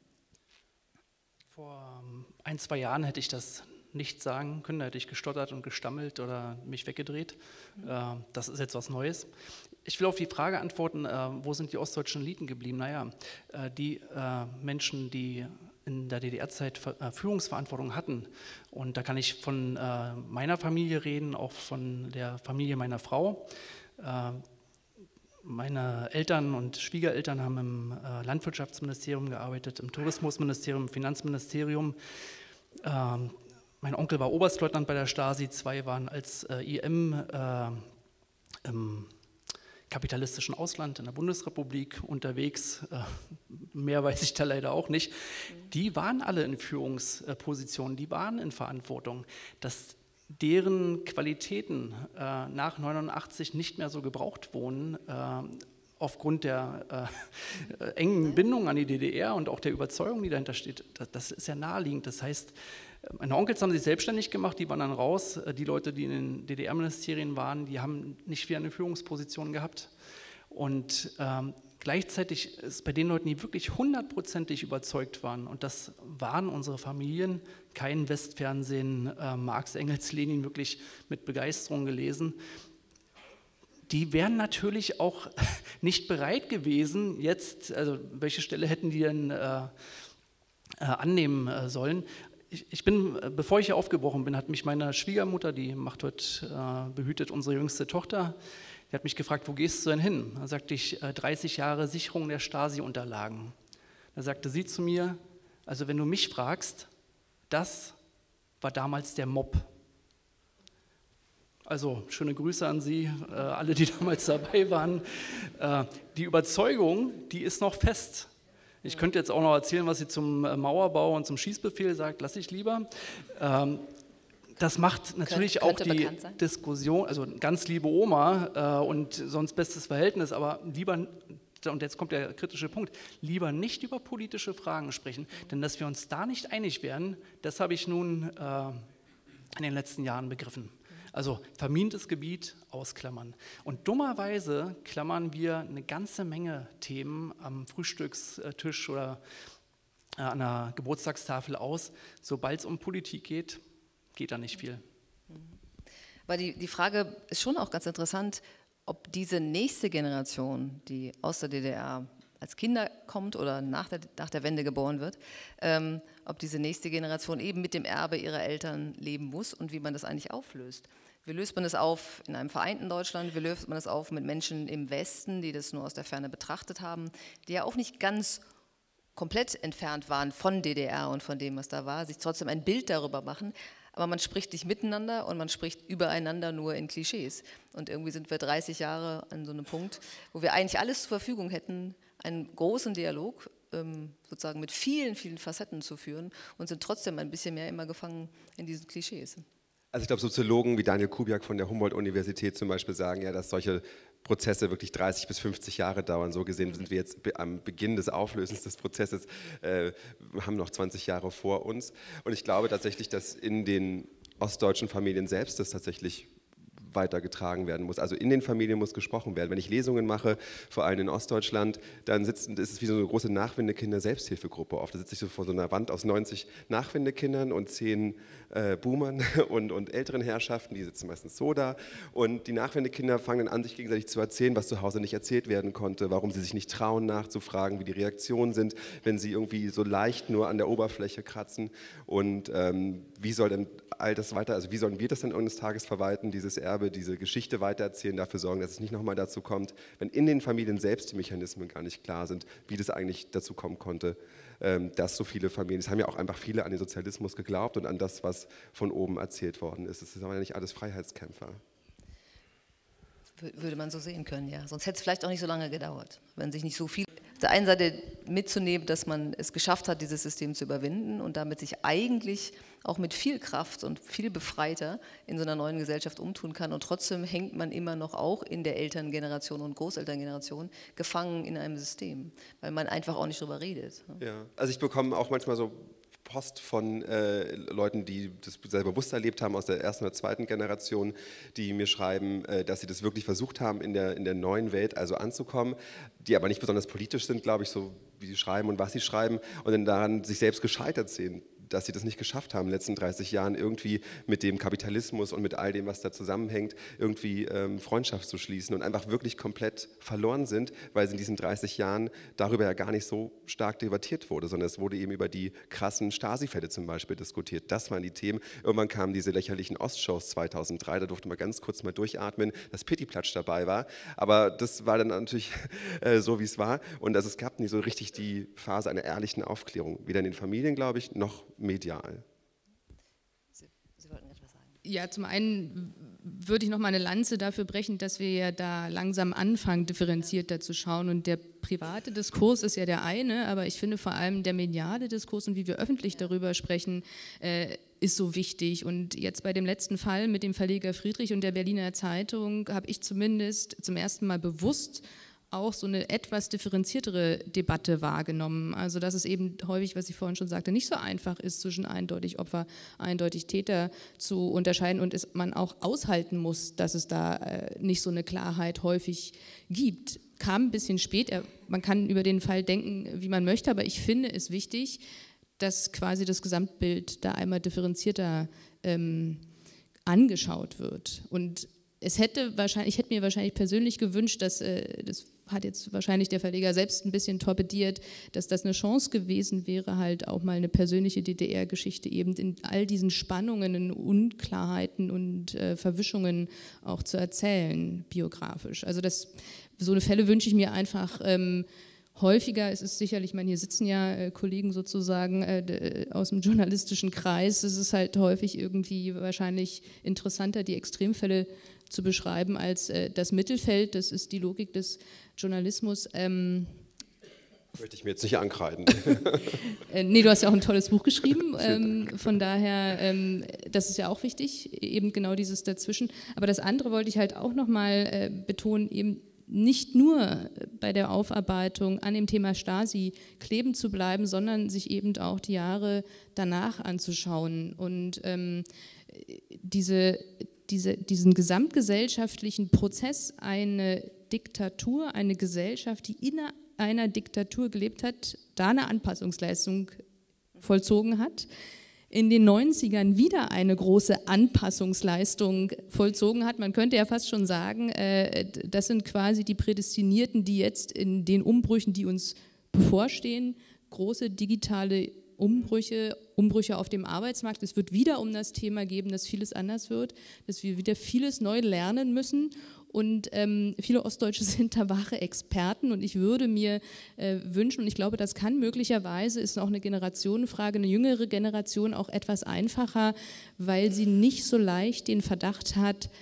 Vor ein, zwei Jahren hätte ich das nicht sagen können, da hätte ich gestottert und gestammelt oder mich weggedreht. Mhm. Äh, das ist jetzt was Neues. Ich will auf die Frage antworten, äh, wo sind die ostdeutschen Eliten geblieben? Naja, äh, die äh, Menschen, die in der D D R-Zeit Führungsverantwortung hatten. Und da kann ich von äh, meiner Familie reden, auch von der Familie meiner Frau. Äh, meine Eltern und Schwiegereltern haben im äh, Landwirtschaftsministerium gearbeitet, im Tourismusministerium, im Finanzministerium. Äh, mein Onkel war Oberstleutnant bei der Stasi, zwei waren als äh, I M äh, im kapitalistischen Ausland, in der Bundesrepublik unterwegs, mehr weiß ich da leider auch nicht, die waren alle in Führungspositionen, die waren in Verantwortung. Dass deren Qualitäten nach neunundachtzig nicht mehr so gebraucht wurden, aufgrund der äh, engen Bindung an die D D R und auch der Überzeugung, die dahinter steht, das, das ist ja naheliegend. Das heißt, meine Onkels haben sich selbstständig gemacht, die waren dann raus. Die Leute, die in den D D R-Ministerien waren, die haben nicht viel eine Führungsposition gehabt. Und ähm, gleichzeitig ist bei den Leuten, die wirklich hundertprozentig überzeugt waren, und das waren unsere Familien, kein Westfernsehen, äh, Marx, Engels, Lenin wirklich mit Begeisterung gelesen, die wären natürlich auch nicht bereit gewesen, jetzt, also welche Stelle hätten die denn äh, äh, annehmen äh, sollen. Ich, ich bin, bevor ich hier aufgebrochen bin, hat mich meine Schwiegermutter, die macht heute, äh, behütet unsere jüngste Tochter, die hat mich gefragt, wo gehst du denn hin? Da sagte ich, äh, dreißig Jahre Sicherung der Stasi-Unterlagen. Da sagte sie zu mir, also wenn du mich fragst, das war damals der Mob. Also schöne Grüße an Sie, äh, alle, die damals dabei waren. Äh, die Überzeugung, die ist noch fest. Ich könnte jetzt auch noch erzählen, was sie zum Mauerbau und zum Schießbefehl sagt, lasse ich lieber. Ähm, das macht natürlich Kön- auch die Diskussion, also ganz liebe Oma äh, und sonst bestes Verhältnis, aber lieber, und jetzt kommt der kritische Punkt, lieber nicht über politische Fragen sprechen, denn dass wir uns da nicht einig werden, das habe ich nun äh, in den letzten Jahren begriffen. Also vermintes Gebiet ausklammern. Und dummerweise klammern wir eine ganze Menge Themen am Frühstückstisch oder an der Geburtstagstafel aus. Sobald es um Politik geht, geht da nicht viel. Aber die, die Frage ist schon auch ganz interessant, ob diese nächste Generation, die aus der D D R als Kinder kommt oder nach der, nach der Wende geboren wird, ähm, ob diese nächste Generation eben mit dem Erbe ihrer Eltern leben muss und wie man das eigentlich auflöst. Wie löst man das auf in einem vereinten Deutschland? Wie löst man das auf mit Menschen im Westen, die das nur aus der Ferne betrachtet haben, die ja auch nicht ganz komplett entfernt waren von D D R und von dem, was da war, sich trotzdem ein Bild darüber machen, aber man spricht nicht miteinander und man spricht übereinander nur in Klischees. Und irgendwie sind wir dreißig Jahre an so einem Punkt, wo wir eigentlich alles zur Verfügung hätten, einen großen Dialog ähm, sozusagen mit vielen, vielen Facetten zu führen und sind trotzdem ein bisschen mehr immer gefangen in diesen Klischees. Also ich glaube, Soziologen wie Daniel Kubiak von der Humboldt-Universität zum Beispiel sagen ja, dass solche Prozesse wirklich dreißig bis fünfzig Jahre dauern. So gesehen sind wir jetzt am Beginn des Auflösens des Prozesses, äh, haben noch zwanzig Jahre vor uns. Und ich glaube tatsächlich, dass in den ostdeutschen Familien selbst das tatsächlich weitergetragen werden muss. Also in den Familien muss gesprochen werden. Wenn ich Lesungen mache, vor allem in Ostdeutschland, dann sitzen, ist es wie so eine große Nachwindekinder-Selbsthilfegruppe oft. Da sitze ich so vor so einer Wand aus neunzig Nachwindekindern und zehn äh, Boomern und, und älteren Herrschaften, die sitzen meistens so da. Und die Nachwindekinder fangen dann an, sich gegenseitig zu erzählen, was zu Hause nicht erzählt werden konnte, warum sie sich nicht trauen, nachzufragen, wie die Reaktionen sind, wenn sie irgendwie so leicht nur an der Oberfläche kratzen. Und ähm, wie soll denn all das weiter, also wie sollen wir das dann eines Tages verwalten, dieses Erbe, diese Geschichte weitererzählen, dafür sorgen, dass es nicht nochmal dazu kommt, wenn in den Familien selbst die Mechanismen gar nicht klar sind, wie das eigentlich dazu kommen konnte, dass so viele Familien, es haben ja auch einfach viele an den Sozialismus geglaubt und an das, was von oben erzählt worden ist. Es sind aber ja nicht alles Freiheitskämpfer. Würde man so sehen können, ja. Sonst hätte es vielleicht auch nicht so lange gedauert, wenn sich nicht so viel... Auf der einen Seite mitzunehmen, dass man es geschafft hat, dieses System zu überwinden und damit sich eigentlich auch mit viel Kraft und viel befreiter in so einer neuen Gesellschaft umtun kann. Und trotzdem hängt man immer noch auch in der Elterngeneration und Großelterngeneration gefangen in einem System, weil man einfach auch nicht drüber redet. Ja, also ich bekomme auch manchmal so Post von äh, Leuten, die das selber bewusst erlebt haben, aus der ersten oder zweiten Generation, die mir schreiben, äh, dass sie das wirklich versucht haben, in der, in der neuen Welt also anzukommen, die aber nicht besonders politisch sind, glaube ich, so wie sie schreiben und was sie schreiben, und dann daran sich selbst gescheitert sehen, dass sie das nicht geschafft haben, in den letzten dreißig Jahren irgendwie mit dem Kapitalismus und mit all dem, was da zusammenhängt, irgendwie ähm, Freundschaft zu schließen und einfach wirklich komplett verloren sind, weil in diesen dreißig Jahren darüber ja gar nicht so stark debattiert wurde, sondern es wurde eben über die krassen Stasi-Fälle zum Beispiel diskutiert. Das waren die Themen. Irgendwann kamen diese lächerlichen Ostshows zweitausenddrei, da durfte man ganz kurz mal durchatmen, dass Pittiplatsch dabei war, aber das war dann natürlich äh, so, wie es war, und also es gab nie so richtig die Phase einer ehrlichen Aufklärung, weder in den Familien, glaube ich, noch medial. Sie, Sie wollten etwas sagen. Ja, zum einen würde ich noch mal eine Lanze dafür brechen, dass wir ja da langsam anfangen, differenzierter zu schauen. Und der private Diskurs ist ja der eine, aber ich finde vor allem der mediale Diskurs und wie wir öffentlich darüber sprechen, äh, ist so wichtig. Und jetzt bei dem letzten Fall mit dem Verleger Friedrich und der Berliner Zeitung habe ich zumindest zum ersten Mal bewusst auch so eine etwas differenziertere Debatte wahrgenommen. Also dass es eben häufig, was ich vorhin schon sagte, nicht so einfach ist, zwischen eindeutig Opfer, eindeutig Täter zu unterscheiden und es man auch aushalten muss, dass es da äh, nicht so eine Klarheit häufig gibt. Kam ein bisschen spät, er, man kann über den Fall denken, wie man möchte, aber ich finde es wichtig, dass quasi das Gesamtbild da einmal differenzierter ähm, angeschaut wird. Und es hätte wahrscheinlich, ich hätte mir wahrscheinlich persönlich gewünscht, dass, äh, das hat jetzt wahrscheinlich der Verleger selbst ein bisschen torpediert, dass das eine Chance gewesen wäre, halt auch mal eine persönliche D D R-Geschichte eben in all diesen Spannungen, in Unklarheiten und äh, Verwischungen auch zu erzählen, biografisch. Also das, so eine Fälle wünsche ich mir einfach ähm, häufiger. Es ist sicherlich, ich meine, hier sitzen ja äh, Kollegen sozusagen äh, aus dem journalistischen Kreis, es ist halt häufig irgendwie wahrscheinlich interessanter, die Extremfälle zu beschreiben als äh, das Mittelfeld. Das ist die Logik des Journalismus. Ähm, Möchte ich mir jetzt nicht ankreiden. äh, nee, du hast ja auch ein tolles Buch geschrieben, ähm, von daher, ähm, das ist ja auch wichtig, eben genau dieses Dazwischen. Aber das andere wollte ich halt auch nochmal äh, betonen, eben nicht nur bei der Aufarbeitung an dem Thema Stasi kleben zu bleiben, sondern sich eben auch die Jahre danach anzuschauen und ähm, diese Diese, diesen gesamtgesellschaftlichen Prozess, eine Diktatur, eine Gesellschaft, die in einer Diktatur gelebt hat, da eine Anpassungsleistung vollzogen hat, in den neunzigern wieder eine große Anpassungsleistung vollzogen hat. Man könnte ja fast schon sagen, äh, das sind quasi die Prädestinierten, die jetzt in den Umbrüchen, die uns bevorstehen, große digitale Umbrüche, Umbrüche auf dem Arbeitsmarkt. Es wird wieder um das Thema geben, dass vieles anders wird, dass wir wieder vieles neu lernen müssen und ähm, viele Ostdeutsche sind da wahre Experten und ich würde mir äh, wünschen, und ich glaube, das kann möglicherweise, ist auch eine Generationenfrage, eine jüngere Generation auch etwas einfacher, weil sie nicht so leicht den Verdacht hat,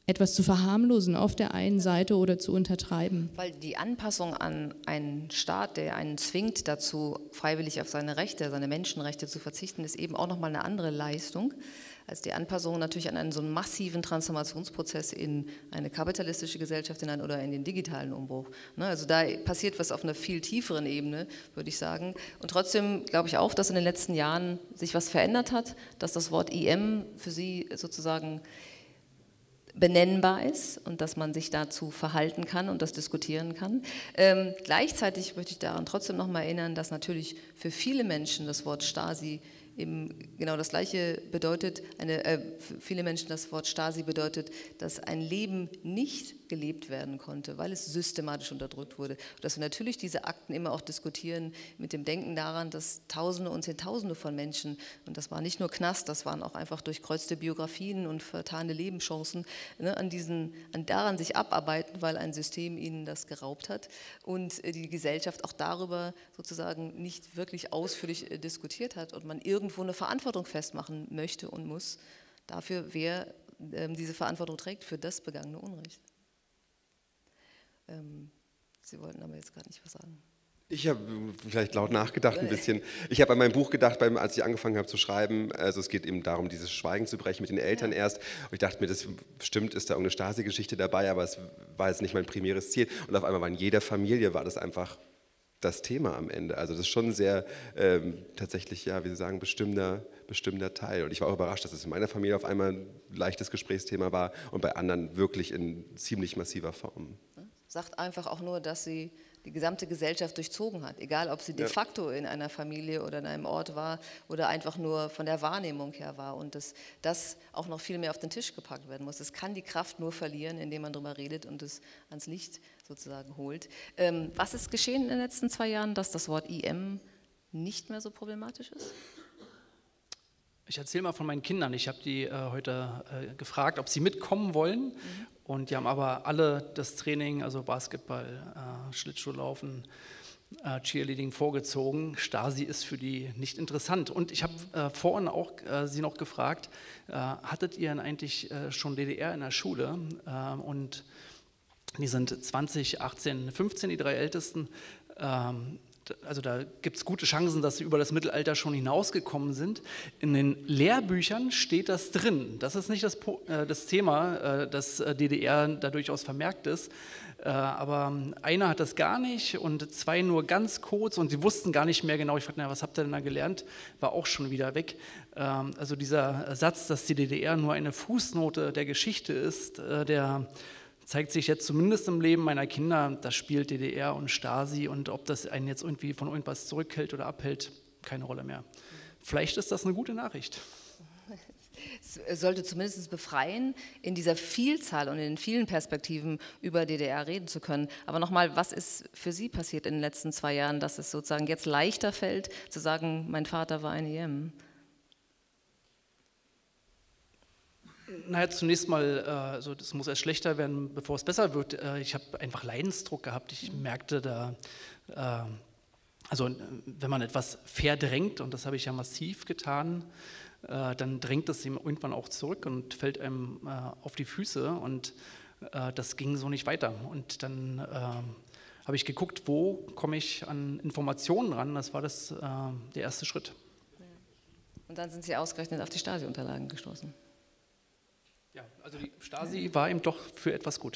etwas zu verharmlosen auf der einen Seite oder zu untertreiben. Weil die Anpassung an einen Staat, der einen zwingt dazu, freiwillig auf seine Rechte, seine Menschenrechte zu verzichten, ist eben auch nochmal eine andere Leistung als die Anpassung natürlich an einen so einen massiven Transformationsprozess in eine kapitalistische Gesellschaft hinein oder in den digitalen Umbruch. Also da passiert was auf einer viel tieferen Ebene, würde ich sagen. Und trotzdem glaube ich auch, dass in den letzten Jahren sich was verändert hat, dass das Wort I M für Sie sozusagen benennbar ist und dass man sich dazu verhalten kann und das diskutieren kann. Ähm, gleichzeitig möchte ich daran trotzdem noch mal erinnern, dass natürlich für viele Menschen das Wort Stasi eben genau das Gleiche bedeutet, eine, äh, für viele Menschen das Wort Stasi bedeutet, dass ein Leben nicht gelebt werden konnte, weil es systematisch unterdrückt wurde. Und dass wir natürlich diese Akten immer auch diskutieren mit dem Denken daran, dass Tausende und Zehntausende von Menschen, und das war nicht nur Knast, das waren auch einfach durchkreuzte Biografien und vertane Lebenschancen, ne, an diesen, an daran sich abarbeiten, weil ein System ihnen das geraubt hat und die Gesellschaft auch darüber sozusagen nicht wirklich ausführlich äh, diskutiert hat und man irgendwo eine Verantwortung festmachen möchte und muss dafür, wer ähm, diese Verantwortung trägt für das begangene Unrecht. Ähm, Sie wollten aber jetzt gerade nicht was sagen. Ich habe vielleicht laut nachgedacht ein bisschen. Ich habe an mein Buch gedacht, beim, als ich angefangen habe zu schreiben. Also es geht eben darum, dieses Schweigen zu brechen mit den Eltern ja. erst. Und ich dachte mir, das stimmt, ist da irgendeine Stasi-Geschichte dabei, aber es war jetzt nicht mein primäres Ziel. Und auf einmal war in jeder Familie war das einfach das Thema am Ende. Also das ist schon ein sehr ähm, tatsächlich, ja, wie Sie sagen, bestimmender, bestimmender Teil. Und ich war auch überrascht, dass es in meiner Familie auf einmal ein leichtes Gesprächsthema war und bei anderen wirklich in ziemlich massiver Form. Sagt einfach auch nur, dass sie die gesamte Gesellschaft durchzogen hat, egal ob sie de facto in einer Familie oder in einem Ort war oder einfach nur von der Wahrnehmung her war und dass das auch noch viel mehr auf den Tisch gepackt werden muss. Es kann die Kraft nur verlieren, indem man darüber redet und es ans Licht sozusagen holt. Ähm, was ist geschehen in den letzten zwei Jahren, dass das Wort I M nicht mehr so problematisch ist? Ich erzähle mal von meinen Kindern. Ich habe die äh, heute äh, gefragt, ob sie mitkommen wollen. Mhm. Und die haben aber alle das Training, also Basketball, äh, Schlittschuhlaufen, äh, Cheerleading vorgezogen. Stasi ist für die nicht interessant. Und ich habe äh, vorhin auch äh, sie noch gefragt, äh, hattet ihr denn eigentlich äh, schon D D R in der Schule? Äh, und die sind zwanzig, achtzehn, fünfzehn, die drei Ältesten. Ähm, Also da gibt es gute Chancen, dass sie über das Mittelalter schon hinausgekommen sind. In den Lehrbüchern steht das drin. Das ist nicht das, äh, das Thema, äh, dass D D R da durchaus vermerkt ist. Äh, aber einer hat das gar nicht und zwei nur ganz kurz und sie wussten gar nicht mehr genau. Ich fragte, na, was habt ihr denn da gelernt? War auch schon wieder weg. Ähm, also dieser Satz, dass die D D R nur eine Fußnote der Geschichte ist, äh, der zeigt sich jetzt zumindest im Leben meiner Kinder, das spielt D D R und Stasi und ob das einen jetzt irgendwie von irgendwas zurückhält oder abhält, keine Rolle mehr. Vielleicht ist das eine gute Nachricht. Es sollte zumindest befreien, in dieser Vielzahl und in den vielen Perspektiven über D D R reden zu können. Aber nochmal, was ist für Sie passiert in den letzten zwei Jahren, dass es sozusagen jetzt leichter fällt, zu sagen, mein Vater war ein I M? Naja, zunächst mal, also das muss erst schlechter werden, bevor es besser wird. Ich habe einfach Leidensdruck gehabt. Ich merkte da, also wenn man etwas verdrängt, und das habe ich ja massiv getan, dann drängt es ihm irgendwann auch zurück und fällt einem auf die Füße und das ging so nicht weiter. Und dann habe ich geguckt, wo komme ich an Informationen ran. Das war das, der erste Schritt. Und dann sind Sie ausgerechnet auf die Stasi-Unterlagen gestoßen. Ja, also die Stasi war eben doch für etwas gut.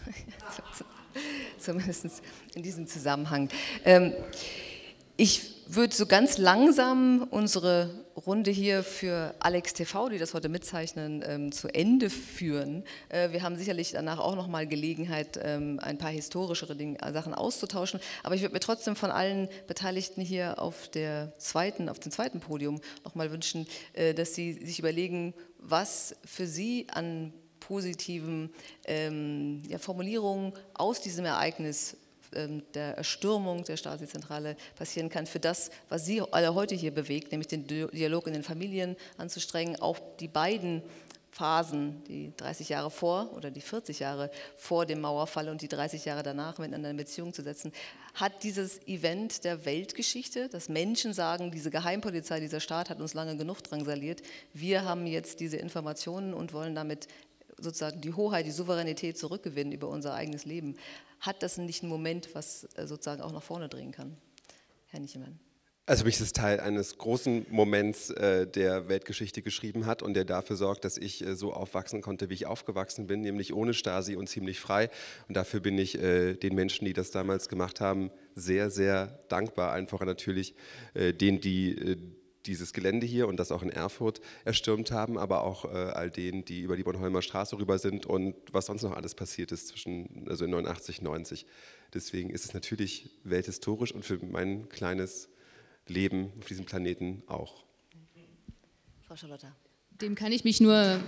Zumindest in diesem Zusammenhang. Ähm, ich würde so ganz langsam unsere Runde hier für Alex T V, die das heute mitzeichnen, ähm, zu Ende führen. Äh, wir haben sicherlich danach auch noch mal Gelegenheit, ähm, ein paar historischere Dinge, Sachen auszutauschen. Aber ich würde mir trotzdem von allen Beteiligten hier auf, der zweiten, auf dem zweiten Podium noch mal wünschen, äh, dass sie sich überlegen, was für Sie an positiven ähm, ja, Formulierungen aus diesem Ereignis der Erstürmung der Stasi-Zentrale passieren kann, für das, was Sie alle heute hier bewegt, nämlich den Dialog in den Familien anzustrengen, auch die beiden Phasen, die dreißig Jahre vor oder die vierzig Jahre vor dem Mauerfall und die dreißig Jahre danach miteinander in Beziehung zu setzen, hat dieses Event der Weltgeschichte, dass Menschen sagen, diese Geheimpolizei, dieser Staat hat uns lange genug drangsaliert, wir haben jetzt diese Informationen und wollen damit sozusagen die Hoheit, die Souveränität zurückgewinnen über unser eigenes Leben, hat das nicht einen Moment, was sozusagen auch nach vorne drehen kann? Herr Nichemann. Also für mich ist es Teil eines großen Moments, äh, der Weltgeschichte geschrieben hat und der dafür sorgt, dass ich äh, so aufwachsen konnte, wie ich aufgewachsen bin, nämlich ohne Stasi und ziemlich frei. Und dafür bin ich äh, den Menschen, die das damals gemacht haben, sehr, sehr dankbar. Einfach natürlich äh, denen, die äh, dieses Gelände hier und das auch in Erfurt erstürmt haben, aber auch äh, all denen, die über die Bornholmer Straße rüber sind und was sonst noch alles passiert ist zwischen, also in neunundachtzig, neunzig. Deswegen ist es natürlich welthistorisch und für mein kleines Leben auf diesem Planeten auch. Frau Charlotta. Dem kann ich mich nur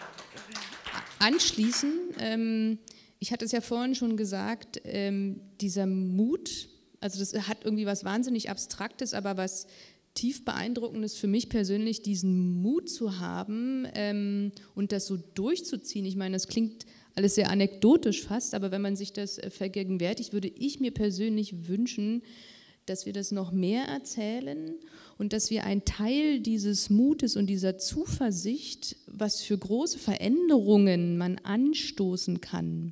anschließen. Ähm, ich hatte es ja vorhin schon gesagt, ähm, dieser Mut, also das hat irgendwie was wahnsinnig Abstraktes, aber was tief Beeindruckendes für mich persönlich, diesen Mut zu haben ähm, und das so durchzuziehen. Ich meine, das klingt alles sehr anekdotisch fast, aber wenn man sich das vergegenwärtigt, würde ich mir persönlich wünschen, dass wir das noch mehr erzählen und dass wir einen Teil dieses Mutes und dieser Zuversicht, was für große Veränderungen man anstoßen kann,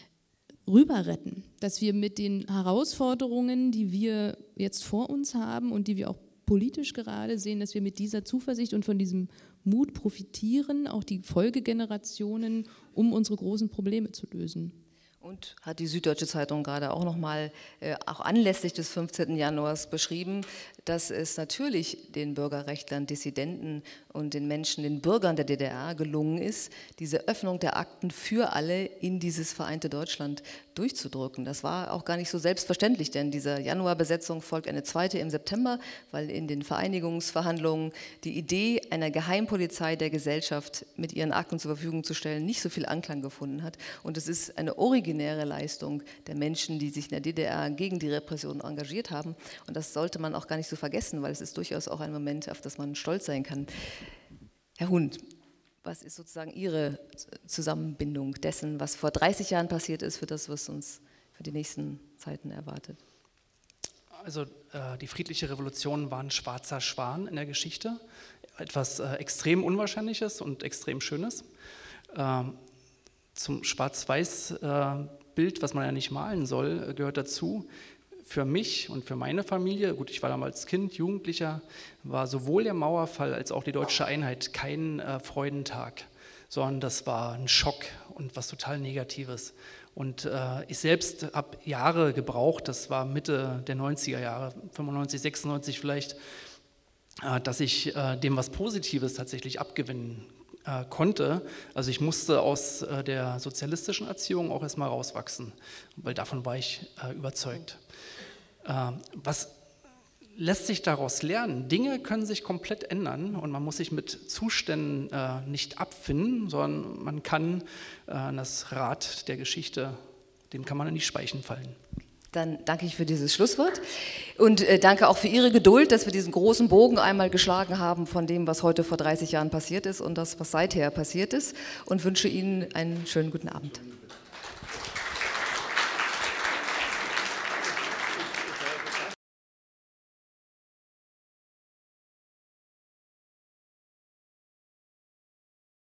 rüber retten. Dass wir mit den Herausforderungen, die wir jetzt vor uns haben und die wir auch politisch gerade sehen, dass wir mit dieser Zuversicht und von diesem Mut profitieren, auch die Folgegenerationen, um unsere großen Probleme zu lösen. Und hat die Süddeutsche Zeitung gerade auch nochmal, äh, auch anlässlich des fünfzehnten Januars beschrieben, dass es natürlich den Bürgerrechtlern, Dissidenten und den Menschen, den Bürgern der D D R gelungen ist, diese Öffnung der Akten für alle in dieses vereinte Deutschland durchzudrücken. Das war auch gar nicht so selbstverständlich, denn dieser Januarbesetzung folgt eine zweite im September, weil in den Vereinigungsverhandlungen die Idee einer Geheimpolizei der Gesellschaft mit ihren Akten zur Verfügung zu stellen nicht so viel Anklang gefunden hat. Und es ist eine originäre Leistung der Menschen, die sich in der D D R gegen die Repression engagiert haben. Und das sollte man auch gar nicht so vergessen, weil es ist durchaus auch ein Moment, auf das man stolz sein kann. Herr Hund, was ist sozusagen Ihre Zusammenbindung dessen, was vor dreißig Jahren passiert ist, für das, was uns für die nächsten Zeiten erwartet? Also äh, die friedliche Revolution war ein schwarzer Schwan in der Geschichte, etwas äh, extrem Unwahrscheinliches und extrem Schönes. Äh, zum Schwarz-Weiß-Bild, äh, was man ja nicht malen soll, äh, gehört dazu. Für mich und für meine Familie, gut, ich war damals Kind, Jugendlicher, war sowohl der Mauerfall als auch die deutsche Einheit kein äh, Freudentag, sondern das war ein Schock und was total Negatives. Und äh, ich selbst habe Jahre gebraucht, das war Mitte der neunziger Jahre, fünfundneunzig, sechsundneunzig vielleicht, äh, dass ich äh, dem was Positives tatsächlich abgewinnen äh, konnte. Also ich musste aus äh, der sozialistischen Erziehung auch erstmal rauswachsen, weil davon war ich äh, überzeugt. Was lässt sich daraus lernen? Dinge können sich komplett ändern und man muss sich mit Zuständen äh, nicht abfinden, sondern man kann äh, das Rad der Geschichte, dem kann man in die Speichen fallen. Dann danke ich für dieses Schlusswort und äh, danke auch für Ihre Geduld, dass wir diesen großen Bogen einmal geschlagen haben von dem, was heute vor dreißig Jahren passiert ist und das, was seither passiert ist, und wünsche Ihnen einen schönen guten Abend.